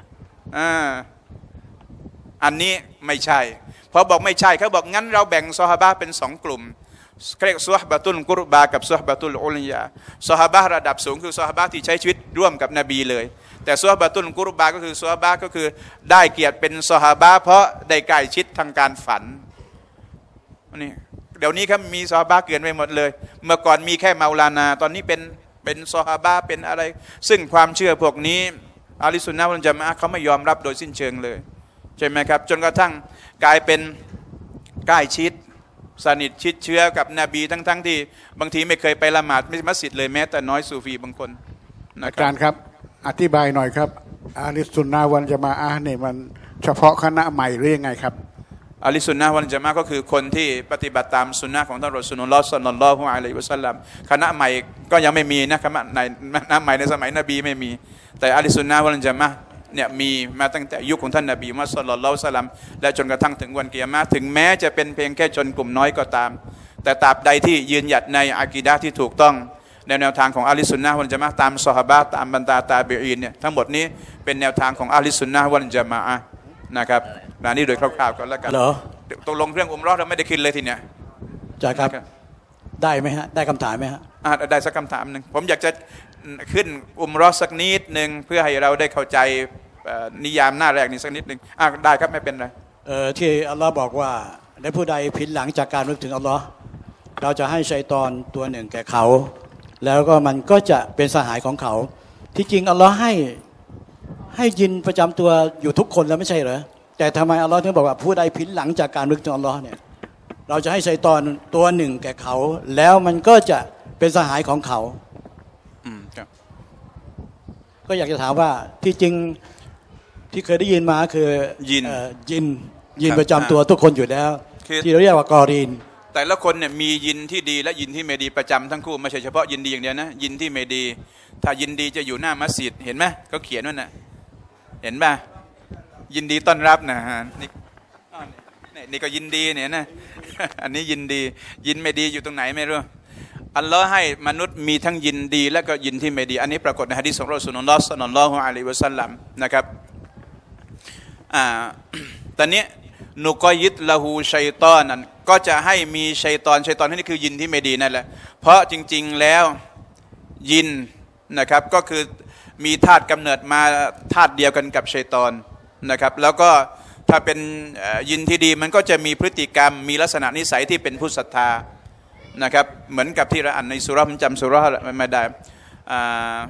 อันนี้ไม่ใช่พอบอกไม่ใช่เขาบอกงั้นเราแบ่งซอฮาบะห์เป็นสองกลุ่มเรียกซุฮบะตุลกุรบากับซุฮบะตุลอุลยาซอฮาบะห์ระดับสูงคือซอฮาบะห์ที่ใช้ชีวิตร่วมกับนบีเลยแต่ซุฮบะตุลกุรบาก็คือซุฮาบะห์ก็คือได้เกียรติเป็นซอฮาบะห์เพราะได้ใกล้ชิดทางการฝันนี่เดี๋ยวนี้ครับมีซอฮาบะห์เกินไปหมดเลยเมื่อก่อนมีแค่เมาลานาตอนนี้เป็นเป็นซอฮาบะห์เป็นอะไรซึ่งความเชื่อพวกนี้อะลิสุนนะฮ์วัลญะมาอะฮ์เขาไม่ยอมรับโดยสิ้นเชิงเลยใช่ไหมครับจนกระทั่งกลายเป็นใกล้ชิดสนิทชิดเชื้อกับนบีทั้งๆ ท, ที่บางทีไม่เคยไปละหมาดไม่มัสยิดเลยแม้แต่น้อยซูฟีบางคนอาจารย์ครับอธิบายหน่อยครับอะลิสุนนะฮ์วัลญะมาอะฮ์เนี่ยมันเฉพาะคณะใหม่หรือยังไงครับอะลิสุนนะฮ์วัลญะมาอะฮ์ก็คือคนที่ปฏิบัติตามสุนนะของท่านรอซูลุลลอฮ์ ศ็อลลัลลอฮุอะลัยฮิวะซัลลัมคณะใหม่ก็ยังไม่มีนะคณะในคณะใหม่ในสมัยนบีไม่มีแต่อะลิสุนนะฮ์วัลญะมาอะฮ์เนี่ยมีมาตั้งแต่ยุคของท่านนบีมุฮัมมัด ศ็อลลัลลอฮุอะลัยฮิวะซัลลัมและจนกระทั่งถึงวันกิยามะฮ์ถึงแม้จะเป็นเพียงแค่ชนกลุ่มน้อยก็ตามแต่ตราบใดที่ยืนหยัดในอากีดะห์ที่ถูกต้องในแนวทางของอะลิสุนนะฮ์วัลญะมาอะฮ์ตามซอฮาบะห์ตามบรรดาตาบิอีนเนี่ยทั้งหมดนี้เป็นแนวทางของอะลิสุนนะฮ์วัลญะมาอะฮ์นะครับนะนี่โดยคร่าวๆก็แล้วกันเหรอตกลงเรื่องอุมเราะห์เราไม่ได้คิดเลยทีเนี้ยจ้ะครับได้ไหมฮะได้คำถามไหมฮะได้สักคำถามหนึ่งผมอยากจะขึ้นอุมเราะห์สักนิดหนึ่งเพื่อให้เราได้เข้าใจนิยามหน้าแรกนี่สักนิดหนึ่งอ่ะได้ครับไม่เป็นไรเออที่อัลลอฮ์บอกว่าและผู้ใดผินหลังจากการนึกถึงอัลลอฮ์เราจะให้ชัยฏอนตัวหนึ่งแก่เขาแล้วก็มันก็จะเป็นสหายของเขาที่จริงอัลลอฮ์ให้ให้ยินประจำตัวอยู่ทุกคนแล้วไม่ใช่เหรอแต่ทำไมอัลลอฮ์ถึงบอกว่าผู้ใดผินหลังจากการนึกถึงอัลลอฮ์เนี่ยเราจะให้ชัยฏอนตัวหนึ่งแก่เขาแล้วมันก็จะเป็นสหายของเขาอืมครับก็อยากจะถามว่าที่จริงที่เคยได้ยินมาคือยินยินยินประจำตัวทุกคนอยู่แล้วที่เราเรียกว่ากอรีนแต่ละคนเนี่ยมียินที่ดีและยินที่ไม่ดีประจำทั้งคู่ไม่ใช่เฉพาะยินดีอย่างเดียวนะยินที่ไม่ดีถ้ายินดีจะอยู่หน้ามัสยิดเห็นไหมเขาเขียนว่าน่ะเห็นป่ะยินดีต้อนรับนะฮะนี่นี่ก็ยินดีเนี่ยนะอันนี้ยินดียินไม่ดีอยู่ตรงไหนไม่รู้อัลลอฮ์ให้มนุษย์มีทั้งยินดีและก็ยินที่ไม่ดีอันนี้ปรากฏในหะดีษของรอซูลุลลอฮ์ ศ็อลลัลลอฮุอะลัยฮิวะซัลลัมนะครับอ่าตอนนี้นุกอยิดละหูชัยฏอนนั้นก็จะให้มีชัยฏอนชัยฏอนนี่คือยินที่ไม่ดีนั่นแหละเพราะจริงๆแล้วยินนะครับก็คือมีธาตุกำเนิดมาธาตุเดียวกันกับชัยฏอนนะครับแล้วก็ถ้าเป็นยินที่ดีมันก็จะมีพฤติกรรมมีลักษณะนิสัยที่เป็นผู้ศรัทธานะครับเหมือนกับที่เราอ่านในสุเราะห์ผมจำสุเราะห์ไม่ได้อ่า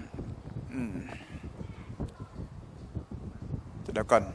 เดี๋ยวก่อน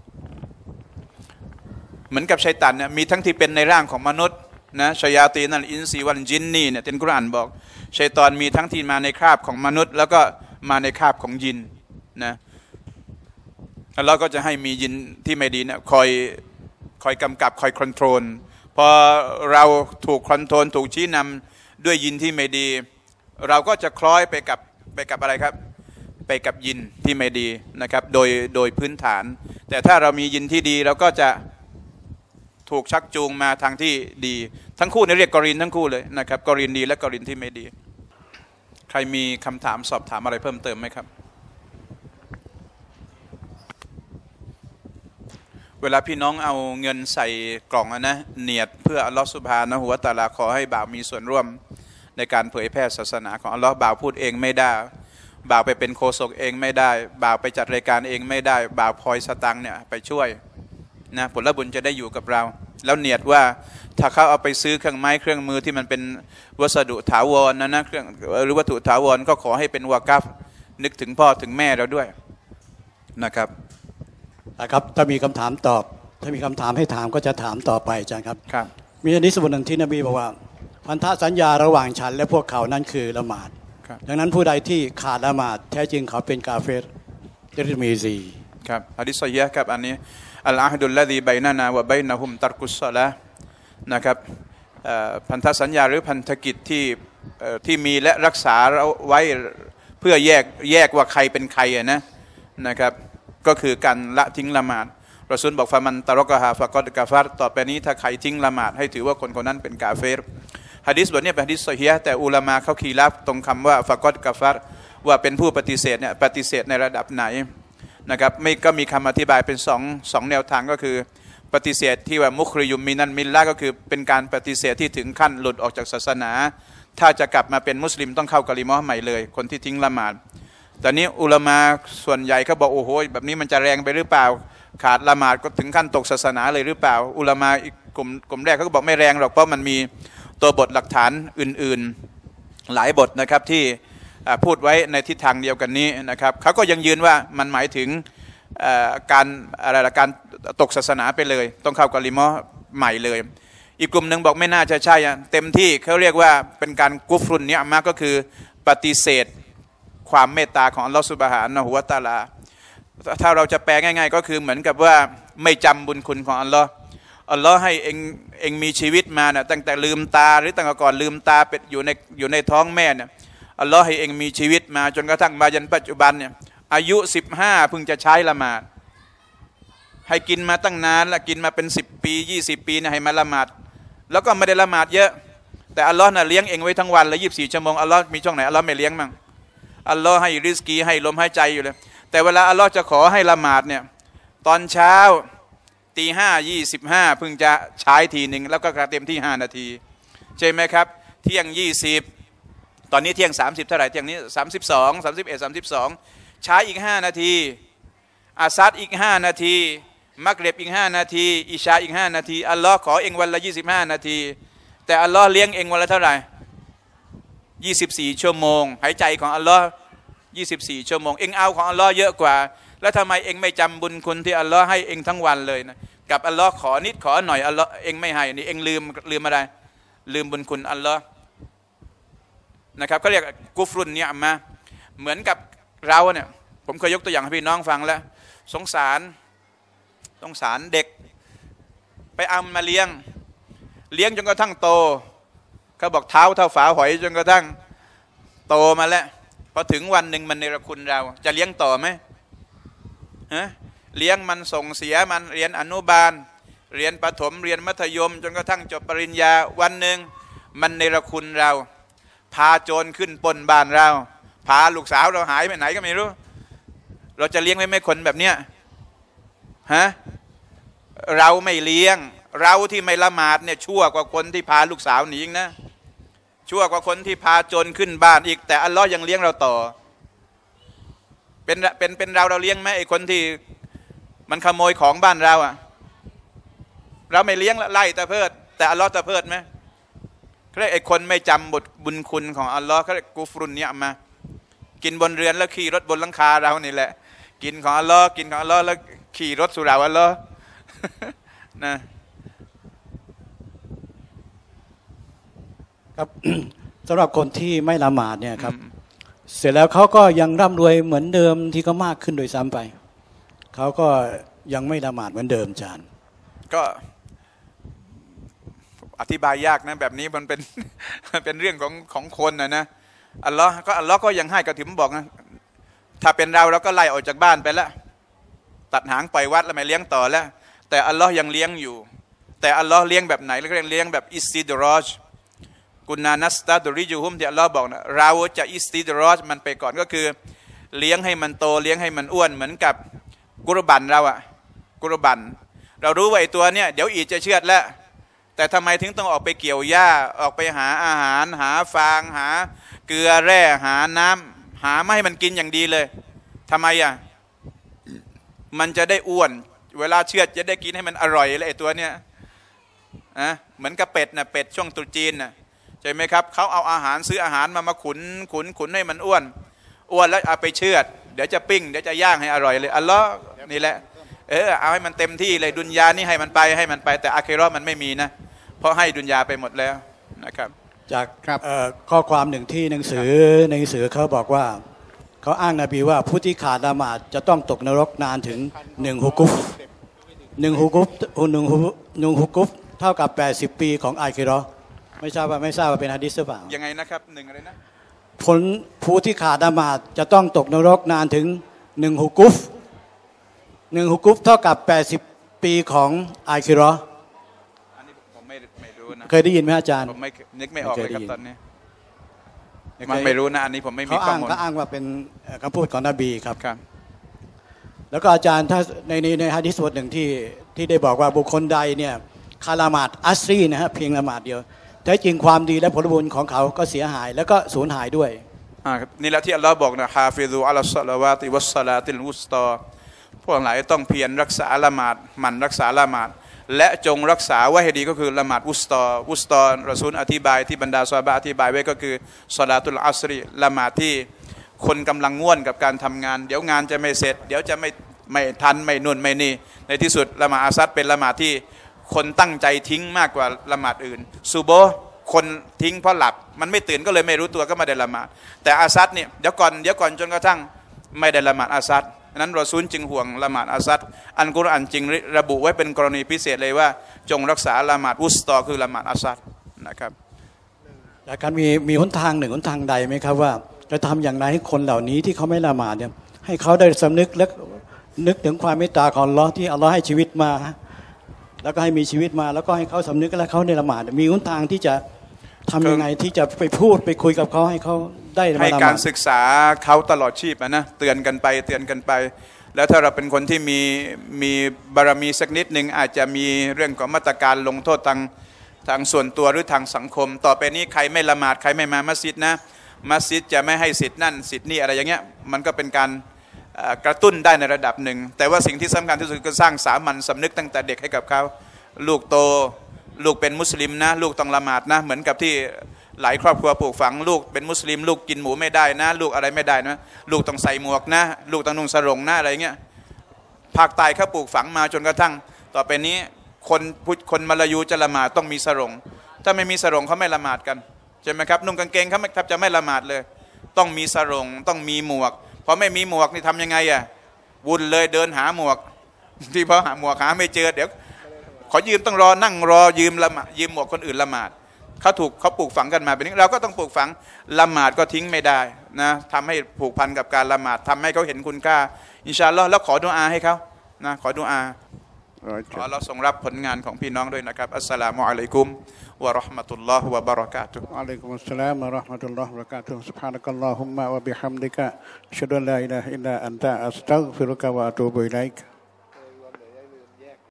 เหมือนกับชัยฏอนเนี่ยมีทั้งที่เป็นในร่างของมนุษย์นะชัยาตีนัลอินซีวัลจินนี่เนี่ยเป็นกุรอานบอกชัยฏอนมีทั้งที่มาในคราบของมนุษย์แล้วก็มาในคราบของยินนะแล้วก็จะให้มียินที่ไม่ดีเนี่ยคอยคอยกำกับคอยคอนโทรลพอเราถูกคอนโทรลถูกชี้นำด้วยยินที่ไม่ดีเราก็จะคล้อยไปกับไปกับอะไรครับไปกับยินที่ไม่ดีนะครับโดยโดยพื้นฐานแต่ถ้าเรามียินที่ดีเราก็จะถูกชักจูงมาทางที่ดีทั้งคู่นี่เรียกกอรินทั้งคู่เลยนะครับกอรินดีและกอรินที่ไม่ดีใครมีคำถามสอบถามอะไรเพิ่มเติมไหมครับเวลาพี่น้องเอาเงินใส่กล่องนะเนียดเพื่ออัลลอฮฺซุบฮานะฮูวะตะอาลาขอให้บ่าวมีส่วนร่วมในการเผยแพร่ศาสนาของอัลลอฮฺบ่าวพูดเองไม่ได้บ่าวไปเป็นโฆษกเองไม่ได้บ่าวไปจัดรายการเองไม่ได้บ่าวพลอยสตังเนี่ยไปช่วยนะผลบุญจะได้อยู่กับเราแล้วเนียดว่าถ้าเขาเอาไปซื้อเครื่องไม้เครื่องมือที่มันเป็นวัสดุถาวรนะนะเครื่องหรือวัตถุถาวรก็ขอให้เป็นวากัฟนึกถึงพ่อถึงแม่เราด้วยนะครับนะครับถ้ามีคำถามตอบถ้ามีคำถามให้ถามก็จะถามต่อไปอาจารย์ครับครับมีอันนี้สมบูรณ์ที่นบีบอกว่าพันธสัญญาระหว่างฉันและพวกเขานั้นคือละหมาดดังนั้นผู้ใดที่ขาดละหมาดแท้จริงเขาเป็นกาเฟรติรมีซีครับฮะดิษซอฮีฮ์ครับอันนี้อัลอาฮดุลลซีบัยนะนาวะบัยนะฮุมตัรกุสศอลานะครับพันธสัญญาหรือพันธกิจที่ที่มีและรักษาไว้เพื่อแยกแยกว่าใครเป็นใครนะนะครับก็คือการละทิ้งละหมาดรอซูลบอกฟามันตะรอกะฮาฟะกอดกาฟัรต่อไปนี้ถ้าใครทิ้งละหมาดให้ถือว่าคนคนนั้นเป็นกาเฟรหะดีษบทนี้เป็นหะดีษซอฮีฮ์แต่อุลามะเขาคีราฟตรงคำว่าฟะกอดกาฟัรว่าเป็นผู้ปฏิเสธเนี่ยปฏิเสธในระดับไหนนะครับไม่ก็มีคำอธิบายเป็นสองสองแนวทางก็คือปฏิเสธที่ว่ามุคริยุมมินันมิลละก็คือเป็นการปฏิเสธที่ถึงขั้นหลุดออกจากศาสนาถ้าจะกลับมาเป็นมุสลิมต้องเข้ากะลิมะห์ใหม่เลยคนที่ทิ้งละหมาดตอนนี้อุลามะส่วนใหญ่เขาบอกโอ้โหแบบนี้มันจะแรงไปหรือเปล่าขาดละหมาดก็ถึงขั้นตกศาสนาเลยหรือเปล่าอุลามะอีกกลุ่มกลุ่มแรกเขาก็บอกไม่แรงหรอกเพราะมันมีตัวบทหลักฐานอื่นๆหลายบทนะครับที่พูดไว้ในทิศทางเดียวกันนี้นะครับเขาก็ยังยืนว่ามันหมายถึงการอะไรละการตกศาสนาไปเลยต้องเข้ากะลิมะห์ใหม่เลยอีกกลุ่มหนึ่งบอกไม่น่าจะใช่เต็มที่เขาเรียกว่าเป็นการกุฟรุนเนี่ยมาก็คือปฏิเสธความเมตตาของอัลลอฮฺซุบฮานะฮูวะตะอาลาถ้าเราจะแปลง่ายๆก็คือเหมือนกับว่าไม่จำบุญคุณของอัลลอฮ์อัลลอฮ์ให้เองเองมีชีวิตมาเนี่ยตั้งแต่ลืมตาหรือตั้งแต่ก่อนลืมตาเป็นอยู่ในอยู่ในท้องแม่เนี่ยอัลลอฮ์ให้เองมีชีวิตมาจนกระทั่งมายันปัจจุบันเนี่ยอายุสิบห้าเพิ่งจะใช้ละหมาดให้กินมาตั้งนานละกินมาเป็นสิบปียี่สิบปีเนี่ยให้มาละหมาดแล้วก็ไม่ได้ละหมาดเยอะแต่อัลลอฮ์น่ะเลี้ยงเองไว้ทั้งวันเลยยี่สิบสี่ชั่วโมงอัลลอฮ์มีช่วงไหนอัลลอฮ์ไม่เลี้ยงมั่งอัลลอฮ์ให้ริสกีให้ลมหายใจอยู่เลยแต่เวลาอัลลอฮ์จะขอให้ละหมาดเนี่ยตอนเช้าตีห้ายี่สิบห้าเพิ่งจะใช้ทีหนึ่งแล้วก็กระเต็มที่ห้านาทีใช่ไหมครับเที่ยงยี่สิบตอนนี้เที่ยงสามสิบเท่าไหร่เที่ยงนี้สามสิบสองสามสิบเอ็ดสามสิบสองใช้อีกห้านาทีอาซัดอีกห้านาทีมักเร็บอีกห้านาทีอิชาอีกห้านาทีอัลลอฮ์ขอเองวันละยี่สิบห้านาทีแต่อัลลอฮ์เลี้ยงเองวันละเท่าไหร่ยี่สิบสี่ชั่วโมงหายใจของอัลลอฮ์ยี่สิบสี่ชั่วโมงเองเอาของอัลลอฮ์เยอะกว่าแล้วทำไมเองไม่จำบุญคุณที่อัลลอฮ์ให้เองทั้งวันเลยนะกับอัลลอฮ์ขอนิดขอหน่อยอัลลอฮ์เองไม่ให้นี่เองลืมลืมอะไรลืมบุญคุณอัลลอฮ์นะครับเขาเรียกกุฟรุนเนี่ยมาเหมือนกับเราเนี่ยผมเคยยกตัวอย่างให้พี่น้องฟังแล้วสงสารสงสารเด็กไปเอามาเลี้ยงเลี้ยงจนกระทั่งโตเขาบอกเท้าเท่าฝาหอยจนกระทั่งโตมาแล้วพอถึงวันหนึ่งมันเนรคุณเราจะเลี้ยงต่อไหมฮะเลี้ยงมันส่งเสียมันเรียนอนุบาลเรียนประถมเรียนมัธยมจนกระทั่งจบปริญญาวันหนึ่งมันเนรคุณเราพาโจรขึ้นปล้นบ้านเราพาลูกสาวเราหายไปไหนก็ไม่รู้เราจะเลี้ยงไว้ไหมคนแบบเนี้ยฮะเราไม่เลี้ยงเราที่ไม่ละหมาดเนี่ยชั่วกว่าคนที่พาลูกสาวหนีอีกนะชั่วกว่าคนที่พาโจรขึ้นบ้านอีกแต่อัลลอฮ์ยังเลี้ยงเราต่อเป็นเป็นเป็นเราเราเลี้ยงไหมไอ้คนที่มันขโมยของบ้านเราอ่ะเราไม่เลี้ยงไล่ตะเพิดแต่อัลลอฮ์ตะเพิดไหมเขาเรียกไอ้คนไม่จำบทบุญคุณของอัลลอฮ์เขาเรียกกุฟรุนเนี่ยมากินบนเรือนแล้วขี่รถบนหลังคาเรานี่แหละกินของอัลลอฮ์กินของอัลลอฮ์แล้วขี่รถสุราอัลลอฮ์นะครับสำหรับคนที่ไม่ละหมาดเนี่ยครับเสร็จแล้วเขาก็ยังร่ำรวยเหมือนเดิมที่ก็มากขึ้นโดยซ้ำไปเขาก็ยังไม่ละหมาดเหมือนเดิมอาจารย์ก็อธิบายยากนะแบบนี้มันเป็นมันเป็นเรื่องของของคนนะนะอัลลอฮ์ก็อัลลอฮ์ก็ยังให้กระถิ่นบอกนะถ้าเป็นเราเราก็ไล่ออกจากบ้านไปแล้วตัดหางปล่อยวัดแล้วไม่เลี้ยงต่อแล้วแต่อัลลอฮ์ยังเลี้ยงอยู่แต่อัลลอฮ์เลี้ยงแบบไหนเรียกเลี้ยงแบบอิสติดรอจกุนานัสตาดริจูฮุมที่อัลลอฮ์บอกนะเราจะอิสติดรอจมันไปก่อนก็คือเลี้ยงให้มันโตเลี้ยงให้มันอ้วนเหมือนกับกุรบันเราอะกุรบันเรารู้ว่าไอ้ตัวเนี่ยเดี๋ยวอีดจะเชือดแล้วแต่ทำไมถึงต้องออกไปเกี่ยวหญ้าออกไปหาอาหารหาฟางหาเกลือแร่หาน้ำหาไม่ให้มันกินอย่างดีเลยทำไมอ่ะมันจะได้อ้วนเวลาเชือดจะได้กินให้มันอร่อยเลยไอ้ตัวเนี้ยนะเหมือนกับเป็ดนะเป็ดช่วงตรุษจีนนะใช่ไหมครับเขาเอาอาหารซื้ออาหารมามาขุนขุนขุนให้มันอ้วนอ้วนแล้วเอาไปเชือดเดี๋ยวจะปิ้งเดี๋ยวจะย่างให้อร่อยเลยอัลลอฮ์นี่แหละเออเอาให้มันเต็มที่เลยดุนยานี่ให้มันไปให้มันไปแต่อาคิเราะห์มันไม่มีนะเพราะให้ดุนยาไปหมดแล้วนะครับจากข้อความหนึ่งที่หนังสือในหนังสือเขาบอกว่าเขาอ้างนบีว่าผู้ที่ขาดละหมาดจะต้องตกนรกนานถึงหนึ่งฮุกุฟหนึ่งฮุกุฟหนึ่งฮุหนึ่งฮุกุฟเท่ากับแปดสิบปีของอาคิเราะห์ไม่ทราบว่าไม่ทราบว่าเป็นหะดีษหรือเปล่ายังไงนะครับหนึ่งอะไรนะผลผู้ที่ขาดละหมาดจะต้องตกนรกนานถึงหนึ่งฮุกุฟหนึ่งฮุกุฟเท่ากับแปดสิบปีของอาคิเราะห์อันนี้ผมไม่ไม่รู้นะเคยได้ยินไหมอาจารย์ผมไม่นึกไม่ออกเลยครับตอนนี้มันไม่รู้นะอันนี้ผมไม่มีข้อมูลเขาอ้างว่าเป็นคำพูดของนบีครับแล้วก็อาจารย์ถ้าในในในหะดีษบทหนึ่งที่ที่ได้บอกว่าบุคคลใดเนี่ยคาละหมาดอัสรีนะฮะเพียงละหมาดเดียวแท้จริงความดีและผลบุญของเขาก็เสียหายแล้วก็สูญหายด้วยอ่านี่แหละที่อัลลอฮ์บอกนะฮาฟิซูอัลลอฮฺวาติวัสสลาติลวุสตอพวกหลายต้องเพียรรักษาละหมาดมันรักษาละหมาดและจงรักษาไว้ให้ดีก็คือละหมาดวุสตอวุสตอรอซูลอธิบายที่บรรดาซอฮาบะห์อธิบายไว้ก็คือศอลาตุลอัสรีละหมาดที่คนกำลังง่วนกับการทำงานเดี๋ยวงานจะไม่เสร็จเดี๋ยวจะไม่ไม่ทันไม่นุ่นไม่นี่ในที่สุดละหมาดอาซัดเป็นละหมาดที่คนตั้งใจทิ้งมากกว่าละหมาดอื่นซูโบคนทิ้งเพราะหลับมันไม่ตื่นก็เลยไม่รู้ตัวก็ไม่ได้ละหมาดแต่อาซัดเนี่ยเดี๋ยวก่อนเดี๋ยวก่อนจนกระทั่งไม่ได้ละหมาดอาซัดนั้นรอซูลจึงห่วงละหมาดอาซัดอันกุรอานจึงระบุไว้เป็นกรณีพิเศษเลยว่าจงรักษาละหมาดอุสตอคือละหมาดอาซัดนะครับแต่การมีมีหนทางหนึ่งหนทางใดไหมครับว่าจะทำอย่างไรให้คนเหล่านี้ที่เขาไม่ละหมาดเนี่ยให้เขาได้สำนึกและนึกถึงความเมตตาของอัลเลาะห์ที่อัลเลาะห์ให้ชีวิตมาแล้วก็ให้มีชีวิตมาแล้วก็ให้เขาสำนึกและเขาในละหมาดมีหนทางที่จะทำยังไงที่จะไปพูดไปคุยกับเขาให้เขาได้ให้การศึกษาเขาตลอดชีพนะเตือนกันไปเตือนกันไปแล้วถ้าเราเป็นคนที่มีมีบารมีสักนิดหนึ่งอาจจะมีเรื่องของมาตรการลงโทษทางทางส่วนตัวหรือทางสังคมต่อไปนี้ใครไม่ละหมาดใครไม่มามัสยิดนะมัสยิดจะไม่ให้สิทธินั่นสิทธินี่อะไรอย่างเงี้ยมันก็เป็นการกระตุ้นได้ในระดับหนึ่งแต่ว่าสิ่งที่สำคัญที่สุดคือสร้างสามัญสำนึกตั้งแต่เด็กให้กับเขาลูกโตลูกเป็นมุสลิมนะลูกต้องละหมาดนะเหมือนกับที่หลายครอบครัวปลูกฝังลูกเป็นมุสลิมลูกกินหมูไม่ได้นะลูกอะไรไม่ได้นะลูกต้องใส่หมวกนะลูกต้องนุ่งสรงนะอะไรเงี้ยภาคใต้เขาปลูกฝังมาจนกระทั่งต่อไปนี้คนพุทธคนมลายูจะละหมาดต้องมีสรงถ้าไม่มีสรงเขาไม่ละหมาดกันใช่ไหมครับนุ่งกางเกงเขาแทบจะไม่ละหมาดเลยต้องมีสรงต้องมีหมวกพอไม่มีหมวกนี่ทำยังไงอ่ะวุ่นเลยเดินหาหมวกที่พอหาหมวกหาไม่เจอเดี๋ยวขอยืมต้องรอนั่งรอยืมละหมาดยืมหมวกคนอื่นละหมาดเขาถูกเขาปลูกฝังกันมาแบบนี้เราก็ต้องปลูกฝังละหมาดก็ทิ้งไม่ได้นะทำให้ผูกพันกับการละหมาดทำให้เขาเห็นคุณค่าอินชาอัลลอฮ์แล้วขอดุอาให้เขานะขอดุอาขอเราทรงรับผลงานของพี่น้องด้วยนะครับอัสสลามุอะลัยกุมวะเราะห์มะตุลลอฮ์วะบะเราะกาตุฮ์อะลัยกุมุสสลามวะเราะห์มะตุลลอฮ์วะบะเราะกาตุฮ์ซุบฮานะกัลลอฮุมมะวะบิฮัมดิกะอัชฮะดุอัลลาอิลาฮะอิลลัลลอฮ์อันตะอัสตัฆฟิรุกะวะอะตูบุอิลัยก